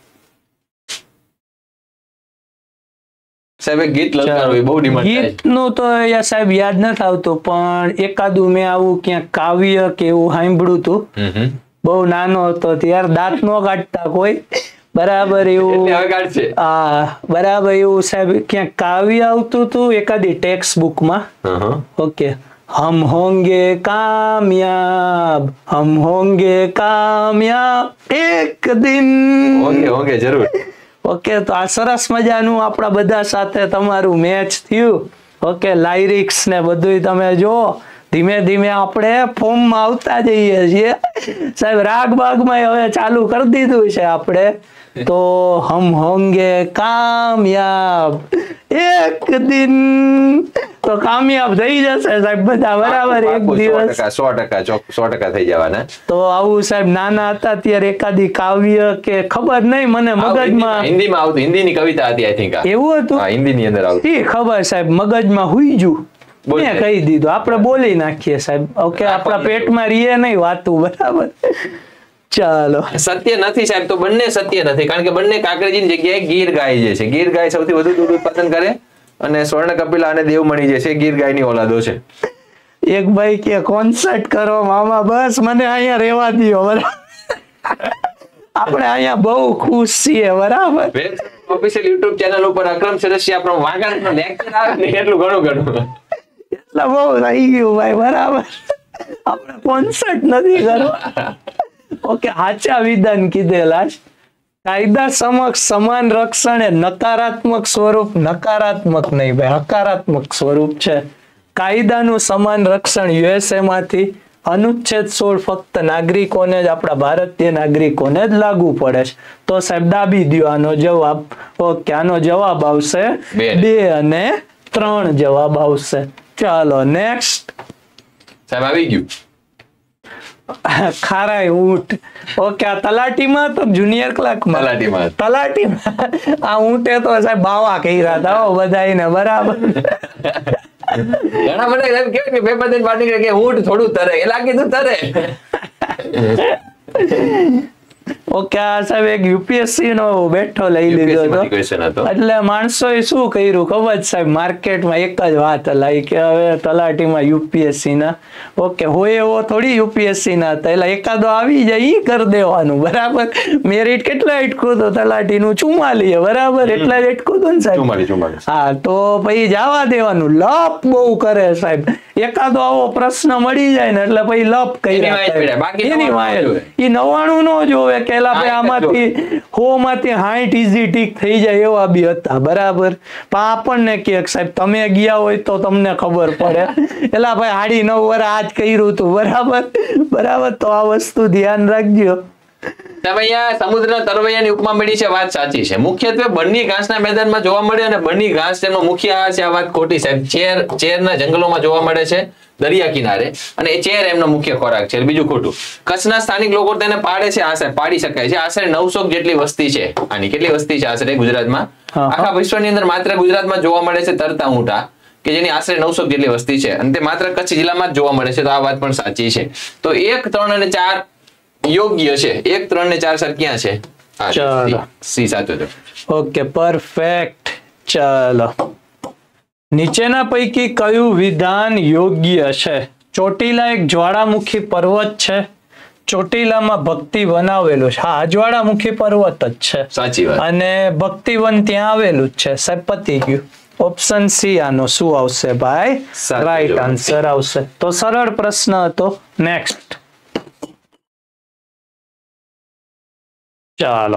સાહેબ, ગીત લલકારવું બહુ ડિમાન્ડ થાય. ગીતનું તો સાહેબ યાદ નથી આવતું, પણ એકાદું મેં આવું ક્યાંક કાવ્ય કે એવું સાંભળ્યું હતું. બહુ નાનો હતો ત્યારે, દાંત નો કાઢતા કોઈ, બરાબર એવું. હા, બરાબર એવું સાહેબ, ક્યાંક કાવ્ય આવતું હતું એકાદી ટેક્સ્ટ બુકમાં. ઓકે, हम होंगे कामयाब, हम होंगे कामयाब एक दिन. ઓકે જરૂર. ઓકે, તો આ સરસ મજાનું આપણા બધા સાથે તમારું મેચ થયું. ઓકે, લાયરિક્સ ને બધું તમે જો, ધીમે ધીમે આપણે ફોર્મમાં આવતા જઈએ છીએ સાહેબ. રાગ બાગમાં હવે ચાલુ કરી દીધું છે આપણે. તો હમ હોંગે કામયાબ એક દિન, તો કામયાબ થઈ જશે સાહેબ બધા, બરાબર. એક દિવસ 100% થઈ જવાના. તો આવું સાહેબ, નાના હતા ત્યારે એકાદી કાવ્ય કે ખબર નહીં મને મગજમાં, હિન્દીમાં આવતું, હિન્દીની કવિતા હતી આઈ થિંક. એવું હતું? હા, હિન્દીની અંદર આવતું. એ ખબર સાહેબ, મગજમાં હુઈ ગયું, મેં કહી દીધું. આપણે બોલી નાખીએ સાહેબ. ઓકે, આપણા પેટમાં રીએ નહીં વાતું, બરાબર. ચાલો, સત્ય નથી સાહેબ, તો બંને સત્ય નથી, કારણ કે બંને કાંકરેજીની જગ્યાએ ગીર ગાય જે છે, ગીર ગાય સૌથી વધુ દૂધ ઉત્પાદન કરે અને સ્વર્ણ કપિલા અને દેવમણી જે છે ગીર ગાયની ઓલાદો છે. એક ભાઈ કે કોન્સર્ટ કરો મામા, બસ મને અહીંયા રહેવા દો, બરાબર. આપણે અહીંયા બહુ ખુશ છીએ, બરાબર. ઓફિશિયલ YouTube ચેનલ ઉપર અક્રમ સરસિયા આપણો વાંકાનેરનો લેક્ચર આવે ને એટલું ઘણું એટલે બહુ થઈ ગયું ભાઈ, બરાબર. આપણે કોન્સર્ટ નથી કરવા. ઓકે, સાચા વિધાન કીધેલા છે. કાયદા સમક્ષ સમાન રક્ષણ એ નકારાત્મક સ્વરૂપ, નકારાત્મક નહીં ભાઈ, હકારાત્મક સ્વરૂપ છે. કાયદાનું સમાન રક્ષણ યુએસએ માંથી અનુચ્છેદ 16 ફક્ત નાગરિકોને જ, આપણા ભારતીય નાગરિકોને જ લાગુ પડે છે. તો સાહેબ દાબી દો આનો જવાબ. ઓકે, આનો જવાબ આવશે 2 અને 3 જવાબ આવશે. ચાલો નેક્સ્ટ. સાહેબ આવી ગયું ખારાય ઊંટ. ઓકે, આ તલાટીમાં તો જુનિયર ક્લાર્કમાં તલાટીમાં આ ઊંટે તો સાહેબ બાવા કર્યા હતા બધાને, બરાબર. ઘણા બધા કેવું કે પેપર દઈને બહાર નીકળે કે ઊંટ થોડું તરે, એ લાગે તું તરે. ઓકે, આ સાહેબ એક યુપીએસસી નો બેઠો લઈ લીધો હતો. એટલે માણસોએ શું કર્યું ખબર છે સાહેબ, માર્કેટમાં એક જ વાત હલાઈ કે હવે તલાટીમાં યુપીએસસી ના, ઓકે, હોય એવો થોડી યુપીએસસી ના હતા, એટલે એકાદો આવી જાય ઈ કરી દેવાનું, બરાબર. મેરિટ કેટલા અટકું હતું તલાટીનું? 44, બરાબર. એટલા જ અટકું હતું ને સાહેબ. હા, તો પછી જવા દેવાનું. લપ બહુ કરે સાહેબ. એકાદો આવો પ્રશ્ન મળી જાય ને એટલે પછી લપ કરી એની વાય ઈ 99 નો જોવે કે આમાંથી 100 માંથી 60 ઈઝી ટીક થઈ જાય એવા બી હતા, બરાબર. પણ આપણને કે સાહેબ તમે ગયા હોય તો તમને ખબર પડે. એટલે ભાઈ 9.5 વર્ષ આજ કર્યું હતું, બરાબર. તો આ વસ્તુ ધ્યાન રાખજો. સમુદ્રના તરવૈયાની ઉપમા મળી છે, વાત સાચી છે. મુખ્યત્વે બન્ની ઘાસના મેદાનમાં જોવા મળે અને બન્ની ઘાસ તેમનો મુખ્ય આહાર છે, આ વાત ખોટી સાહેબ. ચેરના જંગલોમાં જોવા મળે છે, દરિયા કિનારે, અને એ ચેર એમનો મુખ્ય ખોરાક છે. બીજું ખોટું. કચ્છના સ્થાનિક લોકો તેને પાડે છે, આશરે પાડી શકાય છે. આશરે 900 જેટલી વસ્તી છે આની. કેટલી વસ્તી છે આશરે ગુજરાતમાં? આખા વિશ્વની અંદર માત્ર ગુજરાતમાં જોવા મળે છે તરતા ઊંટા, કે જેની આશરે 900 જેટલી વસ્તી છે, અને તે માત્ર કચ્છ જિલ્લામાં જ જોવા મળે છે. તો આ વાત પણ સાચી છે. તો 1, 3 અને 4 યોગ્ય છે. 1, 3 ને 4 સર ક્યાં છે? સી સાચું છે. Okay, perfect. ચાલો, નીચેના પૈકી કયું વિધાન યોગ્ય છે? ચોટીલા એક જ્વાળામુખી પર્વત છે. ચોટીલામાં ભક્તિવન આવેલું છે. હા, જ્વાળામુખી પર્વત જ છે, સાચી વાત. અને ભક્તિવન ત્યાં આવેલું જ છે સાહેબ. પતી ગયું. ઓપ્શન સી આનો શું આવશે ભાઈ? રાઈટ આન્સર આવશે. તો સરળ પ્રશ્ન હતો. નેક્સ્ટ. ચાલો,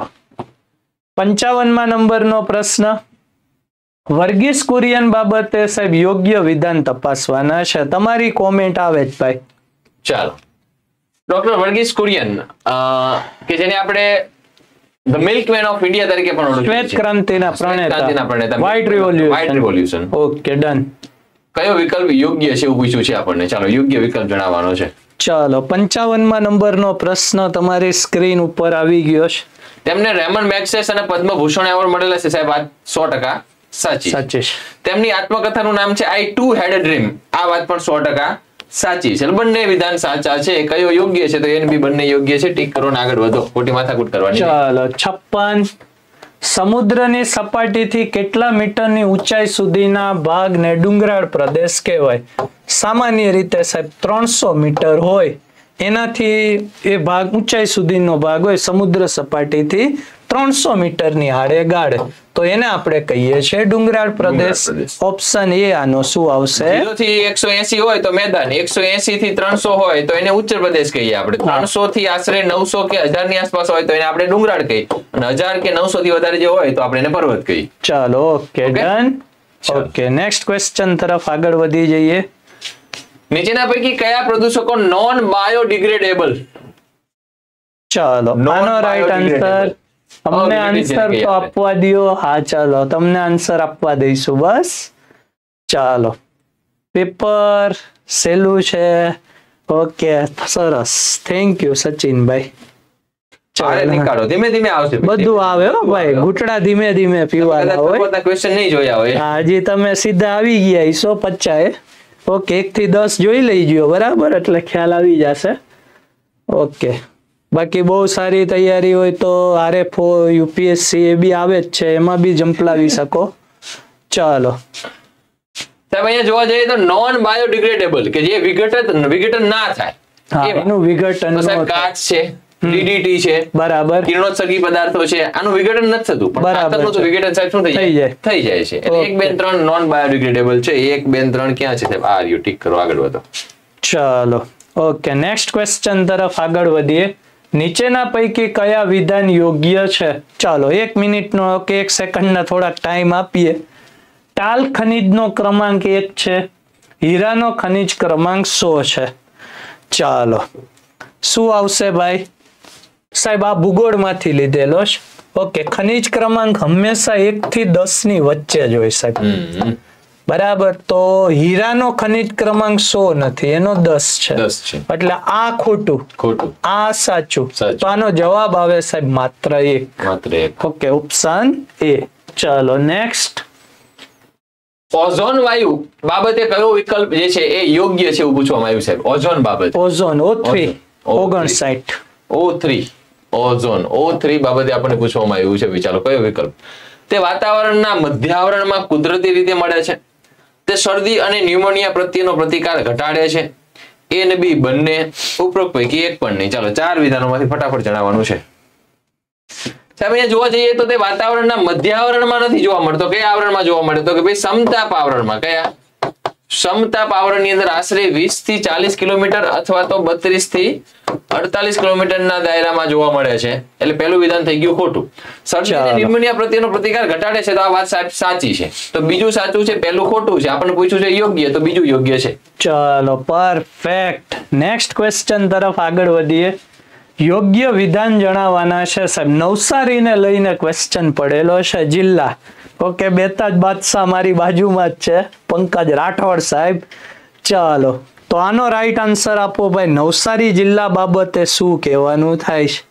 55મા નંબરનો પ્રશ્ન. વર્ગીસ કુરિયન બાબતે સાહેબ યોગ્ય વિધાન તપાસવાના છે. તમારી કોમેન્ટ આવે જ ભાઈ. ચાલો, ડોક્ટર વર્ગીસ કુરિયન, કે જેને આપણે ધ મિલ્કમેન ઓફ ઇન્ડિયા તરીકે પણ ઓળખીએ છીએ. શ્વેત ક્રાંતિના પ્રણેતા, વ્હાઇટ રિવોલ્યુશન. Okay, done. કયો વિકલ્પ યોગ્ય છે એવું પૂછ્યું છે આપણને. ચાલો, યોગ્ય વિકલ્પ જણાવવાનો છે. ચાલો, 55મા નંબરનો પ્રશ્ન તમારી સ્ક્રીન ઉપર આવી ગયો છે. તેમને રેમન મેગ્સેસ અને પદ્મભૂષણ એવોર્ડ મળેલા છે સાહેબ. આ 100% સાચી છે. તેમની આત્મકથાનું નામ છે આઈ ટુ હેડ અ ડ્રીમ. આ વાત પણ 100% સાચી છે. બંને વિધાન સાચા છે. કયો યોગ્ય છે? તો એને બી બંને યોગ્ય છે. ટીક કરો ને આગળ વધો, ખોટી માથાકૂટ કરવાની. ચાલો, 56. સમુદ્રની સપાટીથી કેટલા મીટરની ઊંચાઈ સુધીના ભાગને ડુંગરાળ પ્રદેશ કહેવાય? સામાન્ય રીતે સાહેબ 300 મીટર હોય, એનાથી એ ભાગ ઊંચાઈ સુધીનો ભાગ હોય સમુદ્ર સપાટીથી 300 મીટરની આડે ગાળે, તો એને આપણે કહીએ છીએ ડુંગરાળ પ્રદેશ. ઓપ્શન એ આનો શું આવશે? 0 થી 180 હોય તો મેદાન, 180 થી 300 હોય તો એને ઉચ્ચ પ્રદેશ કહીએ આપણે. 300 થી આશરે 900 કે 1000 ની આસપાસ હોય તો એને આપણે ડુંગરાળ કહીએ, અને 1000 કે 900 થી વધારે જે હોય તો આપણે એને પર્વત કહીએ. ચાલો, okay, done. Okay, next question તરફ આગળ વધી જઈએ. નીચેના પૈકી કયા પ્રદૂષકો નોન બાયોડિગ્રેડેબલ? ચાલો, આનો રાઈટ આન્સર. અમને આન્સર તો આપવા દો. હા, ચાલો, તમને આન્સર આપવા દઈશું બસ. ચાલો, પેપર સહેલું છે. ઓકે, સરસ. Thank you Sachinbhai. ચાલો, ધીમે ધીમે આવશે. બધું આવે હો ભાઈ, ઘૂંટડા ધીમે ધીમે પીવાના હોય. ક્વેશ્ચન નહીં જોયા હોય. હજી તમે સીધા આવી ગયા 150. ઓકે, 1 થી 10 જોઈ લેજો, બરાબર, એટલે ખ્યાલ આવી જશે. ઓકે, બાકી બહુ સારી તૈયારી હોય તો આરએફઓ, યુપીએસસી એ બી આવે જ છે, એમાં બી જંપલાવી શકો. ચાલો સાહેબ, અહીંયા જોવા જઈએ તો નોન બાયોડિગ્રેડેબલ, કે જે વિઘટન ના થાય, એનું વિઘટન કાચ છે, DDT છે, બરાબર, કિરણોત્સર્ગી પદાર્થો છે, આનું વિઘટન નથી થતું, પણ ખાતરનું તો વિઘટન સાહેબ શું થઈ જાય છે. એટલે 1, 2 3 નોન બાયોડિગ્રેડેબલ છે. 1, 2 3 ક્યાં છે સાહેબ? આ રહ્યું, ટીક કરો, આગળ વધો. ચાલો ઓકે, નેક્સ્ટ ક્વેશ્ચન તરફ આગળ વધીએ. નીચેના પૈકી કયા વિધાન યોગ્ય છે? ચાલો 1 મિનિટનો કે 1 સેકન્ડના થોડાક ટાઈમ આપીએ. ટાલ ખનિજનો ક્રમાંક 1 છે, હીરાનો ખનિજ ક્રમાંક 100 છે. ચાલો શું આવશે ભાઈ? સાહેબ આ ભૂગોળમાંથી લીધેલો છે. ઓકે, ખનિજ ક્રમાંક હંમેશા 1 થી 10 ની વચ્ચે જ હોય સાહેબ. બરાબર, તો હીરાનો ખનિજ ક્રમાંક 100 નથી, એનો 10 છે. એટલે આ ખોટું, આ સાચું. તો આનો જવાબ આવે સાહેબ માત્ર 1. Okay, option A. ચાલો નેક્સ્ટ. ઓઝોન વાયુ બાબતે કયો વિકલ્પ જે છે એ યોગ્ય છે એવું પૂછવામાં આવ્યું સાહેબ. ઓઝોન બાબતે. Ozone O3 59. O3 ozone O3 બાબતે આપણને પૂછવામાં આવ્યું છે. વિચારો કયો વિકલ્પ? તે વાતાવરણના મધ્યાવરણમાં કુદરતી રીતે મળે છે. તે શરદી અને ન્યુમોનિયા પ્રત્યેનો પ્રતિકાર ઘટાડે છે. A અને B બંને, ઉપરોક્ત પૈકી એક પણ નહીં. ચાલો 4 વિધાનોમાંથી ફટાફટ જણાવવાનું છે. સાહેબ અહીંયા જોવા જઈએ તો તે વાતાવરણના મધ્યાવરણમાં નથી જોવા મળતો. કયા આવરણમાં જોવા મળે? તો કે ભાઈ સમતાપ આવરણમાં. કયા? સમતાપ આવરણની અંદર આશરે 20 થી 40 કિલોમીટર અથવા તો 32 થી 48 કિલોમીટરના દાયરામાં જોવા મળે છે. એટલે પહેલું વિધાન થઈ ગયું ખોટું. શરદી અને ન્યુમોનિયા પ્રત્યેનો પ્રતિકાર ઘટાડે છે, તો આ વાત સાહેબ સાચી છે. તો બીજું સાચું છે, પહેલું ખોટું છે. આપણને પૂછ્યું છે યોગ્ય, તો બીજું યોગ્ય છે. ચાલો પરફેક્ટ. નેક્સ્ટ ક્વેશ્ચન તરફ આગળ વધીએ. યોગ્ય વિધાન જણાવવાના છે સાહેબ. નવસારીને લઈને ક્વેશ્ચન પડેલો છે. જિલ્લા ઓકે, બેતાજ બાદશાહ મારી બાજુમાં જ છે, પંકજ રાઠોડ સાહેબ. ચાલો તો આનો રાઈટ આન્સર આપો ભાઈ. નવસારી જિલ્લા બાબતે શું કહેવાનું થાય છે?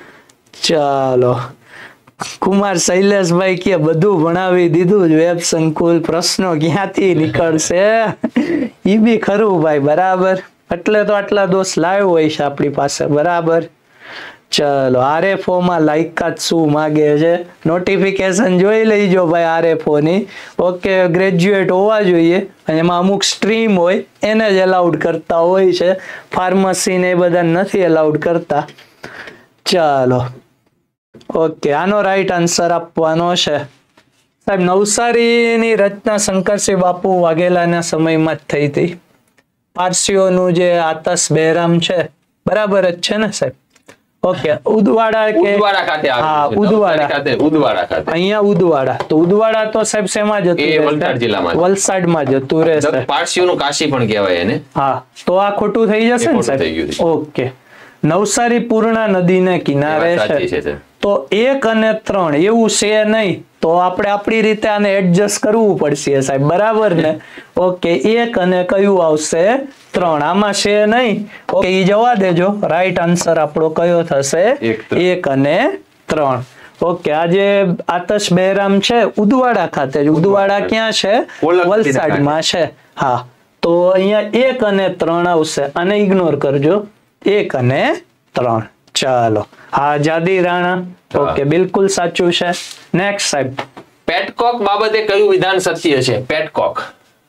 ચાલો કુમાર શૈલેષભાઈ કે બધું ભણાવી દીધું જ, વેબ સંકુલ, પ્રશ્નો ક્યાંથી નીકળશે? ઈ બી ખરું ભાઈ, બરાબર. એટલે તો આટલા દોસ્ત લાવ્યો હોય છે આપણી પાસે, બરાબર. ચલો RFO માં લાયકાત શું માગે છે? નોટિફિકેશન જોઈ લઈજો ભાઈ RFO ની. ઓકે, ગ્રેજ્યુએટ હોવા જોઈએ, અને એમાં અમુક સ્ટ્રીમ હોય એને જ એલાઉડ કરતા હોય છે. ફાર્મસી ને એ બધા નથી એલાઉડ કરતા. ચાલો ઓકે, આનો રાઈટ આન્સર આપવાનો છે સાહેબ. નવસારીની રચના શંકરસિંહ બાપુ વાઘેલાના સમયમાં જ થઈ હતી. પારસીઓનું જે આતશ બહેરામ છે, બરાબર જ છે ને સાહેબ? ઓકે, ઉદવાડા કે ઉદવાડા ખાતે આવે છે. હા, ઉદવાડા ખાતે. અહીંયા ઉદવાડા. તો ઉદવાડા તો સાહેબ શેમાં જતું રહે? વલસાડ જિલ્લામાં, વલસાડમાં જતું રહેશે. પારસીઓનું કાશી પણ કહેવાય એને. હા, તો આ ખોટું થઈ જશે ને સાહેબ? ઓકે, નવસારી પૂર્ણા નદીને કિનારે છે. તો 1 અને 3 એવું છે નહીં, તો આપણે આપણી રીતે આને એડજસ્ટ કરવું પડશે સાહેબ, બરાબર ને? ઓકે, 1 અને કયું આવશે? 3. આમાં છે નહીં. ઓકે, ઈ જવા દેજો. રાઈટ આન્સર આપણો કયો થશે? 1 અને 3. ઓકે, આજે આતશ બહેરામ છે ઉદવાડા ખાતે. ઉદવાડા ક્યાં છે? વલસાડમાં છે. હા, તો અહીંયા 1 અને 3 આવશે. આને ઇગ્નોર કરજો. 1 અને 3. ચાલો, હા, જાદી રાણા. ઓકે, બિલકુલ સાચું છે. નેક્સ્ટ સાહેબ. પેટકોક બાબતે કયું વિધાન સત્ય છે? પેટકોક.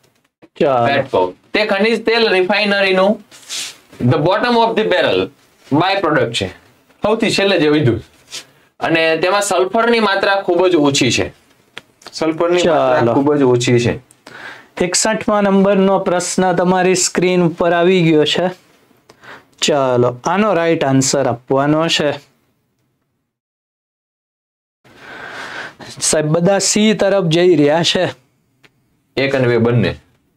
પેટકોક તે ખનિજ તેલ રિફાઇનરીનું the bottom of the barrel by product છે, સૌથી છેલ્લે જે વધ્યું. અને તેમાં સલ્ફરની માત્રા ખૂબ જ ઓછી છે. સલ્ફરની માત્રા ખૂબ જ ઓછી છે. 61મા નંબરનો પ્રશ્ન તમારી સ્ક્રીન ઉપર આવી ગયો છે. ચાલો, આનો રાઈટ આન્સર આપવાનો છે સાહેબ. બધા સી તરફ જઈ રહ્યા છે. 1 અને 2 બંને.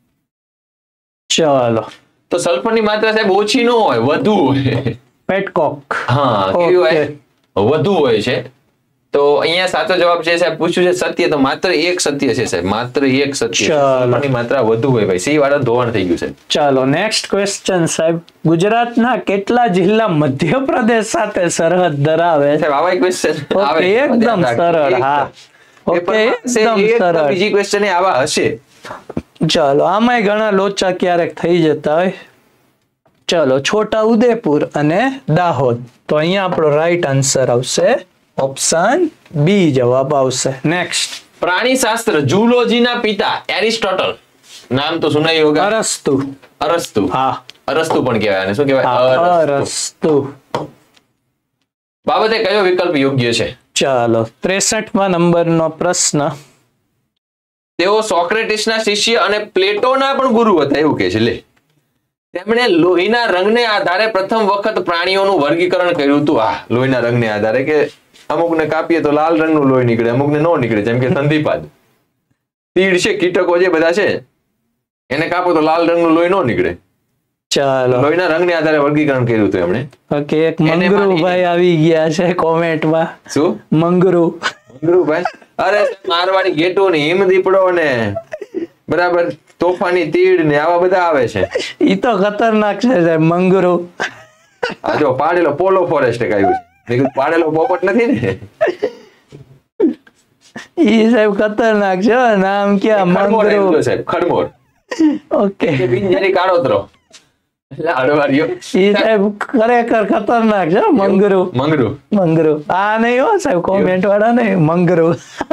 ચાલો, તો સલ્ફરની માત્રા સાહેબ ઓછી ન હોય, વધુ હોય. પેટકોક. હા, કેવું હોય? વધુ હોય છે. તો અહીંયા સાચો જવાબ છે સાહેબ. પૂછ્યું છે સત્ય, તો માત્ર 1 સત્ય છે સાહેબ. માત્ર 1 સત્ય. સલ્ફરની માત્રા વધુ હોય ભાઈ. સી વાળા ધોવાણ થઈ ગયું છે. ચાલો નેક્સ્ટ ક્વેશ્ચન સાહેબ. ગુજરાતના કેટલા જિલ્લા મધ્યપ્રદેશ સાથે સરહદ ધરાવે છે? આવા ક્વેશ્ચન આવે એકદમ સરળ. હા, ઓકે, એકદમ સરળ. બીજી ક્વેશ્ચન આવા હશે. ચાલો, આમાંય ઘણા લોચા ક્યારેક થઈ જતા હોય. ચલો, છોટા ઉદેપુર અને દાહોદ. તો અહીંયા આપણો રાઈટ આન્સર આવશે ઓપ્શન બી જવાબ આવશે. નેક્સ્ટ. પ્રાણીશાસ્ત્ર ઝૂલોજીના પિતા એરિસ્ટોટલ. નામ તો સુનાઈ હોગા. અરસ્તુ. અરસ્તુ. હા, અરસ્તુ પણ કહેવાય. અને શું કહેવાય? અરસ્તુ. બાબતે કયો વિકલ્પ યોગ્ય છે? ચાલો 63માં નંબરનો પ્રશ્ન. તેઓ સોક્રેટિસના શિષ્ય અને પ્લેટોના પણ ગુરુ હતા એવું કે છે. લે, તેમણે લોહીના રંગને આધારે પ્રથમ વખત પ્રાણીઓનું વર્ગીકરણ કર્યું હતું. લોહીના રંગને આધારે કે અમુકને કાપીએ તો લાલ રંગનું લોહી નીકળે, અમુકને ન નીકળે. જેમ કે સંધિપાદ, તીડ છે, કીટકો જે બધા છે, એને કાપો તો લાલ રંગનું લોહી ન નીકળે. ચાલો, લોહીના રંગને આધારે વર્ગીકરણ કર્યું હતું એમણે. ઓકે, એક મંગરુ ભાઈ આવી ગયા છે કોમેન્ટમાં. શું મંગરુ? મંગરુ ભાઈ, અરે મારવાડી ઘેટો ને હિમદીપડો ને બરાબર તોફાની તીડ ને આવા બધા આવે છે. ઈ તો ખતરનાક છે સાહેબ, મંગરુ. આ જો પાડેલો પોલો ફોરેસ્ટ આવ્યું છે. પાડેલો પોપટ નથી ને? ઈ સાહેબ ખતરનાક છે, નામ ક્યાં? મંગરુ સાહેબ, ખડમોર. ઓકે, બિનજરી કાળોતરો. ઈ સાહેબ ખરેખર ખતરનાક છે, મંગરુ. મંગરુ આ નહીં હો સાહેબ, કોમેન્ટ વાળા નહીં, મંગરુ.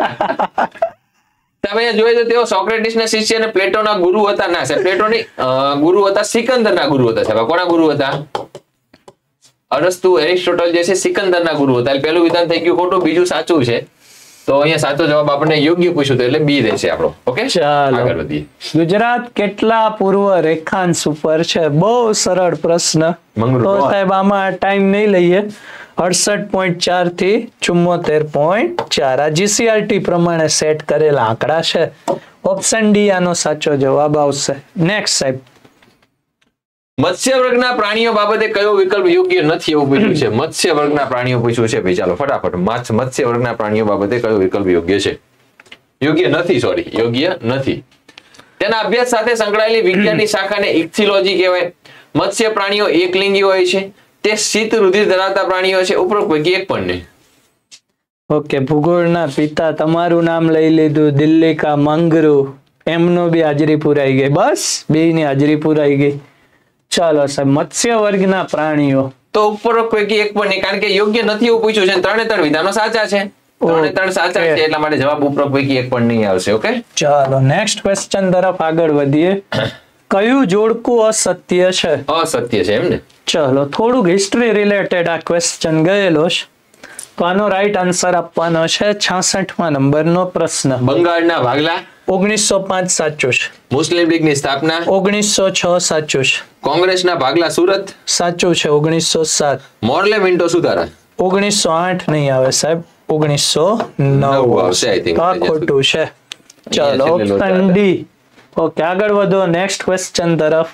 તમે જોઈ તો તેઓ સોક્રેટિસના શિષ્ય અને પ્લેટોના ગુરુ હતા. ના સાહેબ, પ્લેટોની ગુરુ હતા, સિકંદરના ગુરુ હતા. સાહેબ, કોના ગુરુ હતા? અરસ્તુ, એરિસ્ટોટલ જે છે સિકંદરના ગુરુ હતા. પહેલું વિધાન થઈ ગયું ખોટું, બીજું સાચું છે. તો અહીંયા સાચો જવાબ આપણને યોગ્ય પૂછ્યું એટલે બી રહેશે આપણો. ઓકે, ચાલો આગળ વધીએ. ગુજરાત કેટલા પૂર્વ રેખાંશ ઉપર છે? બહુ સરળ પ્રશ્ન. તો સાહેબ આમાં ટાઈમ નહીં લઈએ. 68.4 થી 74.4 આ જીસીઆરટી પ્રમાણે સેટ કરેલા આંકડા છે. ઓપ્શન ડી આનો સાચો જવાબ આવશે. નેક્સ્ટ સાહેબ, મત્સ્ય વર્ગના પ્રાણીઓ બાબતે કયો વિકલ્પ યોગ્ય નથી એવું પૂછ્યું છે. મત્સ્ય વર્ગના પ્રાણીઓ પૂછ્યું છે ભાઈ. ચાલો ફટાફટ, મત્સ્ય વર્ગના પ્રાણીઓ બાબતે કયો વિકલ્પ યોગ્ય છે? યોગ્ય નથી, સોરી, યોગ્ય નથી. તેના અભ્યાસ સાથે સંકળાયેલી વિજ્ઞાનની શાખાને ઇક્થિયોલોજી કહેવાય. મત્સ્ય પ્રાણીઓ એકલિંગી હોય છે. તે શીત રુધિર ધરાવતા પ્રાણીઓ છે. ઉપરોક્ત પૈકી એક પણ નહીં. ઓકે, ભૂગોળના પિતા તમારું નામ લઈ લીધું, દિલ્હીકા મંગરુ, એમનો બી હાજરી પુરાઈ ગઈ. બસ બેયની હાજરી પુરાઈ ગઈ. ચાલો સાહેબ, મત્સ્ય વર્ગના પ્રાણીઓ તો ઉપરોક્ત પૈકી એક પણ નહીં, કારણ કે યોગ્ય નથી એવું પૂછ્યું છે. 3 વિધાનો સાચા છે. 3 સાચા છે, એટલા માટે જવાબ ઉપરોક્ત પૈકી એક પણ નહીં આવશે. ઓકે, ચાલો નેક્સ્ટ ક્વેશ્ચન તરફ આગળ વધીએ. કયું જોડકું અસત્ય છે? અસત્ય છે એમ ને? ચલો, થોડુંક હિસ્ટ્રી રિલેટેડ આ ક્વેશ્ચન ગયેલો છે, તો આનો રાઈટ આન્સર આપવાનો છે. 66માં નંબરનો પ્રશ્ન. બંગાળના ભાગલા 1905 સાચું છે. મુસ્લિમ લીગની સ્થાપના 1906 સાચું છે. કોંગ્રેસના ભાગલા સુરત સાચું છે. 1907. મોર્લે મિન્ટો સુધારા 1908 નહીં આવે સાહેબ, 1909 આવશે. આઈ થિંક આ ખોટું છે. ચલો, ઓપ્શન ડી. ઓકે, આગળ વધો નેક્સ્ટ ક્વેશ્ચન તરફ.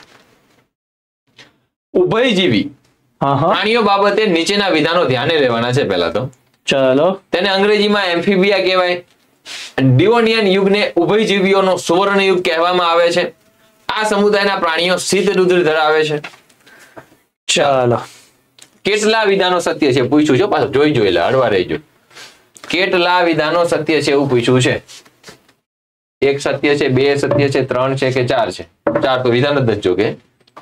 ઉભયજીવી પ્રાણીઓ બાબતે નીચેના વિધાનો ધ્યાને લેવાના છે. પહેલા તો ચલો, તેને અંગ્રેજીમાં એમ્ફીબિયા કહેવાય. ડિવોનિયન યુગને ઉભયજીવીઓનો સુવર્ણ યુગ કહેવામાં આવે છે. આ સમુદાયના પ્રાણીઓ શીત રુધિર ધરાવે છે. ચાલો, કેટલા વિધાનો સત્ય છે પૂછ્યું છે. પાછું જોઈ લે, હળવા રહેજો. કેટલા વિધાનો સત્ય છે એવું પૂછ્યું છે. 1 સત્ય છે, 2 સત્ય છે, 3 છે કે 4 છે? 4 તો વિધાન જ નથી. જો કે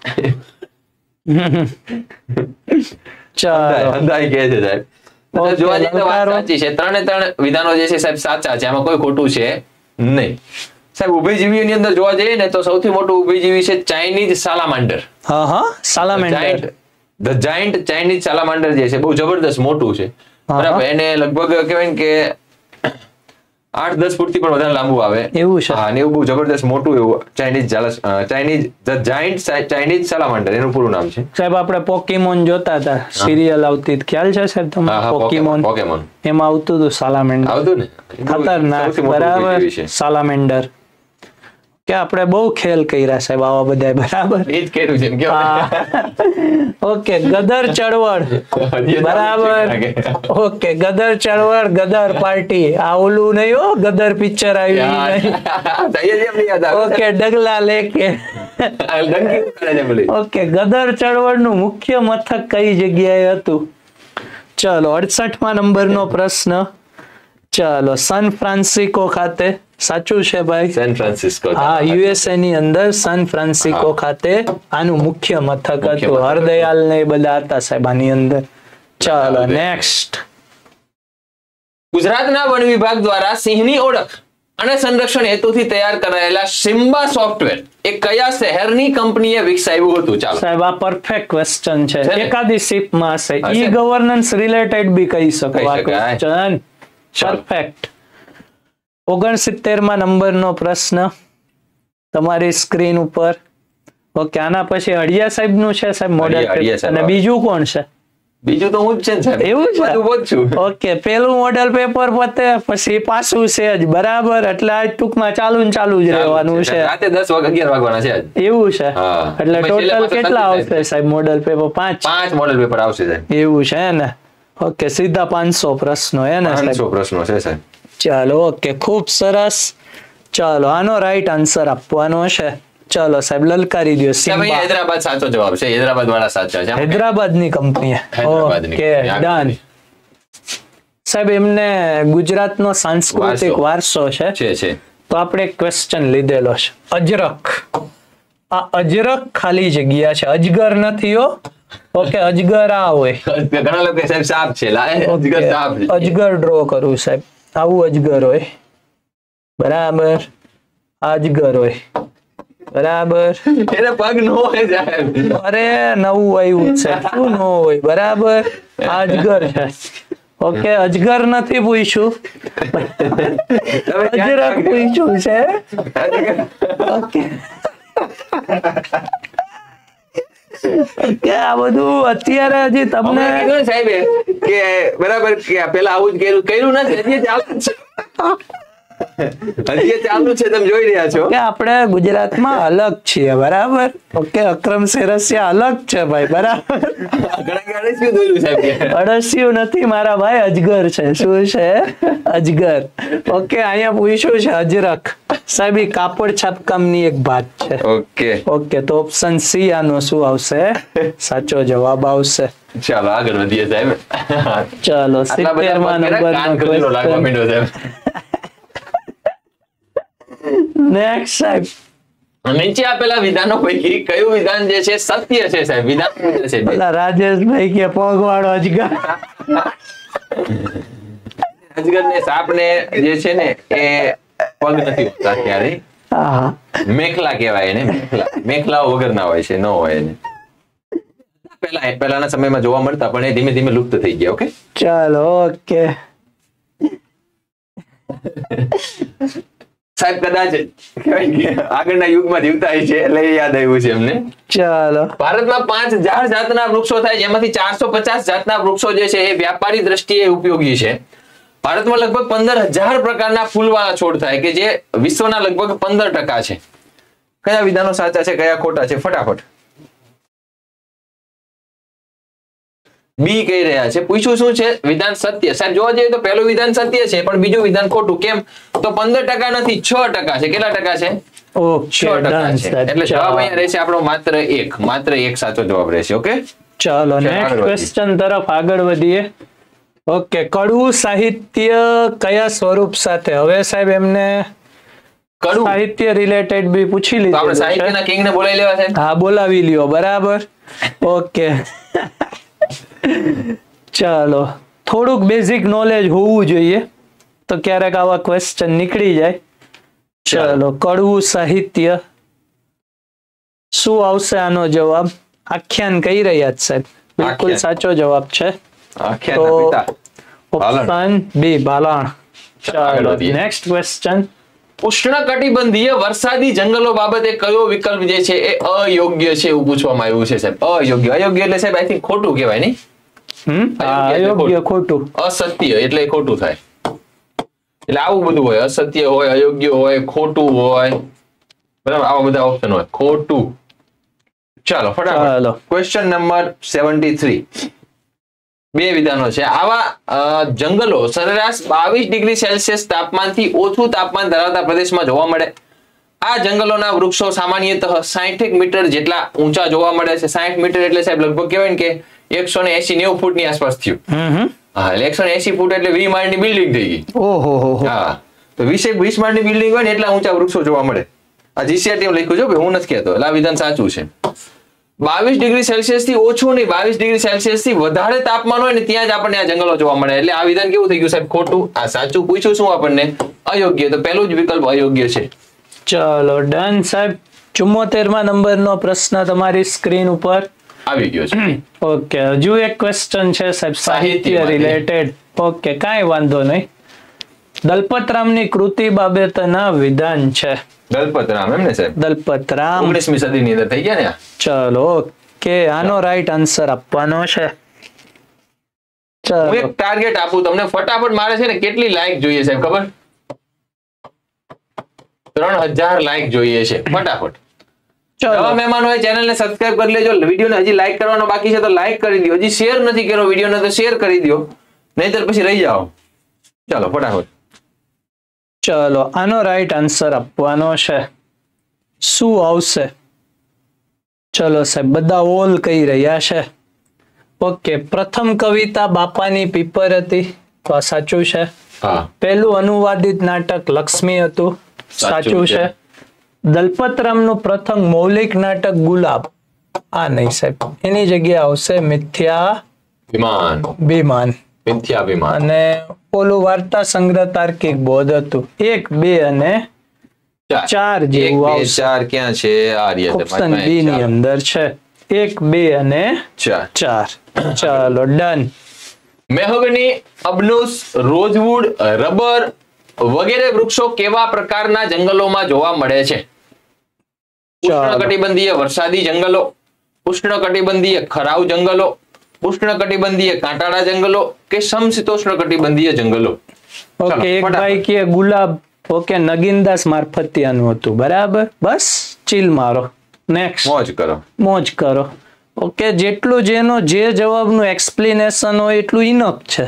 ચાલો, અંદાય કહે છે સાહેબ. જોવા જઈએ તો વાત સાચી છે. 3 વિધાનો જે છે સાહેબ સાચા છે, આમાં કોઈ ખોટું છે નહીં. સાહેબ, ઉભયજીવીઓની અંદર જોવા જઈએ ને તો સૌથી મોટું ઉભયજીવી છે Chinese salamander. Salamander, the giant Chinese salamander જે છે બહુ જબરદસ્ત મોટું છે. બરાબર, એને લગભગ કહેવાય કે 8-10 ફૂટ થી પણ વધારે લાંબુ આવે એવું છે. હા, અને એવું બહુ જબરદસ્ત મોટું એવું Chinese the giant Chinese salamander એનું પૂરું નામ છે. સાહેબ, આપણે પોકેમોન જોતા હતા, સિરિયલ આવતી, ખ્યાલ છે સાહેબ તમને? પોકેમોન, એમાં આવતું હતું સાલામેન્ડર. આવતું ને, ખતરનાક. બરાબર, સાલામેન્ડર કે આપણે બહુ ખેલ કર્યા સાહેબ આવા બધા. બરાબર, એ જ કર્યું છે કે ઓકે, ગદર ચળવળ. બરાબર, ઓકે, ગદર ચળવળ, ગદર પાર્ટી. આ ઓલું નહીં હો, ગદર પિક્ચર આવ્યું. ઓકે, ડગલા લેકે. ઓકે, ગદર ચળવળ નું મુખ્ય મથક કઈ જગ્યાએ હતું? ચલો, 68માં નંબરનો પ્રશ્ન. ચાલો, સાન ફ્રાન્સિસ્કો ખાતે. સાચું છે ભાઈ? સાન ફ્રાન્સિસ્કો, હા, યુએસએ ની અંદર સાન ફ્રાન્સિસ્કો ખાતે આનું મુખ્ય મથક હતું. હરદયાલ ને બધા હતા સાહેબ આની અંદર. ચાલો, નેક્સ્ટ. ગુજરાતના વન વિભાગ દ્વારા સિંહની ઓળખ અને સંરક્ષણ હેતુથી તૈયાર કરાયેલા સિમ્બા સોફ્ટવેર એ કયા શહેરની કંપનીએ વિકસાવ્યું હતું? ચાલો સાહેબ, આ પરફેક્ટ ક્વેશ્ચન છે. એકાદી શિપમાં હશે. ઈ ગવર્નન્સ રિલેટેડ બી કહી શકો આ ક્વેશ્ચન. પરફેક્ટ. 69માં નંબરનો પ્રશ્ન તમારી સ્ક્રીન ઉપર. ઓકે, આના પછી હળિયા સાહેબ નું છે સાહેબ મોડેલ પેપર, અને બીજું કોણ છે? બીજું તો હું જ છે સાહેબ. એવું છે? ઓકે, પેલું મોડેલ પેપર પતે પછી પાછું છે જ, બરાબર. એટલે આજ ટૂંકમાં ચાલુ જ રહેવાનું છે. રાતે 10-11 વાગવાના છે. એવું છે? એટલે ટોટલ કેટલા આવશે સાહેબ મોડેલ પેપર? 5 મોડેલ પેપર આવશે સાહેબ. એવું છે ને? ઓકે, સીધા 500 પ્રશ્નો હે ને? 500 પ્રશ્નો છે સાહેબ. ચાલો, ઓકે, ખૂબ સરસ. ચાલો, આનો રાઈટ આન્સર આપવાનો છે. ચાલો સાહેબ, લલકારી દો. હૈદરાબાદ સાચો જવાબ છે. હૈદરાબાદ વાળા સાચા છે. હૈદરાબાદ ની કંપની. Okay, done. સાહેબ, એમને ગુજરાતનો સાંસ્કૃતિક વારસો છે. તો આપણે એક ક્વેશ્ચન લીધેલો છે. અજરક. આ અજરક ખાલી જગ્યા છે, અજગર નથી હો. ઓકે, અજગર આ હોય. ઘણા લોકો સાહેબ સાપ છે. અજગર ડ્રો કરું સાહેબ. આવું અજગર હોય, બરાબર. અજગર હોય, બરાબર. એને પગ નો હોય સાહેબ. અરે નવું આવ્યું છે, શું નો હોય, બરાબર. અજગર છે. ઓકે, અજગર નથી પૂછ્યું, અજરક પૂછ્યું છે. ઓકે, કે આ બધું અત્યારે હજી તમને સાહેબ કે બરાબર કે પેલા આવું જ કર્યું નથી, હજી ચાલુ છે. તમે જોઈ રહ્યા છો કે આપણે ગુજરાતમાં અલગ છીએ, બરાબર. ઓકે, અક્રમ સેરસિયા અલગ છે ભાઈ, બરાબર. અળસિયું નથી મારા ભાઈ, અજગર છે. શું છે? અજગર. ઓકે, અહીંયા પૂછ્યું છે અજરક. સાહેબ, એ કાપડ છાપકામની એક ભાત છે. ઓકે, તો ઓપ્શન સી આનો શું આવશે? સાચો જવાબ આવશે. ચાલો આગળ વધીએ સાહેબ. ચાલો, 70માં નંબરનો નેક્સ્ટ સાહેબ. નીચે આપેલા વિધાનો પૈકી કયું વિધાન જે છે સત્ય છે સાહેબ? વિધાન છે પેલા રાજેશભાઈ કે પગવાળો અજગર. અજગર ને સાપ ને જે છે ને એ પગ નથી હોતા ક્યારે. મેખલા કહેવાય એને. મેખલાઓ વગર ના હોય છે, ન હોય એને. પહેલાના સમયમાં જોવા મળતા, પણ એ ધીમે ધીમે લુપ્ત થઈ ગયા. ઓકે, ચાલો. ઓકે સાહેબ, કદાચ આગળના યુગમાં જીવતા છે એટલે યાદ આવ્યું છે એમને. ચાલો. ભારતમાં 5000 જાતના વૃક્ષો થાય, જેમાંથી 450 જાતના વૃક્ષો જે છે એ વ્યાપારી દ્રષ્ટિએ ઉપયોગી છે. ભારતમાં લગભગ 15000 પ્રકારના ફૂલવાળા છોડ થાય, કે જે વિશ્વના લગભગ 15% છે. કયા વિધાનો સાચા છે, કયા ખોટા છે? ફટાફટ. બી કહી રહ્યા છે. પૂછ્યું શું છે? વિધાન સત્ય. સાહેબ, જોવા જઈએ તો પહેલું વિધાન સત્ય છે, પણ બીજું વિધાન ખોટું. કેમ? તો 15% નથી, 6% છે. કેટલા ટકા છે? 6% છે. એટલે જવાબ અહીંયા રહેશે આપણો માત્ર એક સાચો જવાબ રહેશે. ઓકે, ચાલો નેક્સ્ટ ક્વેશ્ચન તરફ આગળ વધીએ. ઓકે, કડવું સાહિત્ય કયા સ્વરૂપ સાથે? હવે સાહેબ, એમને કડવું સાહિત્ય રિલેટેડ બી પૂછી લીધું. આપણે સાહિત્યના કિંગ ને બોલાવી લેવા છે. હા, બોલાવી લ્યો, બરાબર. ઓકે, ચાલો. થોડુંક બેઝિક નોલેજ હોવું જોઈએ, તો ક્યારેક આવા ક્વેશ્ચન નીકળી જાય. ચાલો, કડવું સાહિત્ય શું આવશે આનો જવાબ? આખ્યાન કહી રહ્યા છે સાહેબ. બિલકુલ સાચો જવાબ છે. ઓપ્શન બી, ભાલાણ. ચાલો, નેક્સ્ટ ક્વેશ્ચન. ઉષ્ણકટિબંધીય વરસાદી જંગલો બાબતે કયો વિકલ્પ જે છે એ અયોગ્ય છે એવું પૂછવામાં આવ્યું છે સાહેબ. અયોગ્ય એટલે સાહેબ આઈ થિંક ખોટું કહેવાય નહીં? અયોગ્ય ખોટું. અસત્ય એટલે ખોટું થાય. એટલે આવું બધું હોય, અસત્ય હોય, અયોગ્ય હોય, ખોટું હોય, બરાબર. આવા બધા ઓપ્શન હોય. ખોટું. ચાલો ફટાફટ. Question number 73. બે વિધાનો છે. આવા જંગલો સરેરાશ 22 ડિગ્રી સેલ્સિયસ તાપમાનથી ઓછું તાપમાન ધરાવતા પ્રદેશમાં જોવા મળે. આ જંગલોના વૃક્ષો સામાન્યતઃ 60 મીટર જેટલા ઊંચા જોવા મળે છે. 60 મીટર એટલે સાહેબ લગભગ કહેવાય ને કે 180-90 ફૂટની આસપાસ થયું. હા, એટલે 180 ફૂટ એટલે 20 માળની બિલ્ડિંગ થઈ ગઈ. ઓહો. હા, તો 20 માળની બિલ્ડિંગ હોય ને એટલા ઊંચા વૃક્ષો જોવા મળે. આ જીસીઆરટી લખ્યું છે, હું નથી કહેતો. એટલે આ વિધાન સાચું છે. 22 ડિગ્રી સેલ્સિયસ થી ઓછું નહીં, 22 ડિગ્રી સેલ્સિયસ થી વધારે તાપમાન હોય ને ત્યાં જ આપણને આ જંગલો જોવા મળે. એટલે આ વિધાન કેવું થઈ ગયું સાહેબ? ખોટું. આ સાચું પૂછ્યું શું આપણને? અયોગ્ય. તો પહેલું જ વિકલ્પ અયોગ્ય છે. ચલો ડન સાહેબ. 74મા નંબરનો પ્રશ્ન તમારી સ્ક્રીન ઉપર આવી ગયો છે. ઓકે, હજુ એક ક્વેશ્ચન છે સાહેબ સાહિત્ય રિલેટેડ. ઓકે, કાંઈ વાંધો નહીં. દલપતરામની કૃતિ બાબતના વિધાન છે. દલપતરામ એમ ને સાહેબ? દલપતરામ 19મી સદીની અંદર થઈ ગયા ને. ચલો ઓકે, આનો રાઈટ આન્સર આપવાનો છે. હું એક ટાર્ગેટ આપું તમને, ફટાફટ મારે છે ને કેટલી લાઈક જોઈએ સાહેબ ખબર? 3000 લાઈક જોઈએ છે ફટાફટ. નવા મહેમાન હોય ચેનલને સબસ્ક્રાઇબ કરી લેજો. વિડીયોને હજી લાઈક કરવાનો બાકી છે તો લાઈક કરી દો. હજી શેર નથી કર્યો વિડીયોને તો શેર કરી દો, નહીતર પછી રહી જાઓ. ચાલો ફટાફટ. ચલો આનો રાઈટ આન્સર આપવાનો છે. શું આવશે? ચલો સાહેબ બધા ઓલ કહી રહ્યા છે. ઓકે, પ્રથમ કવિતા બાપાની પીપર હતી, તો આ સાચું છે. પહેલું અનુવાદિત નાટક લક્ષ્મી હતું, સાચું છે. દલપતરામનું પ્રથમ મૌલિક નાટક ગુલાબ, આ નહીં સાહેબ, એની જગ્યાએ આવશે મિથ્યાભિમાન. અને ઓલું વાર્તા સંગ્રહ તાર્કિક બોધ હતું. 1, 2 અને 4 જેવું આવશે. 4 ક્યાં છે? ઓપ્શન બી ની અંદર છે. 1, 2 અને 4. ચાલો ડન. મેહોગની, અબનુસ, રોઝવુડ, રબર વગેરે વૃક્ષો કેવા પ્રકારના જંગલોમાં જોવા મળે છે? ઉષ્ણકટિબંધીય વરસાદી જંગલો, ઉષ્ણકટિબંધીય ખરાવ જંગલો, ઉષ્ણકટિબંધીય કાંટાળા જંગલો કે સમશીતોષ્ણકટિબંધીય જંગલો? ઓકે, એક ભાઈ કે ગુલાબ. ઓકે, નગીનદાસ મારફતિયાનું હતું. બરાબર, બસ ચીલ મારો. નેક્સ્ટ. મોજ કરો. ઓકે, જેટલું જેનો જે જવાબનું એક્સપ્લેનેશન હોય એટલું ઇનફ છે.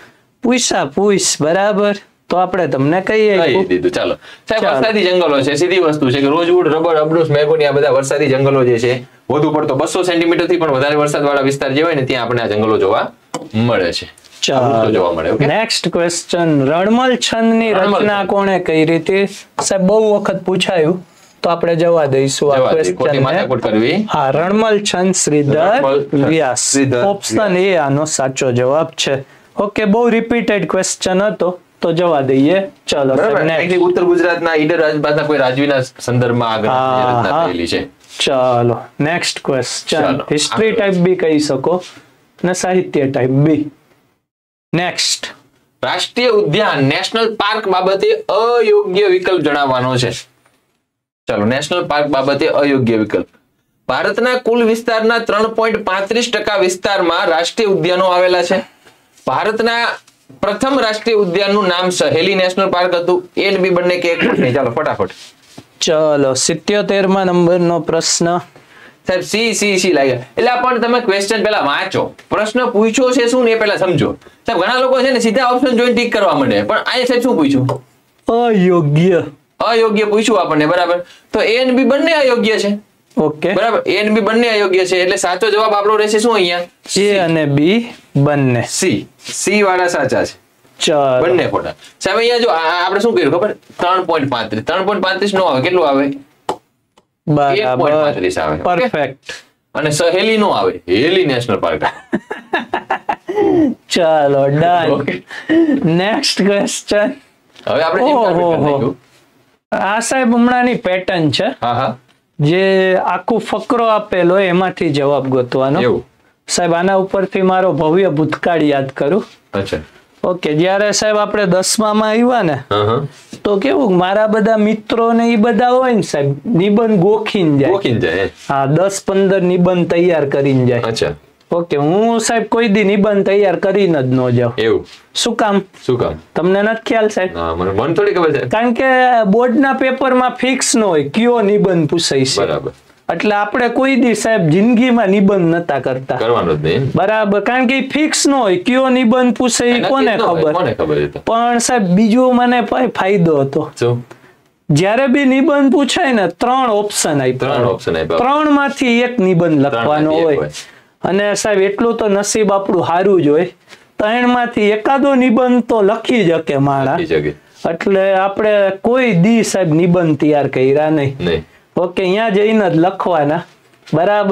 પૂછ બરાબર, તો આપણે તમને કહી દીધું. ચાલો સાહેબ, વરસાદી જંગલો છે, સીધી વસ્તુ છે કે રોઝવુડ, રબર, અબનુસ, મેહોગની આ બધા વરસાદી જંગલો જે છે, વધુ પડતો 200 સેન્ટીમીટર થી પણ વધારે વરસાદ વાળા વિસ્તાર જે હોય ને ત્યાં આપણે આ જંગલો જોવા મળે છે. જોવા મળે. Next question. રણમલ છંદની રચના કોણે કરી હતી? સાહેબ બહુ વખત પૂછાયું તો આપણે જવા દઈશું આ ક્વેશ્ચન. હા, રણમલ છંદ શ્રીધર વ્યાસ. ઓપ્શન એ આનો સાચો જવાબ છે. ઓકે, બહુ રિપીટેડ ક્વેશ્ચન હતો તો જવા દઈએ. ચલો ઉત્તર ગુજરાતના ઈડર રાજબાના કોઈ રાજવીના સંદર્ભમાં આગળ થયેલી છે. ચાલો નેક્સ્ટ ક્વેશ્ચન. હિસ્ટ્રી ટાઈપ બી કહી શકો ને સાહિત્ય ટાઈપ બી. નેક્સ્ટ. રાષ્ટ્રીય ઉદ્યાન નેશનલ પાર્ક બાબતે અયોગ્ય વિકલ્પ જણાવવાનો છે. ચાલો, નેશનલ પાર્ક બાબતે અયોગ્ય વિકલ્પ. ભારતના કુલ વિસ્તારના 3.35% વિસ્તારમાં રાષ્ટ્રીય ઉદ્યાનો આવેલા છે. ભારતના પ્રથમ રાષ્ટ્રીય ઉદ્યાનનું નામ સહેલી નેશનલ પાર્ક હતું. એ બી બંને કે એક નહીં. ચાલો ફટાફટ. ચલો 77મા નંબરનો પ્રશ્ન. સાહેબ સી લાગ્યા. એટલે પણ તમે ક્વેશ્ચન પેલા વાંચો, પ્રશ્ન પૂછ્યો છે શું ને એ પેલા સમજો. સાહેબ ઘણા લોકો છે ને સીધા ઓપ્શન જોઈને ટીક કરવા માંડે, પણ આ સાહેબ શું પૂછ્યું? અયોગ્ય પૂછ્યું આપણને. બરાબર, તો એ અને બી બંને અયોગ્ય છે. ઓકે, બરાબર, એ અને બી બંને અયોગ્ય છે એટલે સાચો જવાબ આપણો રહેશે શું અહીંયા? એ અને બી બંને. સી વાળા સાચા છે, બંને ખોટા. સાહેબ અહીંયા જો આપણે શું કર્યું ખબર? 3.35 નો આવે, કેટલું આવે? 1.35 આવે. પરફેક્ટ. અને સહેલી નો આવે, હેલી નેશનલ પાર્ક. ચાલો ડન. Next question. હવે આપણે આ સાહેબ હમણાંની પેટર્ન છે. જે આખું ફકરો આપેલો એમાંથી જવાબ ગોતવાનો. સાહેબ આના ઉપરથી મારો ભવ્ય ભૂતકાળ યાદ કરું. ઓકે, જયારે સાહેબ આપણે 10માં આવ્યા ને તો કેવું મારા બધા મિત્રો ને એ બધા હોય ને સાહેબ નિબંધ ગોખીને જાય. હા, 10-15 નિબંધ તૈયાર કરીને જાય. ઓકે, હું સાહેબ કોઈ દી નિબંધ તૈયાર કરીને જ ન જાઉં. એવું શું કામ? તમને નથી ખ્યાલ સાહેબ? મને થોડી ખબર છે. કારણ કે બોર્ડના પેપરમાં ફિક્સ ન હોય કયો નિબંધ પૂછાય છે. બરાબર, એટલે આપણે કોઈ દી સાહેબ જિંદગીમાં નિબંધ નતા કરતા. કરવાનો જ નહીં. બરાબર, કારણ કે ફિક્સ ન હોય કયો નિબંધ પૂછે કોને ખબર. પણ સાહેબ બીજો મને ફાયદો હતો. જ્યારે બી નિબંધ પૂછાય ને 3 ઓપ્શન આપ્યા. 3 માંથી એક નિબંધ લખવાનો હોય. અને સાહેબ એટલું તો નસીબ આપણું સારું જ હોય, 3 માંથી એકાદો નિબંધ તો લખી શકે માણા. એટલે આપણે કોઈ દી સાહેબ નિબંધ તૈયાર કર્યા નહીં. ઓકે, અહીંયા જઈને જ લખવાના. બરાબર,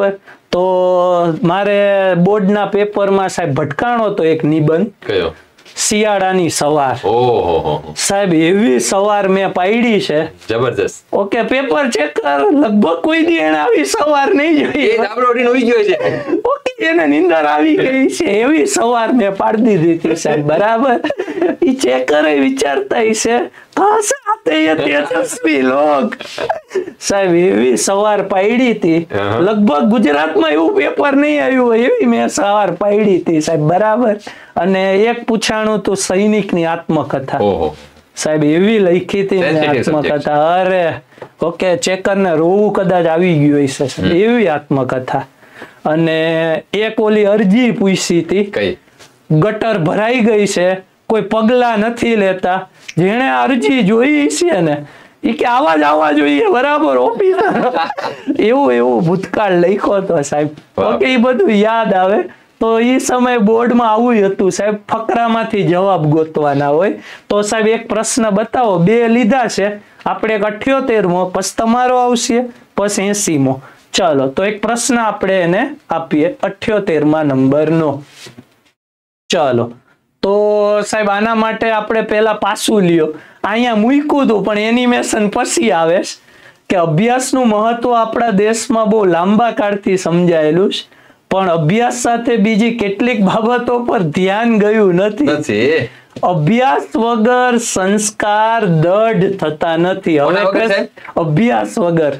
તો મારે બોર્ડના પેપરમાં સાહેબ ભટકાણો તો એક નિબંધ, કયો? શિયાળાની સવાર. ઓહો સાહેબ એવી સવાર મેં પાડી છે, જબરજસ્ત. ઓકે પેપર ચેક કર, લગભગ કોઈ દી એને આવી સવાર નહીં જોઈ. એ ધાબળો ઉડીને ઉઈ ગયો છે. ઓકે એને નીંદર આવી ગઈ છે, એવી સવાર મેં પાડી દીધી હતી સાહેબ. બરાબર. ઈ ચેકર વિચારતા છે કહાં સે આતે ये तेजस्वी लोग. સાહેબ એવી સવાર પાડી હતી, લગભગ ગુજરાતમાં એવું પેપર નહીં આવ્યું હોય એવી મેં સવાર પાડી હતી સાહેબ. બરાબર. અને એક પૂછાણું તો સૈનિકની આત્મકથા. ઓહો સાહેબ એવી લખી હતી આત્મકથા. અરે ઓકે ચેકરને રોવું કદાચ આવી ગયું હશે સાહેબ, એવી આત્મકથા. અને એક ઓલી અરજી પૂછી હતી, કઈ? ગટર ભરાઈ ગઈ છે, કોઈ પગલા નથી લેતા, જેણે અરજી જોઈ છે ને એ કે આવા જ આવવા જોઈએ. બરાબર. ઓફિસર એવું ભૂતકાળ લખ્યો હતો સાહેબ. ઓકે એ બધું યાદ આવે. તો એ સમયે બોર્ડમાં આવું હતું સાહેબ, ફકરામાંથી જવાબ ગોતવાના હોય. તો સાહેબ એક પ્રશ્ન બતાવો. 2 લીધા છે આપણે, એક 78મો, પછી તમારો આવશે, પછી 80મો. ચાલો તો એક પ્રશ્ન આપણે એને આપીએ 78મા નંબરનો. ચાલો તો સાહેબ આના માટે આપણે પેલા પાછું લ્યો. અહીંયા મૂક્યું હતું પણ એનિમેશન પછી આવે કે અભ્યાસનું મહત્વ આપણા દેશમાં બહુ લાંબા કાળથી સમજાયેલું છે, પણ અભ્યાસ સાથે બીજી કેટલીક બાબતો પર ધ્યાન ગયું નથી. અભ્યાસ વગર સંસ્કાર દઢ થતા નથી. હવે અભ્યાસ વગર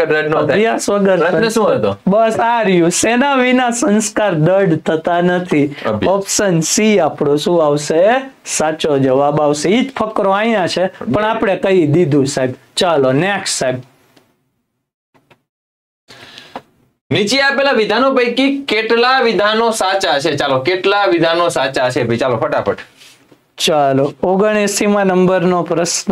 શું હતો? બસ આ રહ્યું, સેના વિના સંસ્કાર દઢ થતા નથી. ઓપ્શન સી આપણો શું આવશે? સાચો જવાબ આવશે. ઈ જ ફકરો અહીંયા છે પણ આપણે કહી દીધું સાહેબ. ચાલો નેક્સ્ટ સાહેબ. નીચે આપેલા વિધાનો પૈકી કેટલા વિધાનો સાચા છે? ચાલો કેટલા વિધાનો સાચા છે ભાઈ? ચાલો ફટાફટ. ચાલો 79મા નંબરનો પ્રશ્ન.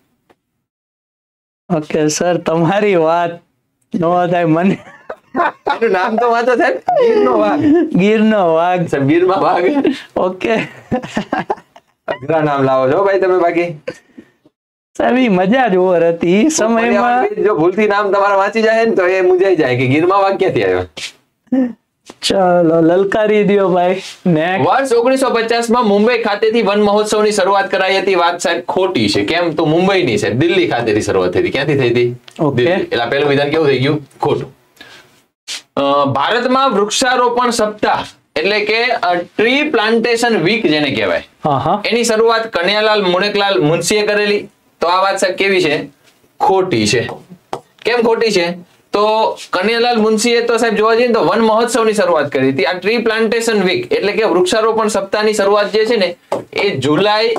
ઓકે સર તમારી વાત નો થાય મને. નામ તો વાંચો સાહેબ. ગીરનો વાઘ. ગીરનો વાઘ સાહેબ, ગીરમાં વાઘ. ઓકે અઘરા નામ લાવો છો ભાઈ તમે. બાકી સાહેબ મજા જ ઓર હતી સમયમાં. જો ભૂલથી નામ તમારા વાંચી જાય ને તો એ મુંજાઈ જાય કે ગીરમાં વાઘ ક્યાંથી આવ્યો. ચાલો લલકારી દ્યો ભાઈ. વર્ષ 1950માં મુંબઈ ખાતેથી વન મહોત્સવની શરૂઆત કરાઈ હતી. વાત સાહેબ ખોટી છે. કેમ? તો મુંબઈની છે, દિલ્હી ખાતેથી શરૂઆત થઈ હતી. ક્યાંથી થઈ હતી? દિલ્હી. એટલે પહેલું વિધાન કેવું થઈ ગયું? ખોટું. ભારતમાં વૃક્ષારોપણ સપ્તાહ એટલે કે ટ્રી પ્લાન્ટેશન વીક જેને કહેવાય, એની શરૂઆત કનૈયાલાલ મુણેકલાલ મુનશીએ કરેલી. તો આ વાત સાહેબ કેવી છે? ખોટી છે. કેમ ખોટી છે? તો કનૈયાલાલ મુનશીએ તો સાહેબ જોવા જઈએ તો વન મહોત્સવની શરૂઆત કરી હતી. આ ટ્રી પ્લાન્ટેશન વીક એટલે કે વૃક્ષારોપણ સપ્તાહની શરૂઆત જે છે ને એ જુલાઈ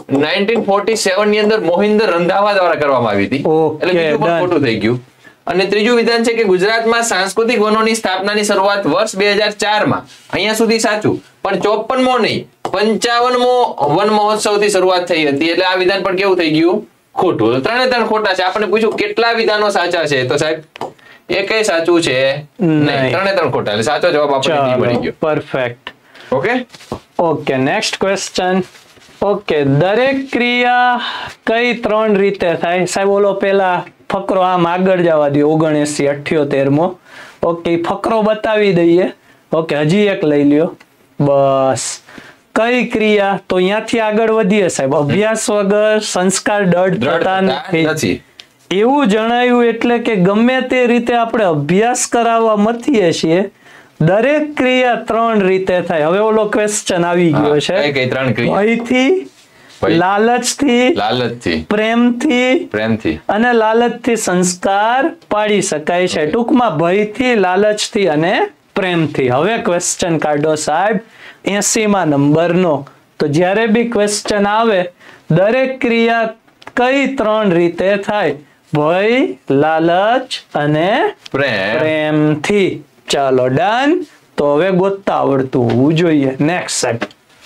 1947 ની અંદર મોહિન્દર રંધાવા દ્વારા કરવામાં આવી હતી. એટલે બીજું પણ ખોટું થઈ ગયું. અને ત્રીજું વિધાન છે કે ગુજરાતમાં સાંસ્કૃતિક વનોની સ્થાપનાની શરૂઆત વર્ષ 2004માં, અહીંયા સુધી સાચું, પણ 54મો નહીં 55મો વન મહોત્સવથી શરૂઆત થઈ હતી. એટલે આ વિધાન પણ કેવું થઈ ગયું? ખોટું. ત્રણે ત્રણ ખોટા છે. આપણે પૂછ્યું કેટલા વિધાનો સાચા છે, તો સાહેબ એકય સાચું છે નહીં, ત્રણે ત્રણ ખોટા. એટલે સાચો જવાબ આપણને મળી ગયો. Perfect. Okay next question. Okay દરેક ક્રિયા કઈ 3 રીતે થાય? સાહેબ ઓલો પેલા ફકરો આમ આગળ જવા દો 79-78મો. ઓકે ફકરો બતાવી દઈએ. ઓકે હજી એક લઈ લ્યો. બસ કઈ ક્રિયા? તો અહીંયાથી આગળ વધીએ સાહેબ. અભ્યાસ વગર સંસ્કાર દઢ થતા નથી એવું જણાયું. એટલે કે ગમે તે રીતે આપણે અભ્યાસ કરાવવા મથીએ છીએ, દરેક ક્રિયા 3 રીતે થાય. હવે ઓલો ક્વેશ્ચન આવી ગયો છે. ભયથી, લાલચથી, પ્રેમથી અને લાલચથી સંસ્કાર પાડી શકાય છે. ટૂંકમાં ભયથી, લાલચથી અને પ્રેમથી. હવે ક્વેશ્ચન કાઢો સાહેબ 80મા નંબરનો. તો જ્યારે બી ક્વેશ્ચન આવે દરેક ક્રિયા કઈ 3 રીતે થાય? ભય, લાલચ અને પ્રેમથી. ચાલો ડન. તો હવે ગોતતા આવડતું હોવું જોઈએ. નેક્સ્ટ સાહેબ.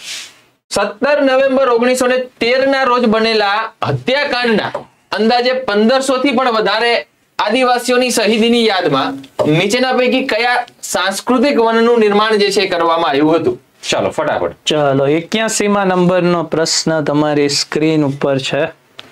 17 નવેમ્બર 1913 ના રોજ બનેલા હત્યાકાંડના અંદાજે 1500 થી પણ વધારે આદિવાસીઓની શહીદીની યાદમાં નીચેના પૈકી કયા સાંસ્કૃતિક વનનું નિર્માણ જે છે કરવામાં આવ્યું હતું? ચાલો ફટાફટ. ચાલો 81મા નંબરનો પ્રશ્ન તમારી સ્ક્રીન ઉપર છે.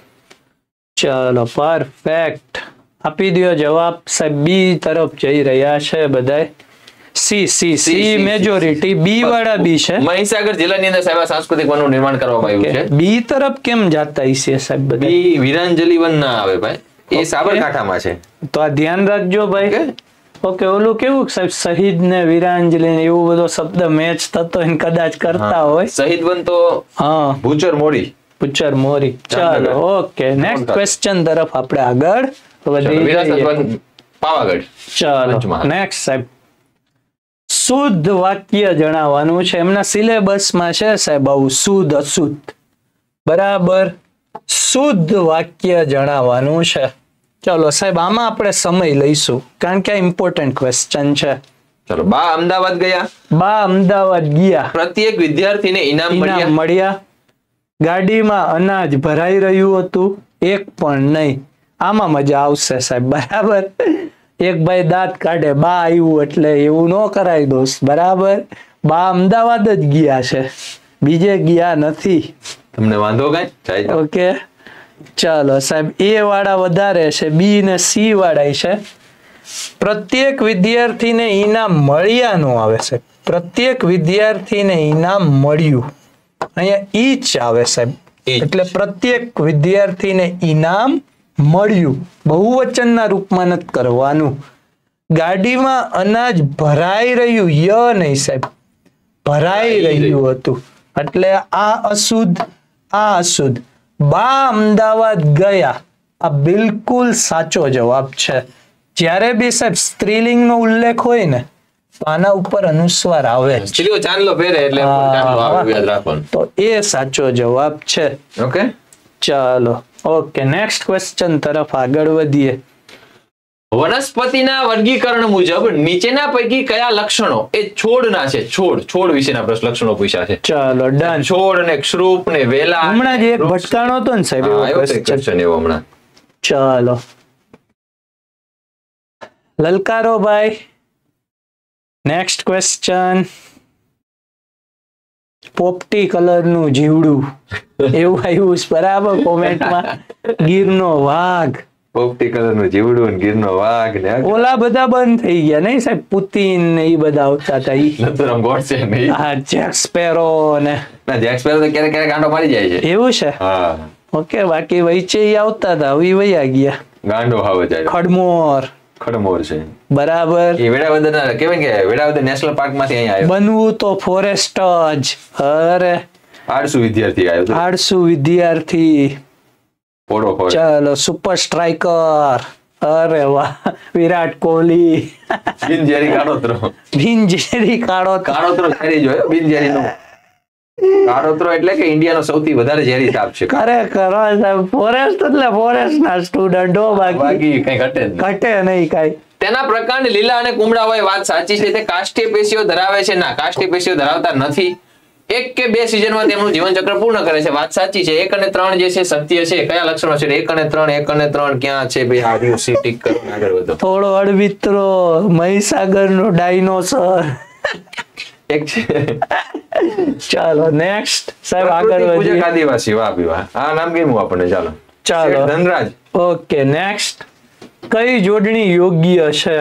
ચાલો પરફેક્ટ. આપી દો જવાબ સાહેબ. બી તરફ જઈ રહ્યા છે બધાય. સી મેજોરિટી, બી વાળા બી છે. મહીસાગર જિલ્લાની અંદર સાહેબ આ સાંસ્કૃતિક વનનું નિર્માણ કરવામાં આવ્યું છે. બી તરફ કેમ જાતા હશે સાહેબ બધા? બી વિરાંજલી વન ના આવે ભાઈ, એ સાબરકાંઠામાં છે. તો આ ધ્યાન રાખજો ભાઈ. ઓકે, ઓલું કેવું સાહેબ શહીદ ને વિરાંજલી ને એવું બધો શબ્દ મેચ થતો હોય કદાચ કરતા હોય. શહીદ વન તો હા ભૂચર મોરી. પુચર મોરી. ચાલો ઓકે, નેક્સ્ટ ક્વેશ્ચન તરફ આપણે આગળ વધી વિરાસત જઈએ. વન પાવાગઢ. ચાલો નેક્સ્ટ સાહેબ, શુદ્ધ વાક્ય જણાવવાનું છે. એમના સિલેબસમાં છે સાહેબ આવું શુદ્ધ અશુદ્ધ, બરાબર. શુદ્ધ વાક્ય જણાવવાનું છે. ચલો સાહેબ, આમાં આપણે સમય લઈશું કારણ કે આ ઇમ્પોર્ટન્ટ ક્વેશ્ચન છે. ચલો, બા અમદાવાદ ગયા. બા અમદાવાદ ગયા. પ્રત્યેક વિદ્યાર્થીને ઇનામ મળ્યા. ગાડીમાં અનાજ ભરાઈ રહ્યું હતું, એક પણ નહીં. આમાં મજા આવશે સાહેબ, બરાબર. એક ભાઈ દાંત કાઢે, બા આવ્યું એટલે એવું ન કરાય દોસ્ત, બરાબર. બા અમદાવાદ જ ગયા છે, બીજે ગયા નથી. તમને વાંધો કઈ? ઓકે ચાલો સાહેબ, એ વાળા વધારે છે, બી ને સી વાળા છે. પ્રત્યેક વિદ્યાર્થીને ઇનામ મળ્યા નો આવે છે, પ્રત્યેક વિદ્યાર્થીને ઇનામ મળ્યું. અહીંયા ઈચ આવે સાહેબ, એટલે પ્રત્યેક વિદ્યાર્થીને ઇનામ મળ્યું. બહુવચનના રૂપમાં નથી કરવાનું. ગાડીમાં અનાજ ભરાઈ રહ્યું, ય નહીં સાહેબ, ભરાઈ રહ્યું હતું, એટલે આ અશુદ્ધ, આ અશુદ્ધ. બા અમદાવાદ ગયા, આ બિલકુલ સાચો જવાબ છે. જ્યારે બી સાહેબ સ્ત્રીલિંગનો ઉલ્લેખ હોય ને તો આના ઉપર અનુસ્વાર આવે, ચાંદલો પહેરે એટલે ચાંદલો આવે, યાદ રાખવાનું. તો એ સાચો જવાબ છે. ઓકે ચાલો ઓકે, નેક્સ્ટ ક્વેશ્ચન તરફ આગળ વધીએ. વનસ્પતિના વર્ગીકરણ મુજબ નીચેના પૈકી કયા લક્ષણો એ છોડના છે? છોડ વિશેના લક્ષણો પૂછ્યા છે. ચાલો ડન. છોડ ને ક્ષુપ ને વેલા. હમણાં જ એક ભટકાણો હતો ને સાહેબ, એવો ક્વેશ્ચન એવો હમણાં. ચાલો લલકારો ભાઈ. Next question. પોપટી કલર નું જીવડું એવું આવ્યું બરાબર કોમેન્ટમાં. ગીરનો વાઘ. પોપટી કલર નું જીવડું, ગીરનો વાઘ ને ઓલા બધા બંધ થઈ ગયા નહીં સાહેબ, પુતિન ને એ બધા આવતા હતા. નથુરામ ગોડસે ને હા, જેક સ્પેરો ને. ના, જેક સ્પેરો તો ક્યારેક ક્યારેક ગાંડો મારી જાય છે. એવું છે? હા ઓકે, બાકી વૈચે આવતા હતા, હવે વયા ગયા. ગાંડો હાવ જાય. ખડમોર છે, બરાબર. એ વેળાવદર ના કેવાય કે વેળાવદર નેશનલ પાર્ક માંથી અહીંયા આવ્યો. બનવું તો ફોરેસ્ટ જ. અરે 800 વિદ્યાર્થી આવ્યો. 800 વિદ્યાર્થી. ચાલો સુપર સ્ટ્રાઇકર. અરે વાહ, વિરાટ કોહલી. બિનઝેરી કાળોતરો. બિનઝેરી કાળોતરો ઝેરી જોયો. બિનઝેરી નો કાળોતરો એટલે કે ઇન્ડિયાનો સૌથી વધારે ઝેરી સાપ છે. ખરેખર ફોરેસ્ટ એટલે ફોરેસ્ટ ના સ્ટુડન્ટો, બાકી કઈ ઘટે નહીં કઈ. તેના પ્રકાંડ લીલા અને કુમળા હોય, વાત સાચી છે. તે કાષ્ઠીય પેશીઓ ધરાવે છે? ના, કાષ્ઠીય પેશીઓ ધરાવતા નથી. 1 કે 2 સિઝનમાં તેમનું જીવન ચક્ર પૂર્ણ કરે છે, વાત સાચી છે. 1 અને 3 જે છે સત્ય છે. કયા લક્ષણો છે? 1 અને 3, 1 અને 3 ક્યાં છે ભાઈ? હાર્યું સી ટીક કરો, આગળ વધો. થોડો અળવિત્રો, મહીસાગર નો ડાયનોસર એક છે. ચાલો નેક્સ્ટ સાહેબ, આગળ વધીએ. આદિવાસી, વાહ ભી વાહ, આ નામ કેમ આપણને? ચાલો ધનરાજ. Okay next. કઈ જોડણી યોગ્ય છે?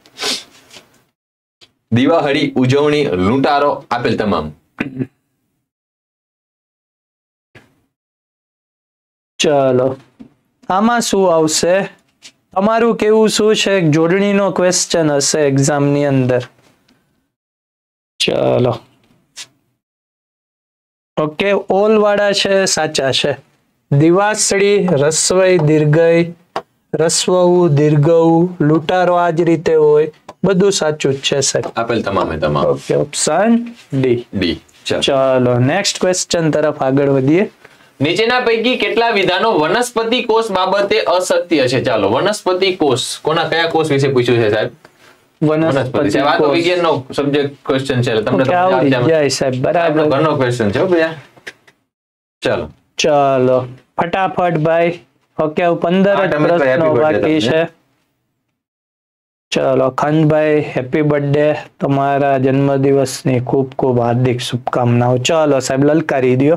દિવાળી, ઉજવણી, લૂંટારો, આપેલ તમામ. ચાલો આમાં શું આવશે? તમારું કેવું શું છે? જોડણીનો ક્વેશ્ચન હશે એક્ઝામ ની અંદર. ચાલો ઓકે, ઓલ વાળા છે સાચા છે. દિવાસળી, રસવઈ, દીર્ઘઈ, રસવઉ, દીર્ઘઉ, લૂંટારો આ જ રીતે હોય, બધું સાચું જ છે સાહેબ. આપેલ તમામે તમામ. Okay, option D. ચાલો નેક્સ્ટ ક્વેશ્ચન તરફ આગળ વધીએ. નીચેના પૈકી કેટલા વિધાનો વનસ્પતિ કોષ બાબતે અસત્ય છે? ચાલો, વનસ્પતિ કોષ, કયા કોષ વિશે પૂછ્યું છે સાહેબ? વનસ્પતિ. આ તો વિજ્ઞાનનો સબ્જેક્ટ ક્વેશ્ચન છે, તમને આવડી જાય સાહેબ, બરાબર. ઘણો ક્વેશ્ચન છે ભૈયા. ચાલો ફટાફટ ભાઈ. ઓકે, 15 પ્રશ્નો બાકી છે. ચાલો ખંડભાઈ, હેપી બર્થડે. તમારા જન્મદિવસની ખૂબ ખૂબ હાર્દિક શુભકામનાઓ. ચાલો સાહેબ લલકારી દો.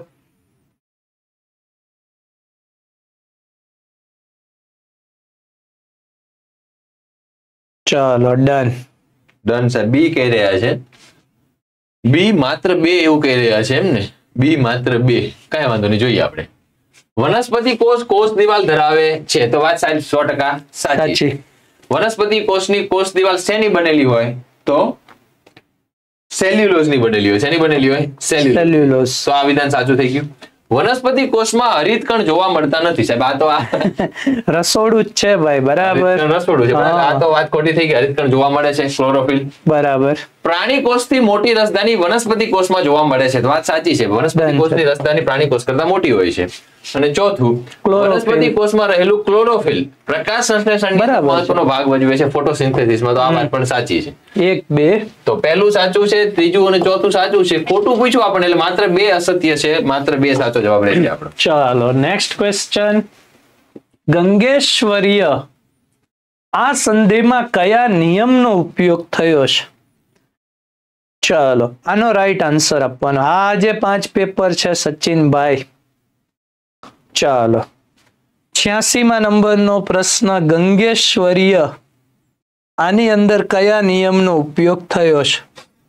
ચાલો ડન. ડન સાહેબ. બી કહી રહ્યા છે, બી માત્ર 2 એવું કહી રહ્યા છે એમ ને? બી માત્ર 2, કઈ વાંધો નહીં, જોઈએ આપણે. વનસ્પતિ કોષ દિવાલ ધરાવે છે, તો વાત સાહેબ 100% સાચી. વનસ્પતિ કોષની કોષ દિવાલ શેની બનેલી હોય? તો સેલ્યુલોઝની બનેલી હોય. શેની બનેલી હોય? સેલ્યુલોઝ. તો આ વિધાન સાચું થઈ ગયું. વનસ્પતિ કોષમાં હરિતકણ જોવા મળતા નથી સાહેબ. આ તો રસોડું જ છે ભાઈ. બરાબર, રસોડું છે. આ તો વાત ખોટી થઈ ગઈ. હરિતકણ જોવા મળે છે, ક્લોરોફિલ. બરાબર. પ્રાણી કોષથી મોટી રસદાની વનસ્પતિ કોષમાં જોવા મળે છે, તો વાત સાચી છે. વનસ્પતિ કોષની રસદાની પ્રાણી કોષ કરતા મોટી હોય છે. અને ચોથું, વનસ્પતિ કોષમાં રહેલું ક્લોરોફિલ પ્રકાશ સંશ્લેષણનો મહત્વનો ભાગ ભજવે છે ફોટોસિન્થેસિસમાં, તો આ વાત પણ સાચી છે. 1 2 તો પહેલું સાચું છે, ત્રીજું અને ચોથું સાચું છે. ખોટું પૂછ્યું આપણને એટલે માત્ર 2 અસત્ય છે, માત્ર 2 સાચો જવાબ રહેશે આપણો. ચાલો નેક્સ્ટ ક્વેશ્ચન. ગંગેશ્વરીય આ સંધિમાં કયા નિયમનો ઉપયોગ થયો છે? ચાલો આનો રાઈટ આન્સર આપવાનો. આ જે 5 પેપર છે સચિનભાઈ. ચાલો 86માં નંબરનો પ્રશ્ન. ગંગેશ્વરીય આની અંદર કયા નિયમનો ઉપયોગ થયો છે?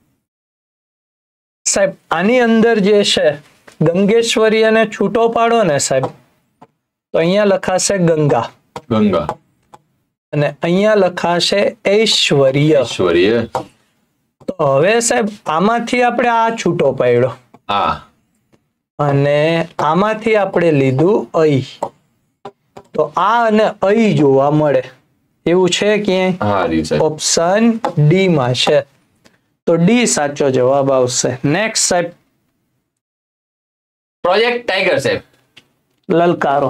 સાહેબ આની અંદર જે છે ગંગેશ્વરીયને છૂટો પાડો ને સાહેબ, તો અહીંયા લખાશે ગંગા, ગંગા, અને અહીંયા લખાશે ઐશ્વર્ય. તો હવે સાહેબ આમાંથી આપણે આ છૂટો પાડ્યો, અને આમાંથી આપણે લીધું અઈ, તો આ અને અઈ જોવા મળે એવું છે ક્યાંય? ઓપ્શન ડી માં છે, તો ડી સાચો જવાબ આવશે. નેક્સ્ટ સાહેબ. પ્રોજેક્ટ ટાઈગર સાહેબ. લલકારો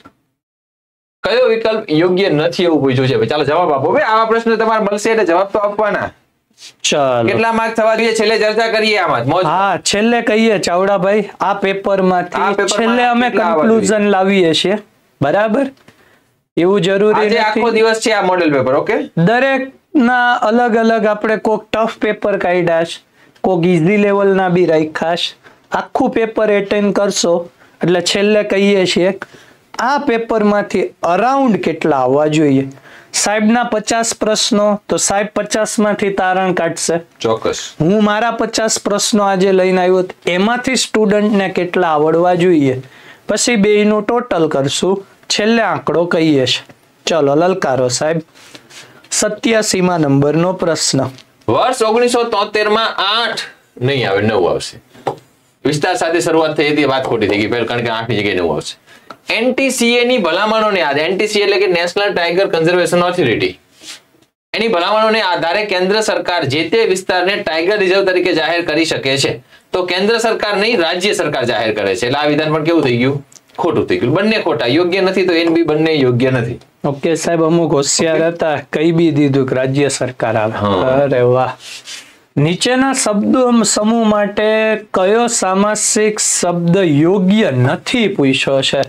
કયો વિકલ્પ યોગ્ય નથી એવું પૂછ્યું છે? ચાલો જવાબ આપો ભાઈ. આવા પ્રશ્ન તમારે મળશે એટલે જવાબ તો આપવાના. ચાલો કેટલા માર્ક થવા જોઈએ છેલ્લે ચર્ચા કરીએ આમાં? હા છેલ્લે કહીએ ચાવડાભાઈ. આ પેપર માંથી છેલ્લે અમે કન્ક્લુઝન લાવીએ છીએ. બરાબર, એવું જરૂરી નથી આખો દિવસ છે આ મોડેલ પેપર. ઓકે, દરેક ના અલગ અલગ આપણે કોક ટફ પેપર કાઢ્યા છે, કોક ઈઝી લેવલ ના બી રાખ્યા છે. આખું પેપર એટેન્ડ કરશો એટલે છેલ્લે કહીએ છીએ આ પેપર માંથી અરાઉન્ડ કેટલા આવવા જોઈએ. સાહેબના 50 પ્રશ્નો, તો સાહેબ 50 માંથી તારણ કાઢશે. ચોક્કસ. હું મારા 50 પ્રશ્નો આજે લઈને આવ્યો, એમાંથી સ્ટુડન્ટને કેટલા આવડવા જોઈએ, પછી બેયનું ટોટલ કરશું, છેલ્લે આંકડો કહીએ છે. ચલો લલકારો સાહેબ. 87માં નંબરનો પ્રશ્ન. વર્ષ 1973માં 8 નહીં આવે, 9 આવશે. વિસ્તાર સાથે શરૂઆત થઈ હતી, વાત ખોટી થઈ ગઈ, કારણ કે 8 ની જગ્યાએ 9 આવશે. NTCA ની ભલામણોને આધારે, NTCA એટલે કે નેશનલ ટાઈગર કન્ઝર્વેશન ઓથોરિટી, એની ભલામણોને આધારે કેન્દ્ર સરકાર જે તે વિસ્તારને ટાઈગર રિઝર્વ તરીકે જાહેર કરી શકે છે. તો કેન્દ્ર સરકાર નહીં, રાજ્ય સરકાર જાહેર કરે છે. એટલે આ વિધાન પણ કેવું થઈ ગયું? ખોટું થઈ ગયું. બંને ખોટા, યોગ્ય નથી, તો એન બી બંને યોગ્ય નથી. ઓકે સાહેબ, અમુક હોશિયાર હતા, કઈ બી દીધું કે રાજ્ય સરકાર આવે. અરે વાહ. નીચેના શબ્દો સમૂહ માટે કયો સામાસિક શબ્દ યોગ્ય નથી પૂછ્યો છે?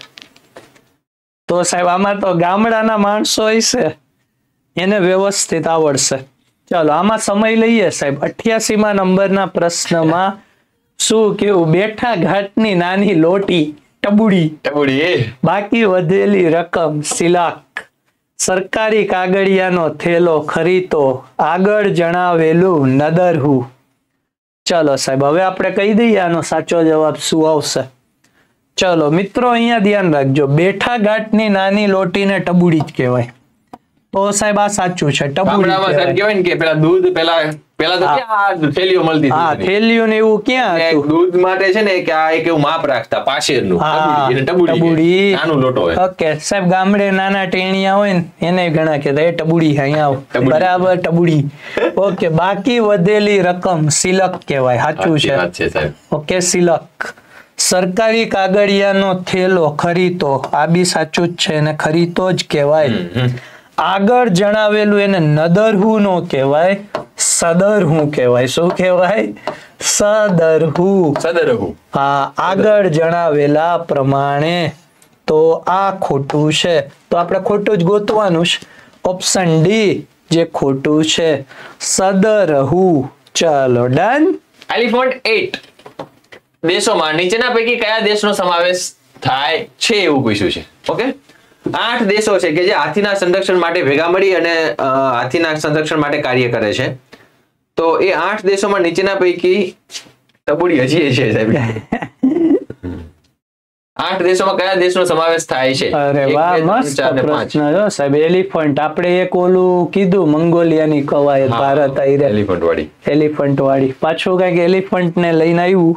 તો સાહેબ આમાં તો ગામડાના માણસો હશે, એને વ્યવસ્થિત આવડશે. ચાલો આમાં સમય લઈએ સાહેબ. 88માં નંબરના પ્રશ્નમાં શું કેવું? બેઠા ઘાટની નાની લોટી ટબુડી, બાકી વધેલી રકમ સિલાક, સરકારી કાગળિયાનો થેલો ખરીતો, આગળ જણાવેલું નદરહું. ચલો સાહેબ હવે આપણે કહી દઈએ આનો સાચો જવાબ શું આવશે. ચલો મિત્રો અહીંયા ધ્યાન રાખજો. બેઠા ઘાટની નાની લોટીને ટબુડી જ કહેવાય. તો સાહેબ આ સાચું છે, ટબુડી કહેવાય ને. કે પેલા દૂધ પેલા તો ક્યાં થેલીઓ મળતી હતી? હા થેલીઓ ને એવું ક્યાં હતું? દૂધ માટે છે ને કે આ એક એવું માપ રાખતા પાશેરનું, ટબુડી, નાનું લોટો હોય. ઓકે સાહેબ, ગામડે નાના ટેણિયા હોય ને એને ઘણા કહેતા એ ટબુડી, અહીંયા આવ. બરાબર, ટબુડી. ઓકે, બાકી વધેલી રકમ સિલક કહેવાય. સાચું છે. ઓકે સિલક. સરકારી કાગળિયાનો થેલો ખરીતો, આ બી સાચું જ છે, એને ખરીતો જ કહેવાય. આગળ જણાવેલું એને નદરહું નો કહેવાય, સદરહું કહેવાય. શું કહેવાય? સદરહું. હા, આગળ જણાવેલા પ્રમાણે. તો આ ખોટું છે, તો આપણે ખોટું જ ગોતવાનું છે. ઓપ્શન ડી જે ખોટું છે, સદરહું. ચાલો ડન. એલિફન્ટ 8 દેશોમાં નીચેના પૈકી કયા દેશનો સમાવેશ થાય છે એવું પૂછ્યું છે. ઓકે, 8 દેશો છે કે જે હાથીના સંરક્ષણ માટે ભેગા મળી અને હાથીના સંરક્ષણ માટે કાર્ય કરે છે. તો એ 8 દેશોમાં નીચેના પૈકી ટબુડી હજી છે સાહેબ 8 દેશોમાં કયા દેશનો સમાવેશ થાય છે? અરે વાહ, મસ્ત પ્રશ્ન છે સાહેબ. એલિફન્ટ, આપણે એક ઓલું કીધું મંગોલિયાની કવાયત, ભારત આઈ એલિફન્ટ વાળી, પાછું કઈક એલિફન્ટ ને લઈને આવ્યું.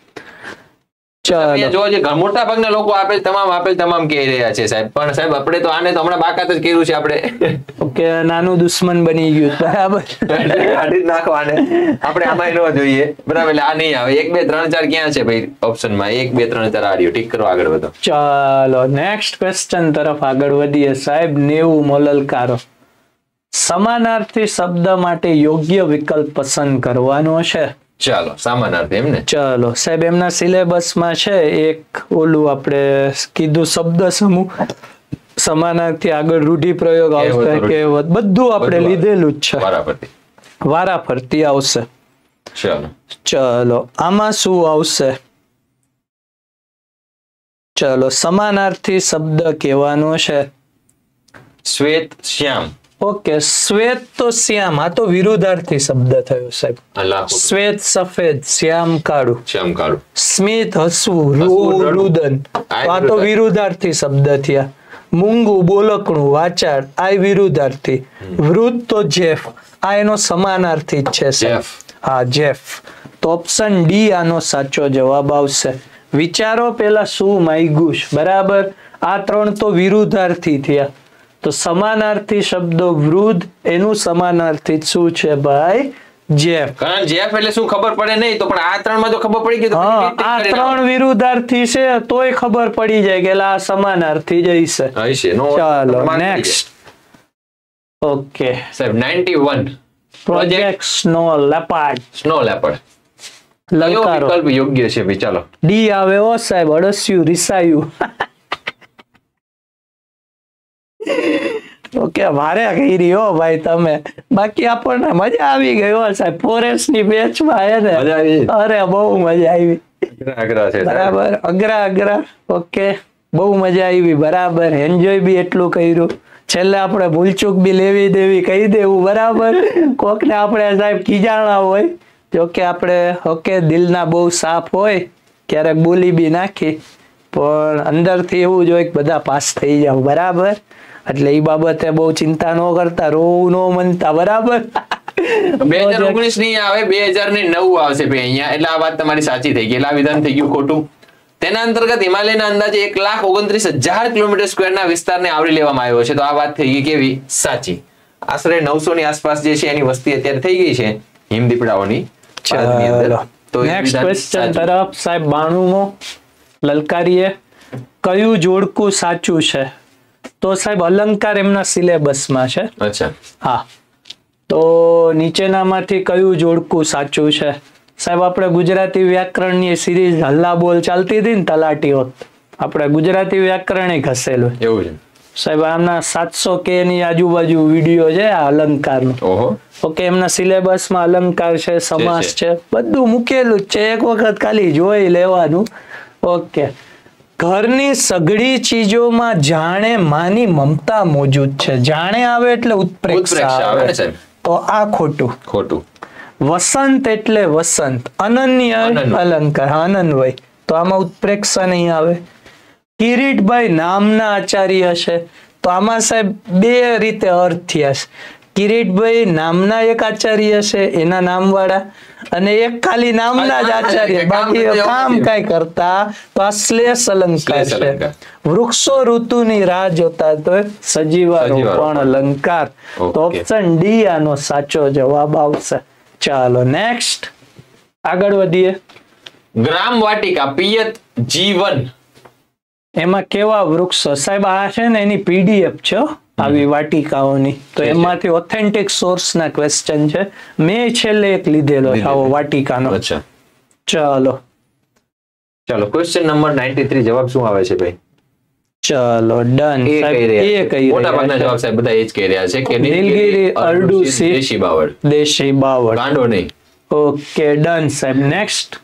જો મોટા ભાગના લોકો આપેલ તમામ કહી રહ્યા છે સાહેબ, પણ સાહેબ આપણે તો આને તો હમણાં બાકાત જ કર્યું છે આપણે. ઓકે, નાનું દુશ્મન બની ગયું, બરાબર. કાઢી નાખવાને આપણે આમાં ન જોઈએ, બરાબર. એટલે આ નહીં આવે. 1 2 3 4 ક્યાં છે ભાઈ ઓપ્શનમાં? 1 2 3 4 આર્યો, ઠીક કરો, આગળ વધો. ચાલો નેક્સ્ટ ક્વેશ્ચન તરફ આગળ વધીએ સાહેબ. 90 મોલલકારો. સમાનાર્થી શબ્દ માટે યોગ્ય વિકલ્પ પસંદ કરવાનો છે. ચાલો, સમાનાર્થી એમ ને? ચાલો સાહેબ, એમના સિલેબસમાં છે એક ઓલું આપણે કીધું શબ્દ સમૂહ, સમાનાર્થી, આગળ રૂઢિપ્રયોગ આવશે, કહેવત, બધું આપણે લીધેલું જ છે. વારાફરતી આવશે. ચાલો આમાં શું આવશે? ચાલો, સમાનાર્થી શબ્દ કહેવાનો છે શ્વેત શ્યામ. ઓકે, શ્વેત તો શ્યામ, આ તો વિરુદ્ધાર્થી શબ્દ થયો સાહેબ. શ્વેત સફેદ, શ્યામ કાળું. સ્મિત હસવું, રુદન, આ તો વિરુદ્ધાર્થી શબ્દ થયા. મૂંગું બોલકણું, વાચાળ, આ વિરુદ્ધાર્થી. વૃદ્ધ તો જેફ, આ એનો સમાનાર્થી જ છે. હા, જેફ. તો ઓપ્શન ડી આનો સાચો જવાબ આવશે. વિચારો પેલા શું માંગ્યું, બરાબર. આ 3 તો વિરુદ્ધાર્થી થયા, તો સમાનાર્થી શબ્દો વૃદ્ધ, એનું સમાનાર્થી શું છે ભાઈ? જેફ. કારણ જેફ એટલે શું ખબર પડે નહીં, તો પણ આ 3 માં તો ખબર પડી ગઈ. આ 3 વિરુદ્ધાર્થી છે તોય ખબર પડી જાય કે આ સમાનાર્થી જ હશે. ચાલો નેક્સ્ટ. ઓકે સાહેબ, 91 પ્રોજેક્ટ સ્નો લેપર્ડ. લલકારો વિકલ્પ યોગ્ય છે ભાઈ. ચાલો, ડી આવે હો સાહેબ, અળસિયું, રિસાયું. ઓકે, મારે કરી હો ભાઈ તમે, બાકી આપણને મજા આવી ગઈ હો સાહેબ. ફોરેસ્ટ ની બેચમાં અરે બહુ મજા આવી, બરાબર. અઘરા. ઓકે, બહુ મજા આવી, બરાબર. એન્જોય બી એટલું કર્યું. છેલ્લે આપણે ભૂલચૂક બી લેવી દેવી કહી દેવું, બરાબર. કોક ને આપણે સાહેબ ખીજાણા હોય, જોકે આપણે ઓકે દિલના બહુ સાફ હોય, ક્યારેક બોલી બી નાખી, પણ અંદરથી એવું જ હોય કે બધા પાસ થઈ જાવ, બરાબર. એટલે એ બાબતે બહુ ચિંતા ન કરતા, રોવું ન મનતા, બરાબર. 2019 નહીં આવે, 2009 આવશે ભાઈ અહીંયા. એટલે આ વાત તમારી સાચી થઈ ગઈ, આ વિધાન થઈ ગયું ખોટું. તેના અંતર્ગત હિમાલયના અંદાજે 1,29,000 કિલોમીટર સ્ક્વેરના વિસ્તારને આવરી લેવામાં આવ્યો છે. તો આ વાત થઈ ગઈ કેવી? સાચી. આશરે 900 ની આસપાસ જે છે એની વસ્તી અત્યારે થઈ ગઈ છે હિમદીપડાઓની. તો નેક્સ્ટ ક્વેશ્ચન તરફ સાહેબ 92મો લલકારીએ. કયું જોડકું સાચું છે? તો સાહેબ અલંકાર એમના સિલેબસમાં છે. અચ્છા, હા. તો નીચેનામાંથી કયું જોડકું સાચું છે? સાહેબ આપણે ગુજરાતી વ્યાકરણની સિરીઝ હલ્લા બોલ ચાલતી હતી ને તલાટીઓ, આપણે ગુજરાતી વ્યાકરણ ઘસેલું એવું છે સાહેબ. આમના 700K ની આજુબાજુ વિડીયો છે આ અલંકારનો. ઓકે, એમના સિલેબસમાં અલંકાર છે, સમાસ છે, બધું મૂકેલું જ છે. એક વખત ખાલી જોઈ લેવાનું. ઓકે, ઘરની સઘળી ચીજોમાં જાણે માની મમતા મોજૂદ છે. જાણે આવે એટલે ઉત્પ્રેક્ષા આવે, તો આ ખોટું. વસંત એટલે વસંત, અનન્ય અલંકાર, અનન્વય, તો આમાં ઉત્પ્રેક્ષા નહીં આવે. કિરીટભાઈ નામના આચાર્ય છે, તો આમાં સાહેબ 2 રીતે અર્થ થયા છે. કિરીટભાઈ નામના એક આચાર્ય છે, એના નામ વાળા, અને એક ખાલી નામના જ આચાર્ય, બાકી કામ કઈ કરતા, તો આ શ્લેષ અલંકાર છે. વૃક્ષો ઋતુની રાહ જોતા, તો સજીવારોપણ અલંકાર. તો ઓપ્શન ડી આનો સાચો જવાબ આવશે. ચાલો નેક્સ્ટ આગળ વધીએ. ગ્રામ વાટિકા પિયત જીવન, એમાં કેવા વૃક્ષો? સાહેબ આ છે ને એની પીડીએફ છે આવી વાટિકાઓની, તો એમાંથી ઓથેન્ટિક સોર્સ ના ક્વેશ્ચન છે. મેં છેલ્લે એક લીધેલો આવો વાટિકાનો. ચાલો ક્વેશ્ચન નંબર 93 જવાબ શું આવે છે ભાઈ? ચાલો ડન. મોટા ભાગના જવાબ સાહેબ બધા એ જ કહી રહ્યા છે કે નીલગિરી, અરડુસી, દેશી બાવળ. ગાંડો નહીં. ઓકે ડન સાહેબ. નેક્સ્ટ.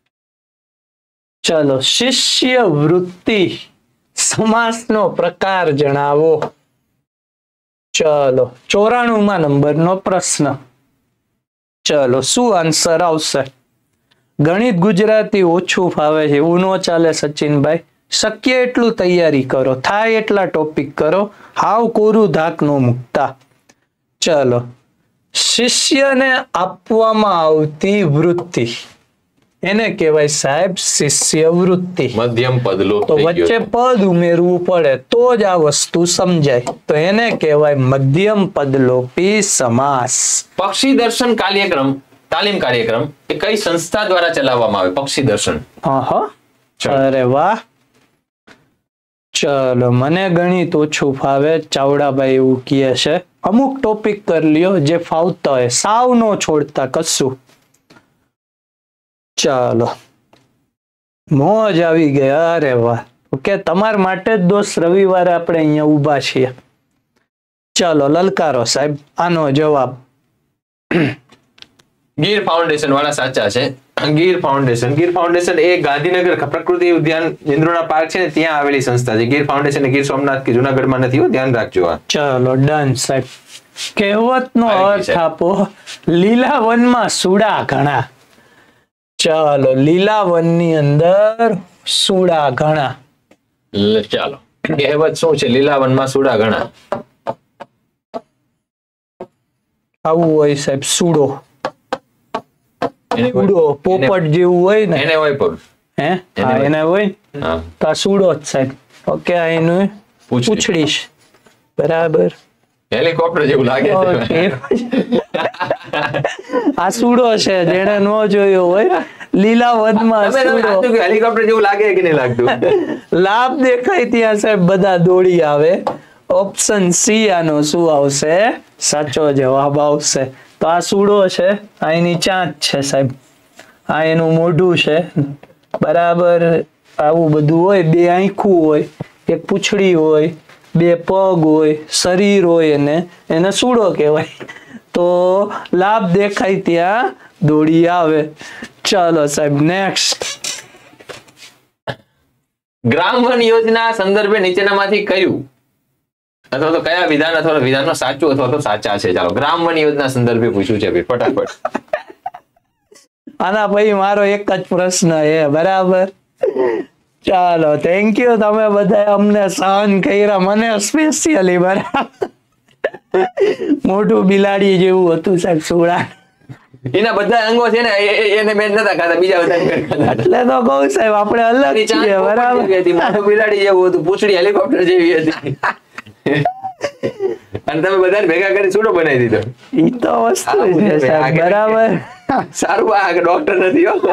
ચલો, શિષ્ય વૃત્તિ સમાસનો પ્રકાર જણાવો. ચલો 94મા નંબરનો પ્રશ્ન. ચલો શું આન્સર આવશે? ગણિત ગુજરાતી ઓછું ફાવે છે એવું ન ચાલે સચિનભાઈ. શક્ય એટલું તૈયારી કરો, થાય એટલા ટોપિક કરો, હાવ કોરું ધાક નો મુકતા. ચલો, શિષ્યને આપવામાં આવતી વૃત્તિ એને કહેવાય સાહેબ શિષ્યવૃત્તિ. મધ્યમ પદ લોપ તો થઈ ગયો વચ્ચે છે. પદ ઉમેરવું પડે તો જ આ વસ્તુ સમજાય. તો એને કહેવાય મધ્યમ પદલોપી સમાસ. પક્ષી દર્શન તાલીમ કાર્યક્રમ એ કઈ સંસ્થા દ્વારા ચલાવવામાં આવે? પક્ષી દર્શન. હા, અરે વાહ. ચલો, મને ગણિત ઓછું ફાવે ચાવડાભાઈ એવું કહે છે. અમુક ટોપિક કરી લ્યો જે ફાવતા હોય, સાવ નો છોડતા કશું. ચાલો, મોજ આવી ગઈ. અરે વાહ. ઓકે, તમારા માટે જ દોસ્ત રવિવારે આપણે અહીંયા ઊભા છીએ. ચાલો, લલકારો સાહેબ આનો જવાબ. ગીર ફાઉન્ડેશન વાળા સાચા છે. ગીર ફાઉન્ડેશન એ ગાંધીનગર પ્રકૃતિ ઉદ્યાન ઇન્દ્રોના પાર્ક છે ને ત્યાં આવેલી સંસ્થા છે. ગીર ફાઉન્ડેશન ગીર સોમનાથ કે જુનાગઢમાં નથી, ધ્યાન રાખજો. ચલો ડન સાહેબ. કહેવતનો આવી ગઈ અર્થ સાહેબ. આપો. લીલા વનમાં સુડા ઘણા. ચાલો, લીલા વનની અંદર સુડા ઘણા. ચાલો, કહેવત શું છે? લીલા વનમાં સુડા ઘણા. આવું હોય સાહેબ, સુડો. એને હોય- સુડો પોપટ જેવું હોય ને, એને હોય પણ હે એને હા, હોય. એને હોય ને. હા, તો આ સુડો જ સાહેબ. ઓકે, આ એનું પૂંછડી. પૂછડીશ. બરાબર. હેલિકોપ્ટર જેવું લાગે છે. ઓકે. આ સુડો છે જેને ન જોયો હોય. લીલા વનમાં તમે સુડો. સાચું કે હેલિકોપ્ટર જેવું લાગે કે નહીં લાગતું? લાભ દેખાય ત્યાં સાહેબ બધા દોડી આવે. ઓપ્શન સી આનો શું આવશે? સાચો જવાબ આવશે. તો આ સુડો છે, આ એની ચાંચ છે સાહેબ, આ એનું મોઢું છે. બરાબર. આવું બધું હોય, બે આંખું હોય, એક પૂંછડી હોય, બે પગ હોય, શરીર હોય, એને સુડો કહેવાય. તો લાભ દેખાય ત્યાં દોડી આવે. ચાલો સાહેબ, નેક્સ્ટ. ગ્રામ વન યોજના સંદર્ભે નીચેનામાંથી કયું અથવા તો કયા વિધાન અથવા તો વિધાનનો સાચું અથવા તો સાચા છે? ચાલો, ગ્રામ વન યોજના સંદર્ભે પૂછ્યું છે ભાઈ, ફટાફટ. આના પછી મારો એક જ પ્રશ્ન છે. બરાબર. ચાલો, થેન્ક યુ. તમે બધા અમને સહન કર્યા, મને સ્પેશિયલી. બરાબર. મોટું બિલાડી જેવું હતું સાહેબ, સુડા. એના બધા અંગો છે ને એને મેચ નતા ખાતા, બીજા બધા ખાતા. એટલે તો કહું સાહેબ આપણે અલગ એની ચાંચ છીએ. પોપટ બરાબર. જેવી હતી, મોઢું બિલાડી જેવું હતું, પૂંછડી હેલિકોપ્ટર જેવી હતી. અને તમે બધાને ભેગા કરી સુડો બનાવી દીધો. ઈ તો વસ્તુ છે સાહેબ. બરાબર. સારું, આ ડોક્ટર નથી હો.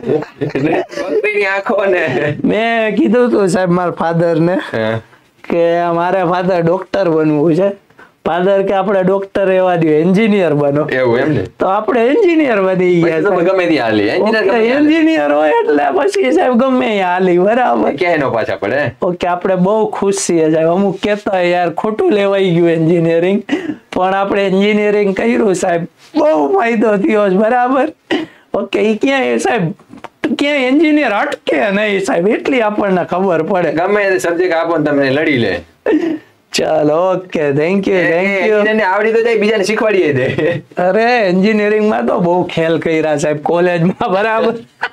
બકરીની આંખો ને મેં કીધું તું સાહેબ મારા ફાધર ને કે મારે ફાધર ડોક્ટર બનવું છે. ફાધર કે આપણે ડોક્ટર રહેવા દો, એન્જિનિયર બનો. એવું એમ ને? તો આપણે એન્જિનિયર બની ગયા પછી તો સાહેબ. ગમે ત્યાં હાલી. એન્જિનિયર ગમે ત્યાં હાલી. એન્જિનિયર હોય એટલે પછી સાહેબ ગમે ત્યાં હાલી. બરાબર. ક્યાંય નો પાછા પડે. ઓકે, આપણે બહુ ખુશ છીએ સાહેબ. અમુક કહેતા હોય યાર ખોટું લેવાઈ ગયું એન્જિનિયરિંગ, પણ આપણે એન્જિનિયરિંગ કર્યું સાહેબ, બહુ ફાયદો થયો છે. બરાબર. ઓકે, ઈ ક્યાંય સાહેબ ક્યાંય એન્જિનિયર અટકે નહીં સાહેબ, એટલી આપણને ખબર પડે. ગમે તે સબ્જેક્ટ આપો ને તમને લડી લે. ચાલો, ઓકે, થેન્ક યુ. એને આવડી તો જાય, બીજાને શીખવાડીએ દે. અરે એન્જિનિયરિંગ માં તો બહુ ખેલ કર્યા સાહેબ કોલેજમાં. બરાબર.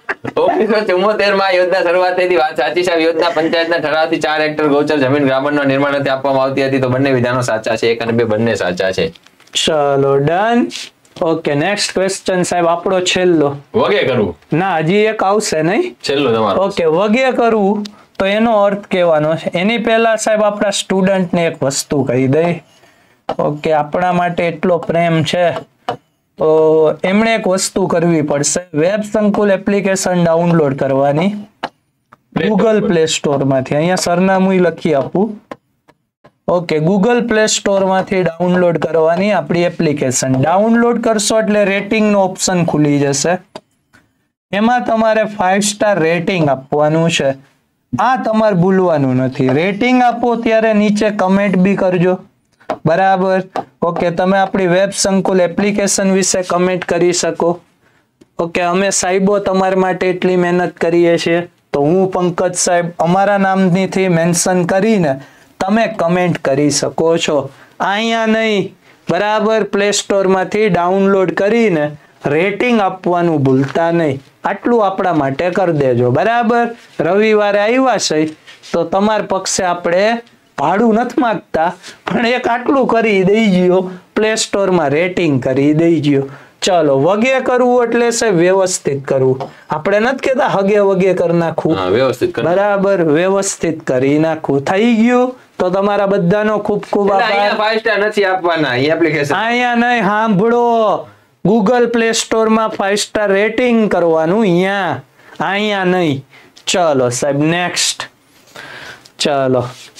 1974 માં યોજના શરૂઆત થઈ હતી. વાત સાચી સાહેબ. યોજના પંચાયતના ઠરાવથી 4 હેક્ટર ગૌચર જમીન ગ્રામોના નિર્માણ અર્થે આપવામાં આવતી હતી. તો બંને વિધાનો સાચા છે. 1 અને 2 બંને સાચા છે. ચલો ડન. ઓકે, નેક્સ્ટ ક્વેશ્ચન સાહેબ આપણો છેલ્લો. વગે કરવું. ના, હજી એક આવશે નહીં. છેલ્લો તમારો. ઓકે, વગે કરવું તો એનો અર્થ કહેવાનો છે. એની પહેલા સાહેબ આપણા સ્ટુડન્ટને એક વસ્તુ કહી દઈ. ઓકે, આપણા માટે એટલો પ્રેમ છે તો એમણે એક વસ્તુ કરવી પડશે. વેબ સંકુલ એપ્લિકેશન ડાઉનલોડ કરવાની ગૂગલ પ્લે સ્ટોર માંથી. અહીંયા સરનામું લખી આપું. ઓકે, ગૂગલ પ્લે સ્ટોર માંથી ડાઉનલોડ કરવાની આપણી એપ્લિકેશન. ડાઉનલોડ કરશો એટલે રેટિંગ નો ઓપ્શન ખુલી જશે. એમાં તમારે 5 સ્ટાર રેટિંગ આપવાનું છે. આ તમારે ભૂલવાનું નથી. રેટિંગ આપો ત્યારે નીચે કમેન્ટ બી કરજો. બરાબર. ઓકે, તમે આપણી વેબ સંકુલ એપ્લિકેશન વિશે કમેન્ટ કરી શકો. ઓકે, અમે સાહેબો તમારા માટે એટલી મહેનત કરીએ છીએ, તો હું પંકજ સાહેબ અમારા નામથી મેન્શન કરીને તમે કમેન્ટ કરી શકો છો. અહીંયા નહીં, બરાબર, પ્લે સ્ટોર માંથી ડાઉનલોડ કરીને રેટિંગ આપવાનું ભૂલતા નહીં. આટલું આપણા માટે કરી દેજો. બરાબર. રવિવારે આવ્યા છે તો તમારા પક્ષે આપણે ભાડું નથી માંગતા, પણ એક આટલું કરી દઈજો, પ્લે સ્ટોરમાં રેટિંગ કરી દઈજો. ચલો, વગે કરવું એટલે છે વ્યવસ્થિત કરવું. આપણે નથી કેતા હગે વગે કરી નાખવું, બરાબર, વ્યવસ્થિત કરી નાખવું. થઈ ગયું તો તમારા બધાનો ખૂબ ખૂબ આભાર. 5 સ્ટાર નથી આપવાના એ એપ્લિકેશન. અહીંયા નહીં, સાંભળો, ગૂગલ પ્લે સ્ટોર માં 5 સ્ટાર રેટિંગ કરવાનું, અહીંયા નહીં. ચલો સાહેબ, નેક્સ્ટ. ચલો,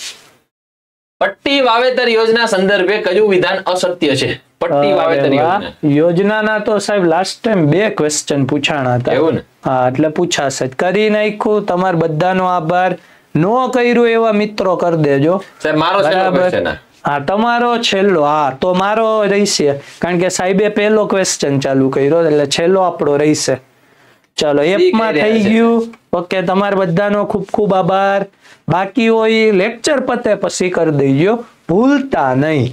પટ્ટી વાવેતર યોજના સંદર્ભે કયું વિધાન અસત્ય છે? પટ્ટી વાવેતર યોજનાના તો સાહેબ લાસ્ટ ટાઈમ 2 ક્વેશ્ચન પૂછાણા હતા. એવું ને? હા, એટલે પૂછાશે. કરી નાખ્યું. તમારો બધાનો આભાર. નો કર્યું એવા મિત્રો કરી દેજો સાહેબ. મારો છેલ્લો ક્વેશ્ચન. હા, તમારો છેલ્લો. હા, તો મારો રહેશે, કારણ કે સાહેબે પહેલો ક્વેશ્ચન ચાલુ કર્યો એટલે છેલ્લો આપણો રહેશે. ચલો, એપમાં થઈ ગયું. ઓકે, તમારા બધાનો ખૂબ ખૂબ આભાર. બાકી હોય લેક્ચર પતે પછી કરી દેજો, ભૂલતા નહીં.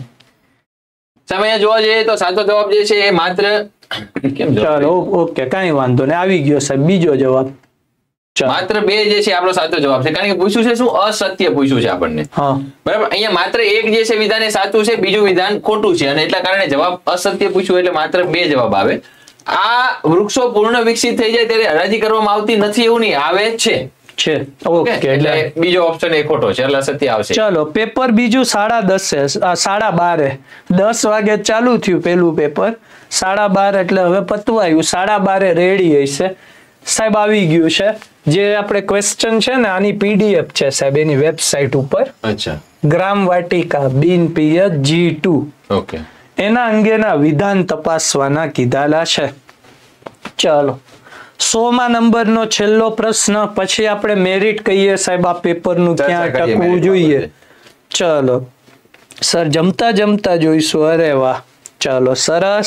સમય જોવા જઈએ તો સાચો જવાબ જે છે એ માત્ર ચલો, ઓકે, કઈ વાંધો નહીં. આવી ગયો સાહેબ બીજો જવાબ. માત્ર 2 જે છે આપણો સાચો જવાબ છે, કારણ કે પૂછ્યું છે શું? અસત્ય પૂછ્યું છે આપણને. બરાબર. અહીંયા માત્ર એક જે છે વિધાન એ સાચું છે, બીજું વિધાન ખોટું છે, અને એટલા કારણે જવાબ અસત્ય પૂછ્યું એટલે માત્ર 2 જવાબ આવે. આ વૃક્ષો પૂર્ણ વિકસિત થઈ જાય ત્યારે હરાજી કરવામાં આવતી નથી એવું નહીં, આવે છે. ઓકે, એટલે બીજો ઓપ્શન એ ખોટો છે એટલે સત્ય આવશે. ચલો, પેપર બીજું 10:30 12:30 10 વાગે ચાલુ થયું પેલું પેપર, 12:30 એટલે હવે પતવાયું. 12:30 રેડી હશે સાહેબ. આવી ગયું છે જે આપણે ક્વેશ્ચન છે ને, આની પીડીએફ છે સાહેબ એની વેબસાઇટ ઉપર. અચ્છા. ગ્રામ વાટિકા બિન પિયત G2. ઓકે. એના અંગેના વિધાન તપાસવાના કીધાલા છે. ચલો, 100મા નંબરનો છેલ્લો પ્રશ્ન, પછી આપણે મેરિટ કહીએ સાહેબ આ પેપરનું ક્યાં ટકવું જોઈએ. ચલો સર, જમતા જોઈશું. અરે વાહ, ચલો, સરસ.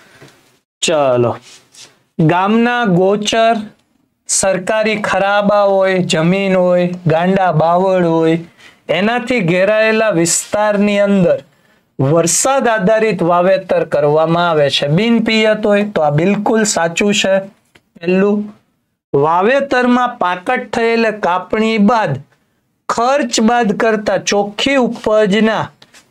ચલો, ગામના ગોચર, સરકારી ખરાબા હોય, જમીન હોય, ગાંડા બાવળ હોય, એનાથી ઘેરાયેલા વિસ્તારની અંદર વરસાદ આધારિત વાવેતર કરવામાં આવે છે. બિન પિયત હોય તો આ બિલકુલ સાચું છે. પહેલું, વાવેતરમાં પાકટ થયેલ કાપણી બાદ ખર્ચ બાદ કરતા ચોખ્ખી ઉપજના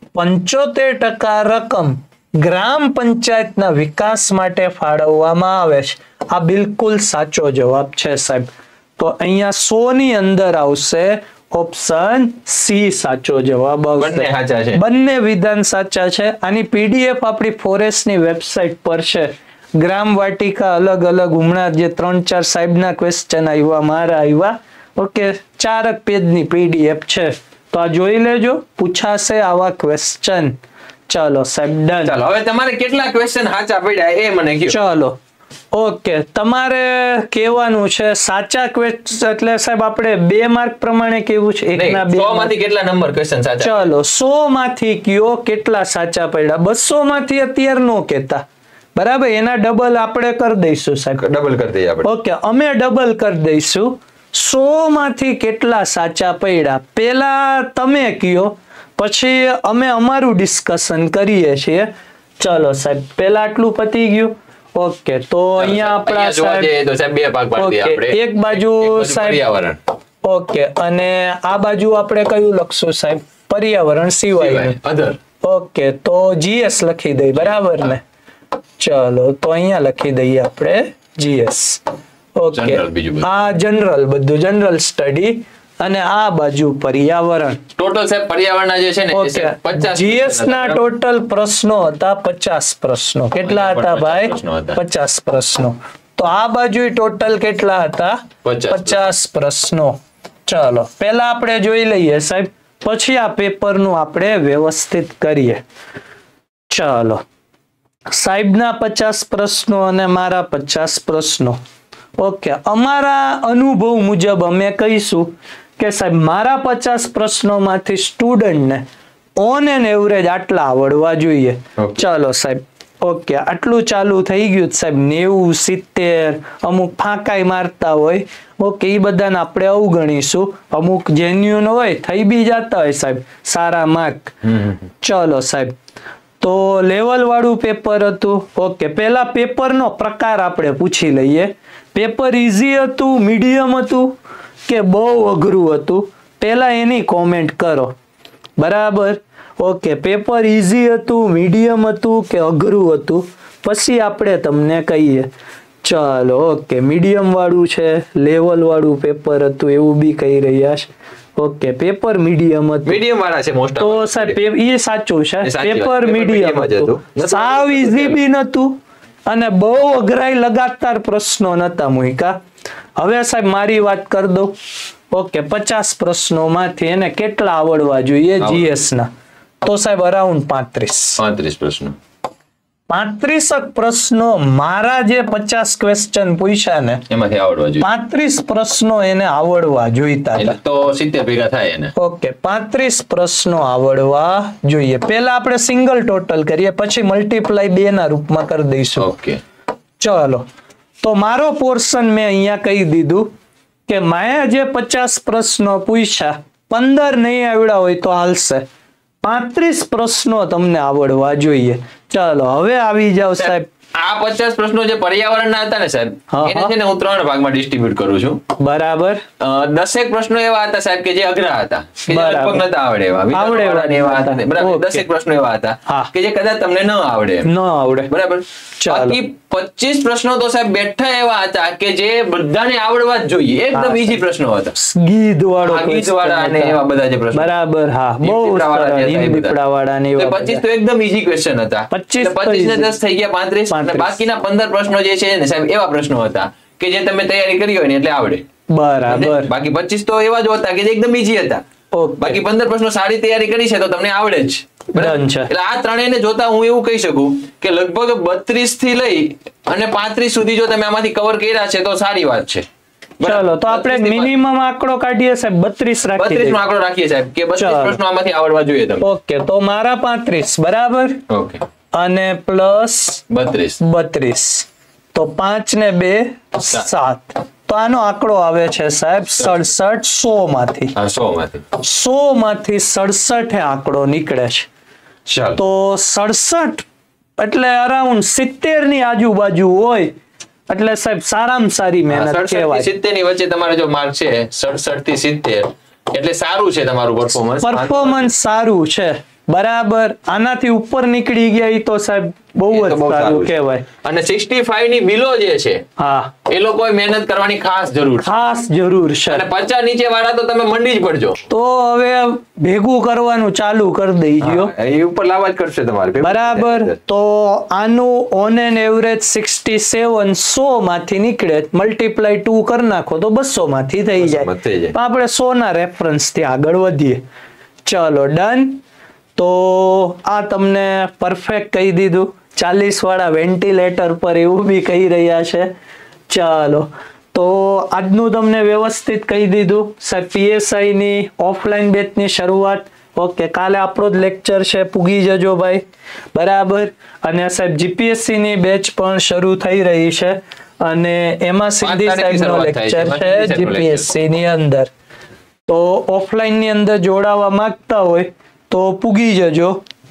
75% રકમ ગ્રામ પંચાયતના વિકાસ માટે ફાળવવામાં આવે છે. આ બિલકુલ સાચો જવાબ છે સાહેબ. તો અહીંયા 100 ની અંદર આવશે ઓપ્શન સી સાચો જવાબ આવશે. બંને વિધાન સાચા છે. આની પીડીએફ આપણી ફોરેસ્ટની વેબસાઇટ પર છે. ગ્રામ વાટિકા અલગ અલગ હમણાં જે 3-4 સાહેબના ક્વેશ્ચન આવ્યા, મારા આવ્યા. ઓકે, 4 પેજની પીડીએફ છે, તો આ જોઈ લેજો. પૂછાશે આવા ક્વેશ્ચન. ચલો સાહેબ, ડન. ચાલો, હવે તમારે કેટલા ક્વેશ્ચન સાચા પડ્યા એ મને કહો. ચલો, ઓકે, તમારે કહેવાનું છે સાચા ક્વેશ્ચન એટલે સાહેબ આપણે 2 માર્ક પ્રમાણે કેવું છે? 100 માંથી કેટલા નંબર ક્વેશ્ચન સાચા? ચલો, 100 માંથી કયો કેટલા સાચા પડ્યા. 200 માંથી અત્યારે નો કહેતા, બરાબર, એના ડબલ આપણે કરી દઈશું સાહેબ. ડબલ કરી દઈએ આપણે. ઓકે, અમે ડબલ કરી દઈશું. 100 માંથી કેટલા સાચા પડ્યા પેલા તમે કયો, પછી અમે અમારું ડિસ્કશન કરીએ છીએ. ચલો સાહેબ, પેલા આટલું પતી ગયું. ઓકે, તો અહીંયા આપણા સાહેબ 2 ભાગ પાડી દઈએ આપણે. એક બાજુ સાહેબ પર્યાવરણ. ઓકે, અને આ બાજુ આપણે કયું લખશું સાહેબ? પર્યાવરણ સિવાય. અધર. ઓકે, તો GS લખી દઈએ, બરાબર ને? ચલો, તો અહીંયા લખી દઈએ આપણે GS. ઓકે, આ જનરલ, બધું જનરલ સ્ટડી, અને આ બાજુ પર્યાવરણ. ટોટલ સાહેબ પર્યાવરણના જે છે ને 50 GS ના ટોટલ પ્રશ્નો હતા 50 પ્રશ્નો. કેટલા હતા ભાઈ? 50 પ્રશ્નો. તો આ બાજુ ટોટલ કેટલા હતા? 50 પ્રશ્નો. ચલો, પહેલા આપણે જોઈ લઈએ સાહેબ, પછી આ પેપરનું આપણે વ્યવસ્થિત કરીએ. ચલો, સાહેબના 50 પ્રશ્નો અને મારા 50 પ્રશ્નો. ઓકે, અમારા અનુભવ મુજબ અમે કહીશું કે સાહેબ મારા 50 પ્રશ્નોમાંથી સ્ટુડન્ટને ઓન એન એવરેજ આટલા આવડવા જોઈએ. ચલો સાહેબ, ઓકે, આટલું ચાલુ થઈ ગયું સાહેબ. 90, 70 અમુક ફાંકાઈ મારતા હોય. ઓકે, એ બધાને આપણે અવગણીશું. અમુક જેન્યુન હોય થઈ બી જતા હોય સાહેબ, સારા માર્ક. ચલો સાહેબ, તો લેવલ વાળું પેપર હતું. ઓકે, પેલા પેપરનો પ્રકાર આપણે પૂછી લઈએ. પેપર ઈઝી હતું, મીડિયમ હતું કે બહુ અઘરું હતું? પેલા એની કોમેન્ટ કરો. બરાબર. ઓકે, પેપર ઈઝી હતું, મીડિયમ હતું કે અઘરું હતું, પછી આપણે તમને કહીએ. ચાલો, ઓકે, મીડિયમ વાળું છે, લેવલ વાળું પેપર હતું એવું બી કહી રહ્યા છે. ઓકે, પેપર મીડિયમ હતું. મીડિયમ વાળા છે મોસ્ટ. તો સાહેબ એ સાચું છે, પેપર મીડિયમ હતું. સાવ ઈઝી બી નતું અને બહુ અઘરાઈ લગાતાર પ્રશ્નો નતા મૂક્યા. હવે સાહેબ મારી વાત કરી દઉં. ઓકે, 50 પ્રશ્નોમાંથી એને કેટલા આવડવા જોઈએ જીએસ ના? તો સાહેબ અરાઉન્ડ 35 પ્રશ્નો. 35 પ્રશ્નો મારા જે 50 ક્વેશ્ચન પૂછ્યા ને એમાંથી આવડવા જોઈએ. 35 પ્રશ્નો એને આવડવા જોઈતા હતા. તો 70 ભેગા થાય એને. ઓકે, 35 પ્રશ્નો આવડવા જોઈએ. પહેલા આપણે સિંગલ ટોટલ કરીએ, પછી મલ્ટીપ્લાય 2 ના રૂપમાં કરી દઈશું. ઓકે, ચલો, તો મારો પોર્શન મેં અહીંયા કહી દીધું કે મેં જે 50 પ્રશ્નો પૂછ્યા, 15 નહીં આવડ્યા હોય તો હાલશે, 35 પ્રશ્નો તમને આવડવા જોઈએ. ચાલો હવે આવી જાવ સાહેબ. આ 50 પ્રશ્નો જે પર્યાવરણના હતા ને સાહેબ, એને છે ને હું 3 ભાગમાં ડિસ્ટ્રીબ્યુટ કરું છું. બરાબર. 10 પ્રશ્નો એવા હતા સાહેબ કે જે અઘરા હતા, કે જે લગભગ નતા આવડે એવા. એવા હતા. બરાબર. 10 પ્રશ્નો એવા હતા કે જે કદાચ તમને ન આવડે. બરાબર. બાકી 25 પ્રશ્નો તો સાહેબ બેઠા એવા હતા કે જે બધાને આવડવા જ જોઈએ. એકદમ ઈઝી પ્રશ્નો હતા. ગીધ વાળા અને એવા બધા જે પ્રશ્નો. બરાબર. હા, બહુ દીપડા વાળા ને 25 તો એકદમ ઈઝી ક્વેશ્ચન હતા. 25 ને 10 થઈ ગયા 35 અને બાકીના 15 પ્રશ્નો જે છે ને સાહેબ એવા પ્રશ્નો હતા કે જે તમે તૈયારી કરી હોય ને એટલે આવડે. બરાબર. બાકી 25 તો એવા જ હતા કે જે એકદમ ઈઝી હતા. બાકી 15 પ્રશ્નો સારી તૈયારી કરી છે તો તમને આવડે જ. એટલે આ ત્રણેયને જોતા હું એવું કહી શકું કે લગભગ 32 થી લઈ અને 35 સુધી જો તમે આમાંથી કવર કર્યા છે તો સારી વાત છે. ચલો, તો આપણે મિનિમમ આંકડો કાઢીએ સાહેબ, 32 રાખીએ. 32 નો આંકડો રાખીએ સાહેબ કે 32 પ્રશ્નો આમાંથી આવડવા જોઈએ તમને. ઓકે, તો મારા 35 બરાબર. ઓકે, અને પ્લસ 32 તો 5 ને 2 7. તો આનો આંકડો આવે છે સાહેબ 67 100 માંથી. 100 માંથી 67 આંકડો નીકળે છે. તો 67 એટલે અરાઉન્ડ 70 ની આજુબાજુ હોય એટલે સાહેબ સારામાં સારી મહેનત કહેવાય. 70 ની વચ્ચે તમારો જો માર્ક છે 67 થી 70 એટલે સારું છે તમારું પરફોર્મન્સ સારું છે. બરાબર. આનાથી ઉપર નીકળી ગયા એ તો સાહેબ બહુ જ સારું કહેવાય. અને 65 ની બિલો જે છે, હા, એ લોકોએ મહેનત કરવાની ખાસ જરૂર છે. અને 50 નીચે વાળા તો તમે મંડી જ પડજો. તો હવે ભેગું કરવાનું ચાલુ કરી દેજો, એ ઉપર લાવવા જ કરશે તમારે. બરાબર. તો આનું ઓન એન એવરેજ 67 100 માંથી નીકળે, મલ્ટીપ્લાય 2 કરી નાખો તો 200 માંથી થઈ જાય. આપણે 100 ના રેફરન્સ થી આગળ વધીએ. ચલો, ડન. તો આ તમને પરફેક્ટ કહી દીધું. 40 વાળા વેન્ટિલેટર પર એવું બી કહી રહ્યા છે. ચાલો, તો આજનું તમને વ્યવસ્થિત કહી દીધું સાહેબ. પીએસઆઈ ની ઓફલાઈન બેચની શરૂઆત. ઓકે, કાલે આપણો જ લેક્ચર છે, પૂગી જજો ભાઈ. બરાબર. અને સાહેબ જીપીએસસી ની બેચ પણ શરૂ થઈ રહી છે અને એમાં સિદ્ધિ સાહેબનો લેક્ચર છે જીપીએસસી ની અંદર. તો ઓફલાઈન ની અંદર જોડાવા માંગતા હોય તો પૂગી જજો.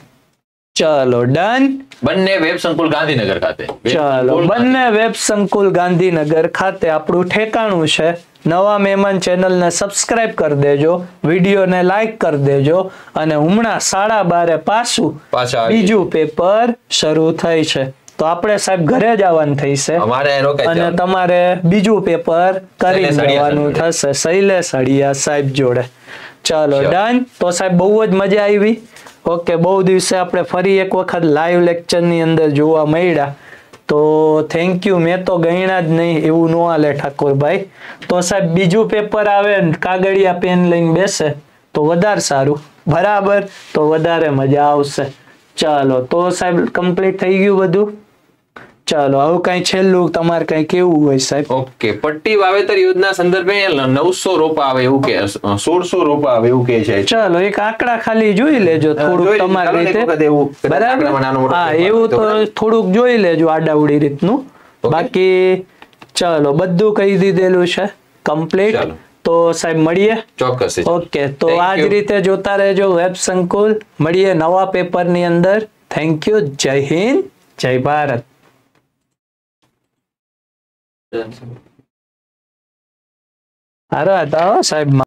ચાલો, ડન. બંને વેબ સંકુલ ગાંધીનગર ખાતે. ચાલો, બંને વેબ સંકુલ ગાંધીનગર ખાતે આપણું ઠેકાણું છે. નવા મહેમાન ચેનલને સબસ્ક્રાઇબ કરી દેજો, વિડીયોને લાઈક કરી દેજો અને હમણાં 12:30 પાછું બીજું પેપર શરૂ થઈ છે. તો આપણે સાહેબ ઘરે જવાનું થશે અને તમારે બીજું પેપર કરી લેવાનું થશે શૈલેષ હળિયા સાહેબ જોડે. ચાલો, ડન. તો સાહેબ બહુ જ મજા આવી. ઓકે, બહુ દિવસે આપણે ફરી એક વખત લાઈવ લેક્ચર ની અંદર જોવા મળ્યા. તો થેન્ક યુ. મેં તો ગણ્યા જ નહીં, એવું ન હાલે ઠાકોરભાઈ. તો સાહેબ બીજું પેપર આવે, કાગળિયા પેન લઈને બેસે તો વધારે સારું. બરાબર. તો વધારે મજા આવશે. ચાલો, તો સાહેબ કમ્પ્લીટ થઈ ગયું બધું. ચાલો, હવે કઈ છેલ્લું તમારે કઈ કેવું હોય સાહેબ? ઓકે, પટ્ટી વાવેતર યોજના સંદર્ભે 900 રોપા આવે એવું કે 1600 રોપા આવે એવું કે છે. ચાલો, એક આંકડા ખાલી જોઈ લેજો થોડુંક તમારી રીતે. બરાબર. હા, એવું તો થોડુંક જોઈ લેજો આડાવડી રીતનું. બાકી ચાલો, બધું કહી દીધેલું છે કમ્પ્લીટ. તો સાહેબ મળીએ. ચોક્કસ. ઓકે, તો આ જ રીતે જોતા રહેજો વેબ સંકુલ. મળીએ નવા પેપર ની અંદર. Thank you. જય હિન્દ, જય ભારત. હારો હતા સાહેબ.